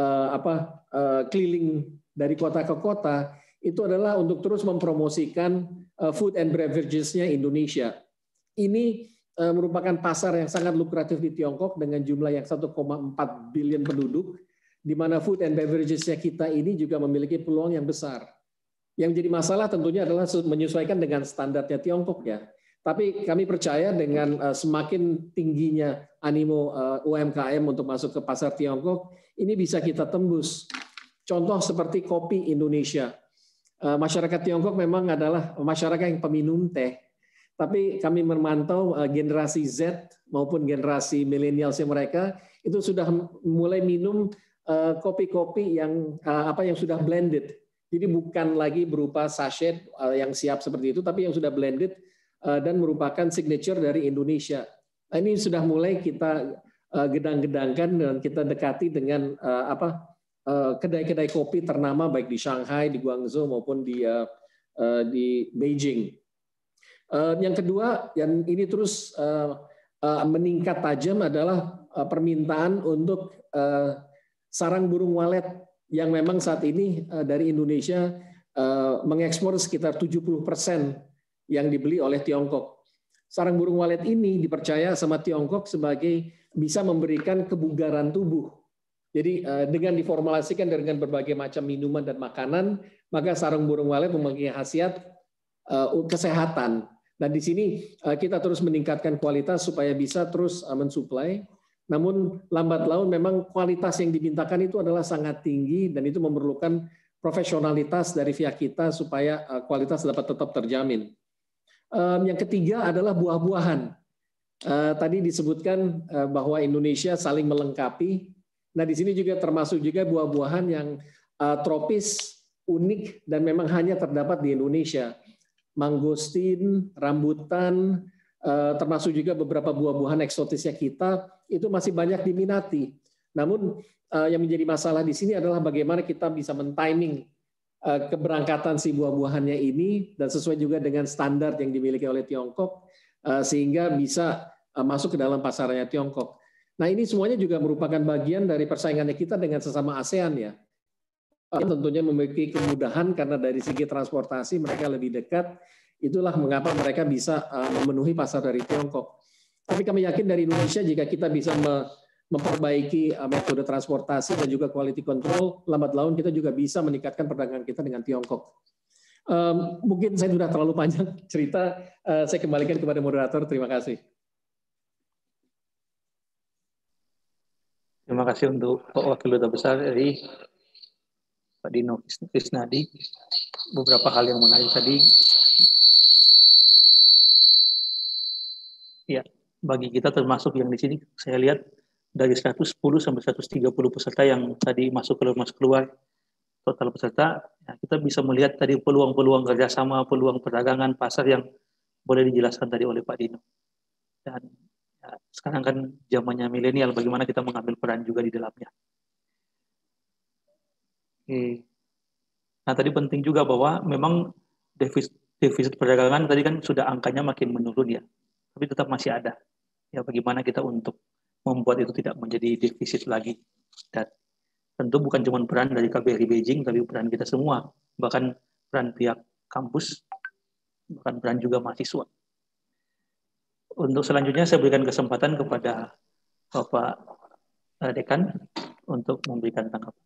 keliling dari kota ke kota, itu adalah untuk terus mempromosikan food and beverages-nya Indonesia. Ini merupakan pasar yang sangat lukratif di Tiongkok dengan jumlah yang 1,4 billion penduduk, di mana food and beverages-nya kita ini juga memiliki peluang yang besar. Yang jadi masalah tentunya adalah menyesuaikan dengan standarnya Tiongkok ya. Tapi kami percaya dengan semakin tingginya animo UMKM untuk masuk ke pasar Tiongkok, ini bisa kita tembus. Contoh seperti kopi Indonesia. Masyarakat Tiongkok memang adalah masyarakat yang peminum teh. Tapi kami memantau generasi Z maupun generasi milenialsnya mereka itu sudah mulai minum kopi-kopi yang yang sudah blended. Jadi bukan lagi berupa sachet yang siap seperti itu, tapi yang sudah blended dan merupakan signature dari Indonesia. Nah, ini sudah mulai kita gedang-gedangkan dan kita dekati dengan kedai-kedai kopi ternama baik di Shanghai, di Guangzhou maupun di Beijing. Yang kedua, yang ini terus meningkat tajam adalah permintaan untuk sarang burung walet yang memang saat ini dari Indonesia mengekspor sekitar 70% yang dibeli oleh Tiongkok. Sarang burung walet ini dipercaya sama Tiongkok sebagai bisa memberikan kebugaran tubuh. Jadi dengan diformulasikan dengan berbagai macam minuman dan makanan, maka sarang burung walet memiliki khasiat kesehatan. Dan di sini kita terus meningkatkan kualitas supaya bisa terus mensuplai. Namun lambat laun memang kualitas yang dimintakan itu adalah sangat tinggi dan itu memerlukan profesionalitas dari pihak kita supaya kualitas dapat tetap terjamin. Yang ketiga adalah buah-buahan. Tadi disebutkan bahwa Indonesia saling melengkapi. Nah, di sini juga termasuk juga buah-buahan yang tropis, unik dan memang hanya terdapat di Indonesia. Mangostin, rambutan, termasuk juga beberapa buah-buahan eksotisnya kita itu masih banyak diminati. Namun yang menjadi masalah di sini adalah bagaimana kita bisa men-timing keberangkatan si buah-buahannya ini dan sesuai juga dengan standar yang dimiliki oleh Tiongkok sehingga bisa masuk ke dalam pasarnya Tiongkok. Nah, ini semuanya juga merupakan bagian dari persaingannya kita dengan sesama ASEAN ya. Tentunya memiliki kemudahan karena dari segi transportasi mereka lebih dekat. Itulah mengapa mereka bisa memenuhi pasar dari Tiongkok. Tapi kami yakin dari Indonesia jika kita bisa memperbaiki metode transportasi dan juga quality control, lambat laun kita juga bisa meningkatkan perdagangan kita dengan Tiongkok. Mungkin saya sudah terlalu panjang cerita, saya kembalikan kepada moderator. Terima kasih. Terima kasih untuk Pak Wakil Duta Besar dari Pak Dino Krisnadi. Beberapa hal yang menarik tadi. Ya, bagi kita termasuk yang di sini, saya lihat dari 110 sampai 130 peserta yang tadi masuk keluar, total peserta, ya, kita bisa melihat tadi peluang-peluang kerjasama, peluang perdagangan pasar yang boleh dijelaskan tadi oleh Pak Dino. Dan ya, sekarang kan zamannya milenial, bagaimana kita mengambil peran juga di dalamnya. Oke. Nah, tadi penting juga bahwa memang defisit perdagangan tadi kan sudah angkanya makin menurun ya, tapi tetap masih ada. Ya, bagaimana kita untuk membuat itu tidak menjadi defisit lagi. Dan tentu bukan cuma peran dari KBRI Beijing, tapi peran kita semua, bahkan peran pihak kampus, bahkan peran juga mahasiswa. Untuk selanjutnya saya berikan kesempatan kepada Bapak Dekan untuk memberikan tanggapan.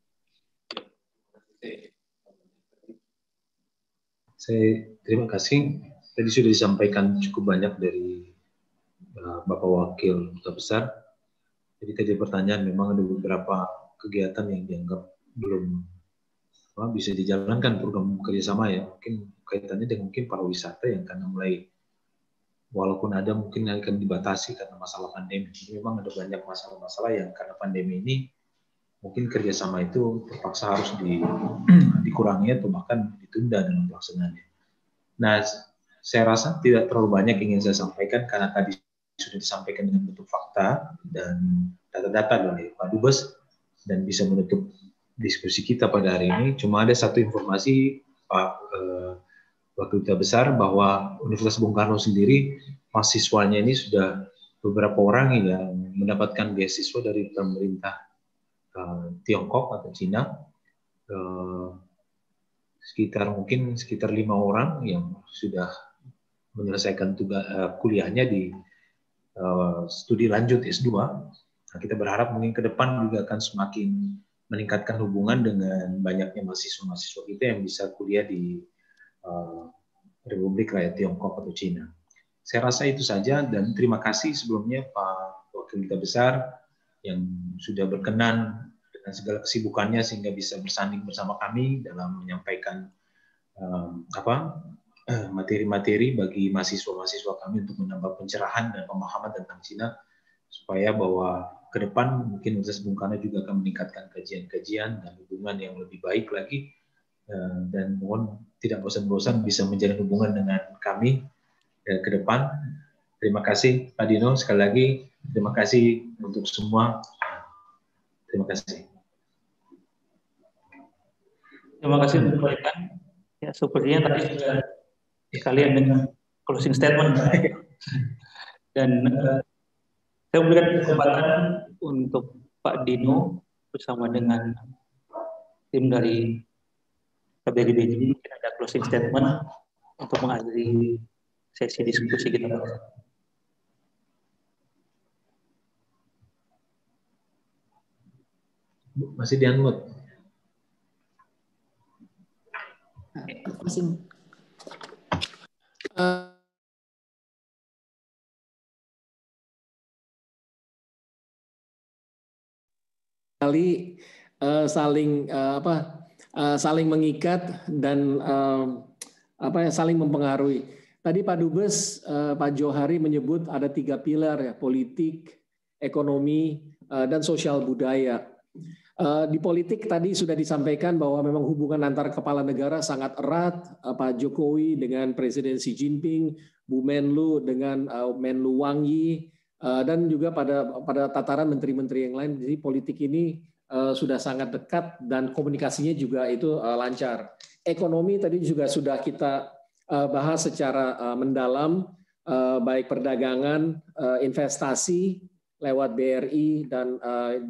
Saya terima kasih. Tadi sudah disampaikan cukup banyak dari Bapak Wakil Duta Besar. Jadi tadi pertanyaan memang ada beberapa kegiatan yang dianggap belum bisa dijalankan program kerjasama ya. Mungkin kaitannya dengan mungkin pariwisata yang karena mulai walaupun ada mungkin akan dibatasi karena masalah pandemi. Jadi memang ada banyak masalah-masalah yang karena pandemi ini mungkin kerjasama itu terpaksa harus dikurangi atau bahkan ditunda dalam pelaksanaannya. Nah, saya rasa tidak terlalu banyak ingin saya sampaikan karena tadi sudah disampaikan dengan bentuk fakta dan data-data dari Pak Dubes dan bisa menutup diskusi kita pada hari ini. Cuma ada satu informasi Pak Wakil Duta Besar bahwa Universitas Bung Karno sendiri mahasiswanya ini sudah beberapa orang yang mendapatkan beasiswa dari pemerintah Tiongkok atau Cina, sekitar 5 orang yang sudah menyelesaikan tugas kuliahnya di studi lanjut S2. Nah, kita berharap mungkin ke depan juga akan semakin meningkatkan hubungan dengan banyaknya mahasiswa-mahasiswa kita yang bisa kuliah di Republik Rakyat Tiongkok atau Cina. Saya rasa itu saja dan terima kasih sebelumnya Pak Wakil Duta Besar yang sudah berkenan dengan segala kesibukannya sehingga bisa bersanding bersama kami dalam menyampaikan materi-materi bagi mahasiswa-mahasiswa kami untuk menambah pencerahan dan pemahaman tentang Cina supaya bahwa ke depan mungkin Universitas Bung Karno juga akan meningkatkan kajian-kajian dan hubungan yang lebih baik lagi, dan mohon tidak bosan-bosan bisa menjalin hubungan dengan kami ke depan. Terima kasih Pak Dino, sekali lagi terima kasih untuk semua. Terima kasih. Terima kasih untuk rekan. Ya, sepertinya tadi sudah sekalian dengan closing statement. Dan saya memberikan kesempatan untuk Pak Dino bersama dengan tim dari KBRI mungkin ada closing statement untuk mengakhiri sesi diskusi kita. Masih di unmute. Saling mengikat dan saling mempengaruhi. Tadi Pak Dubes, Pak Johari menyebut ada 3 pilar ya, politik, ekonomi, dan sosial budaya. Di politik tadi sudah disampaikan bahwa memang hubungan antar kepala negara sangat erat, Pak Jokowi dengan Presiden Xi Jinping, Bu Menlu dengan Menlu Wang Yi, dan juga pada tataran menteri-menteri yang lain. Jadi politik ini sudah sangat dekat dan komunikasinya juga itu lancar. Ekonomi tadi juga sudah kita bahas secara mendalam, baik perdagangan, investasi lewat BRI dan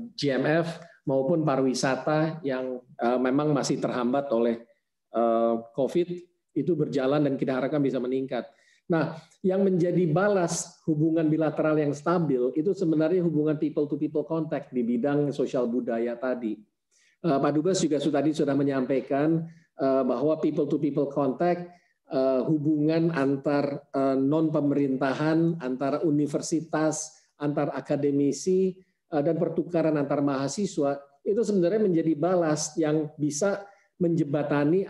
GMF maupun pariwisata yang memang masih terhambat oleh COVID itu berjalan dan kita harapkan bisa meningkat. Nah, yang menjadi balas hubungan bilateral yang stabil itu sebenarnya hubungan people to people contact di bidang sosial budaya tadi. Pak Dubes juga tadi sudah menyampaikan bahwa people to people contact hubungan antar non pemerintahan, antar universitas, antar akademisi dan pertukaran antar mahasiswa itu sebenarnya menjadi balas yang bisa menjembatani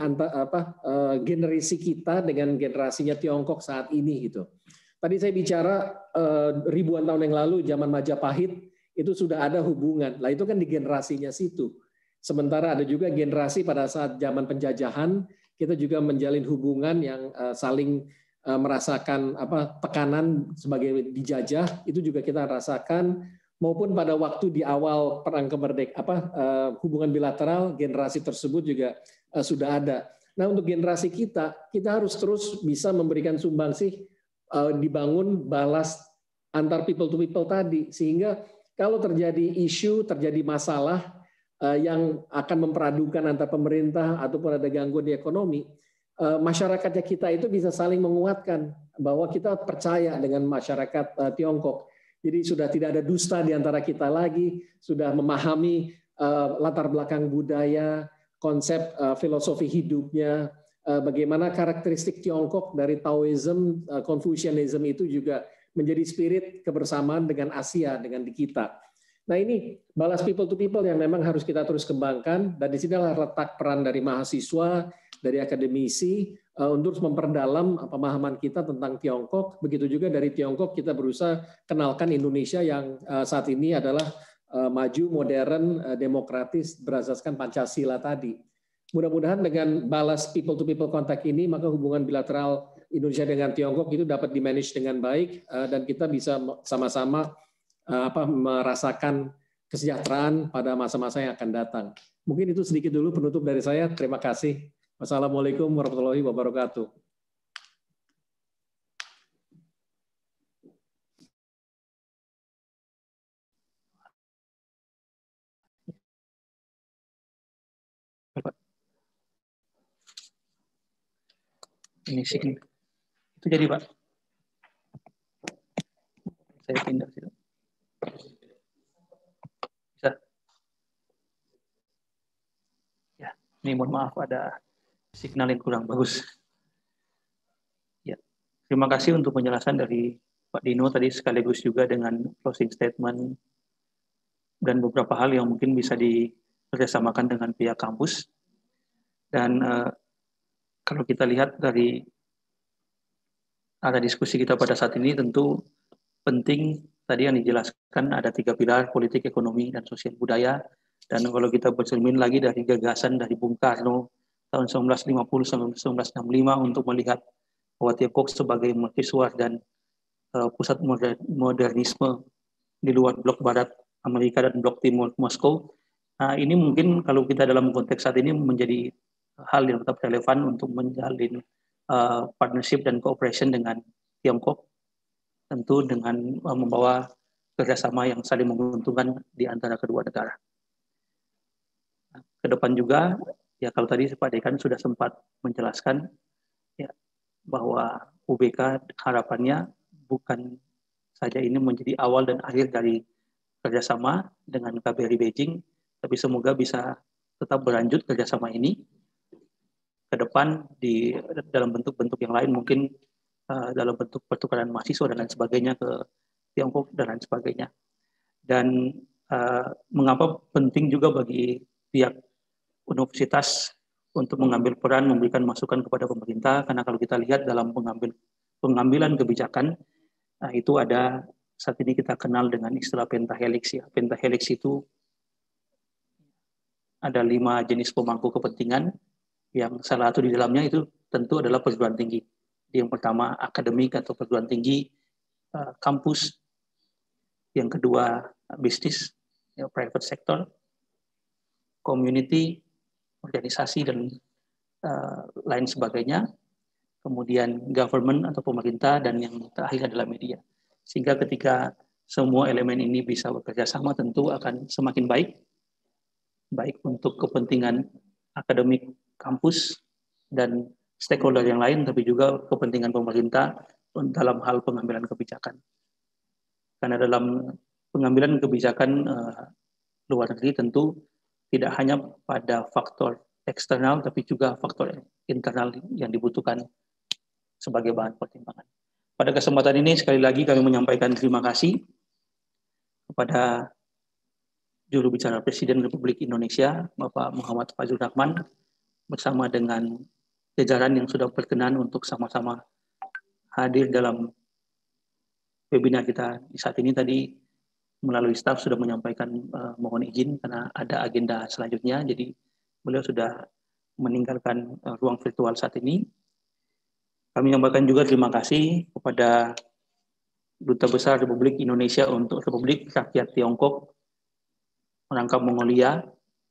generasi kita dengan generasinya Tiongkok saat ini gitu. Tadi saya bicara ribuan tahun yang lalu zaman Majapahit itu sudah ada hubungan. Lah itu kan di generasinya situ. Sementara ada juga generasi pada saat zaman penjajahan kita juga menjalin hubungan yang saling merasakan tekanan sebagai dijajah, itu juga kita rasakan, maupun pada waktu di awal perang hubungan bilateral generasi tersebut juga sudah ada. Nah, untuk generasi kita harus terus bisa memberikan sumbangsih dibangun balas antar people to people tadi, sehingga kalau terjadi isu, terjadi masalah yang akan memperadukan antar pemerintah ataupun ada gangguan di ekonomi, masyarakatnya kita itu bisa saling menguatkan bahwa kita percaya dengan masyarakat Tiongkok. Jadi sudah tidak ada dusta di antara kita lagi, sudah memahami latar belakang budaya, konsep filosofi hidupnya, bagaimana karakteristik Tiongkok dari Taoism, Confucianism itu juga menjadi spirit kebersamaan dengan Asia, dengan di kita. Nah ini balas people to people yang memang harus kita terus kembangkan, dan disinilah letak peran dari mahasiswa, dari akademisi untuk memperdalam pemahaman kita tentang Tiongkok. Begitu juga dari Tiongkok kita berusaha kenalkan Indonesia yang saat ini adalah maju, modern, demokratis berasaskan Pancasila tadi. Mudah-mudahan dengan balas people to people contact ini maka hubungan bilateral Indonesia dengan Tiongkok itu dapat dimanage dengan baik dan kita bisa sama-sama merasakan kesejahteraan pada masa-masa yang akan datang. Mungkin itu sedikit dulu penutup dari saya. Terima kasih. Wassalamualaikum warahmatullahi wabarakatuh. Ini sih itu jadi Pak. Saya pindah situ. Bisa. Ya, ini mohon maaf ada signal yang kurang bagus. Ya, terima kasih untuk penjelasan dari Pak Dino tadi sekaligus juga dengan closing statement dan beberapa hal yang mungkin bisa dikerjasamakan dengan pihak kampus. Dan kalau kita lihat dari ada diskusi kita pada saat ini tentu penting tadi yang dijelaskan ada 3 pilar, politik, ekonomi, dan sosial budaya. Dan kalau kita bercermin lagi dari gagasan dari Bung Karno tahun 1950-1965 untuk melihat bahwa Tiongkok sebagai mercusuar dan pusat modernisme di luar blok barat Amerika dan blok timur Moskow. Nah, ini mungkin kalau kita dalam konteks saat ini menjadi hal yang tetap relevan untuk menjalin partnership dan cooperation dengan Tiongkok, tentu dengan membawa kerjasama yang saling menguntungkan di antara kedua negara. Ke depan juga, ya kalau tadi Pak Dekan sudah sempat menjelaskan ya, bahwa UBK harapannya bukan saja ini menjadi awal dan akhir dari kerjasama dengan KBRI Beijing, tapi semoga bisa tetap berlanjut kerjasama ini ke depan di dalam bentuk-bentuk yang lain, mungkin dalam bentuk pertukaran mahasiswa dan lain sebagainya ke Tiongkok dan lain sebagainya. Dan mengapa penting juga bagi pihak universitas untuk mengambil peran, memberikan masukan kepada pemerintah, karena kalau kita lihat dalam pengambilan kebijakan, itu ada saat ini kita kenal dengan istilah pentahelix. Ya. Pentahelix itu ada 5 jenis pemangku kepentingan, yang salah satu di dalamnya itu tentu adalah perguruan tinggi. Yang pertama akademik atau perguruan tinggi, kampus. Yang kedua bisnis, ya, private sector, community, organisasi dan lain sebagainya. Kemudian government atau pemerintah, dan yang terakhir adalah media. Sehingga ketika semua elemen ini bisa bekerja sama, tentu akan semakin baik untuk kepentingan akademik kampus dan stakeholder yang lain, tapi juga kepentingan pemerintah dalam hal pengambilan kebijakan. Karena dalam pengambilan kebijakan luar negeri tentu tidak hanya pada faktor eksternal, tapi juga faktor internal yang dibutuhkan sebagai bahan pertimbangan. Pada kesempatan ini sekali lagi kami menyampaikan terima kasih kepada Juru Bicara Presiden Republik Indonesia, Bapak Muhammad Fajrul Rahman, bersama dengan jajaran yang sudah berkenan untuk sama-sama hadir dalam webinar kita di saat ini. Tadi melalui staf sudah menyampaikan mohon izin karena ada agenda selanjutnya, jadi beliau sudah meninggalkan ruang virtual saat ini. Kami menyampaikan juga terima kasih kepada Duta Besar Republik Indonesia untuk Republik Rakyat Tiongkok Merangkap Mongolia,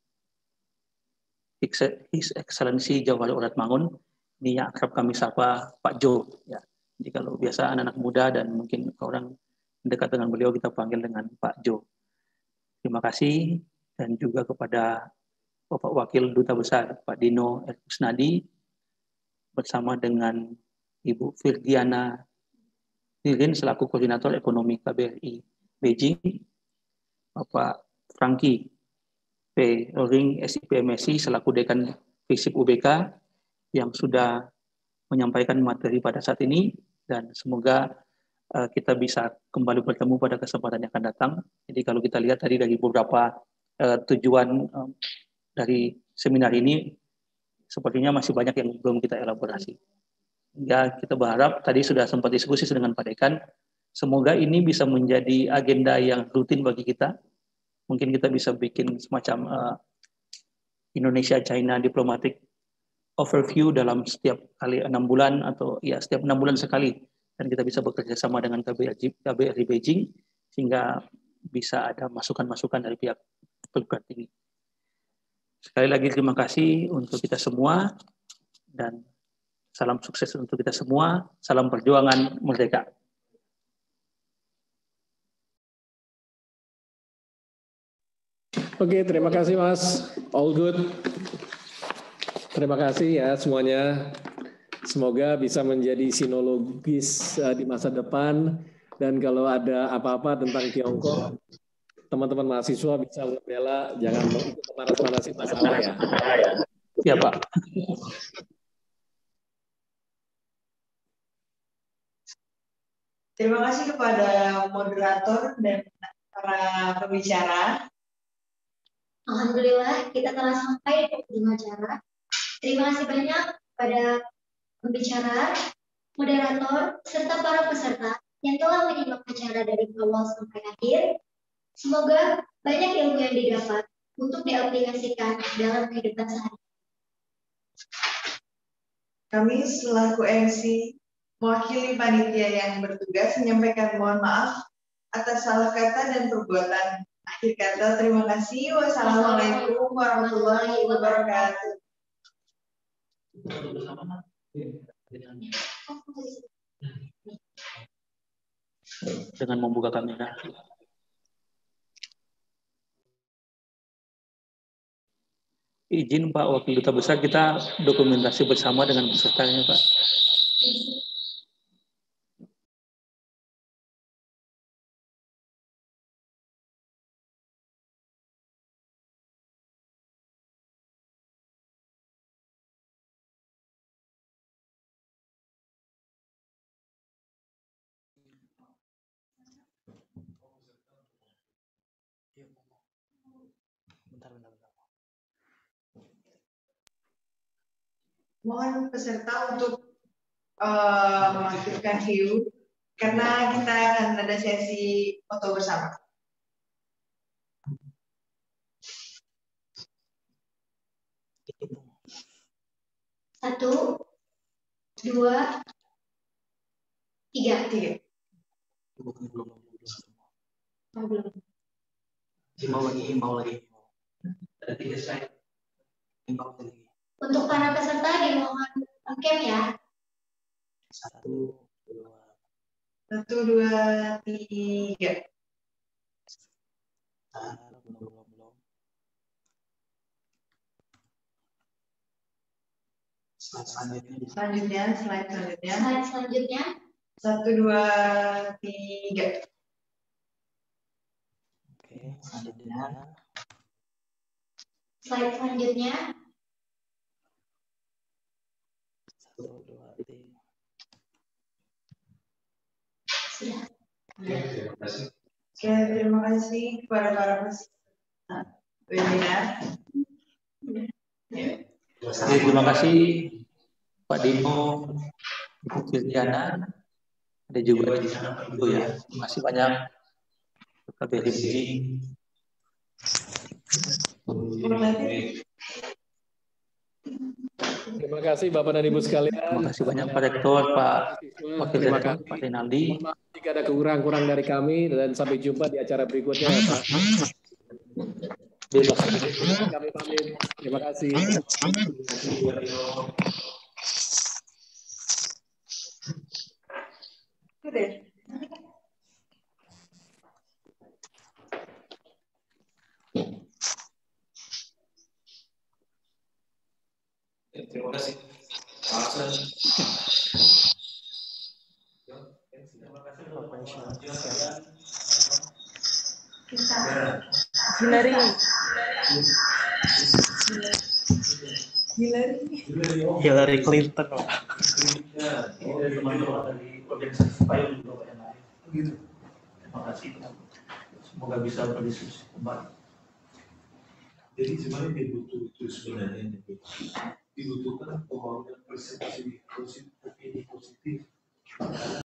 His Excellency Jawahir Oratmangun, ini yang akrab kami sapa Pak Jo. Ya. Jadi kalau biasa anak-anak muda dan mungkin orang dekat dengan beliau kita panggil dengan Pak Jo. Terima kasih, dan juga kepada Bapak Wakil Duta Besar Pak Dino R. Kusnadi bersama dengan Ibu Virgiana Nirin selaku Koordinator Ekonomi KBRI Beijing, Bapak Franky P. Ring SIPMSI selaku Dekan FISIP UBK yang sudah menyampaikan materi pada saat ini, dan semoga kita bisa kembali bertemu pada kesempatan yang akan datang. Jadi kalau kita lihat tadi dari beberapa tujuan dari seminar ini, sepertinya masih banyak yang belum kita elaborasi. Ya, kita berharap tadi sudah sempat diskusi dengan Pak Dekan, semoga ini bisa menjadi agenda yang rutin bagi kita. Mungkin kita bisa bikin semacam Indonesia-China Diplomatic Overview dalam setiap kali 6 bulan, atau ya setiap 6 bulan sekali. Dan kita bisa bekerja sama dengan KBRI Beijing, sehingga bisa ada masukan-masukan dari pihak perguruan tinggi. Sekali lagi terima kasih untuk kita semua, dan salam sukses untuk kita semua. Salam perjuangan merdeka. Oke, terima kasih Mas. All good. Terima kasih ya semuanya. Semoga bisa menjadi sinologis di masa depan, dan kalau ada apa-apa tentang Tiongkok, teman-teman mahasiswa bisa membela, jangan ikut panas-panasin masalah ya. Ya Pak. Terima kasih kepada moderator dan para pembicara. Alhamdulillah kita telah sampai di ujung acara. Terima kasih banyak kepada pembicara, moderator, serta para peserta yang telah menyimak acara dari awal sampai akhir. Semoga banyak ilmu yang didapat untuk diaplikasikan dalam kehidupan sehari-hari. Kami selaku MC mewakili panitia yang bertugas menyampaikan mohon maaf atas salah kata dan perbuatan. Akhir kata, terima kasih. Wassalamualaikum warahmatullahi wabarakatuh. Dengan membuka kamera. Izin Pak Wakil Duta Besar, kita dokumentasi bersama dengan pesertanya Pak. Mohon peserta untuk mengaktifkan view karena kita akan ada sesi foto bersama. Satu, dua, tiga. Himbau lagi. Untuk para peserta dimohon on-cam ya. 1, 2, 3. belum. Slide selanjutnya. 1, 2, 3. Oke, selanjutnya. Slide selanjutnya. 1, 2, 3. Sudah. Oke, terima kasih kepada para peserta webinar. Terima kasih Pak Dino, Ibu Firdiana, ada juga di sana Ibu ya. Terima kasih banyak Pak BRMG. Terima kasih Bapak dan Ibu sekalian. Terima kasih banyak Pak Rektor, Pak Wakil Terima Rektor, kasih. Pak Rinaldi. Jika ada kurang dari kami dan sampai jumpa di acara berikutnya ya Pak. Bebas. Kami pamit. Terima kasih. Terima kasih. Hillary Clinton. Terima kasih. Semoga bisa berdiskusi kembali. Jadi sebenarnya dibutuhkan pembangunan persepsi positif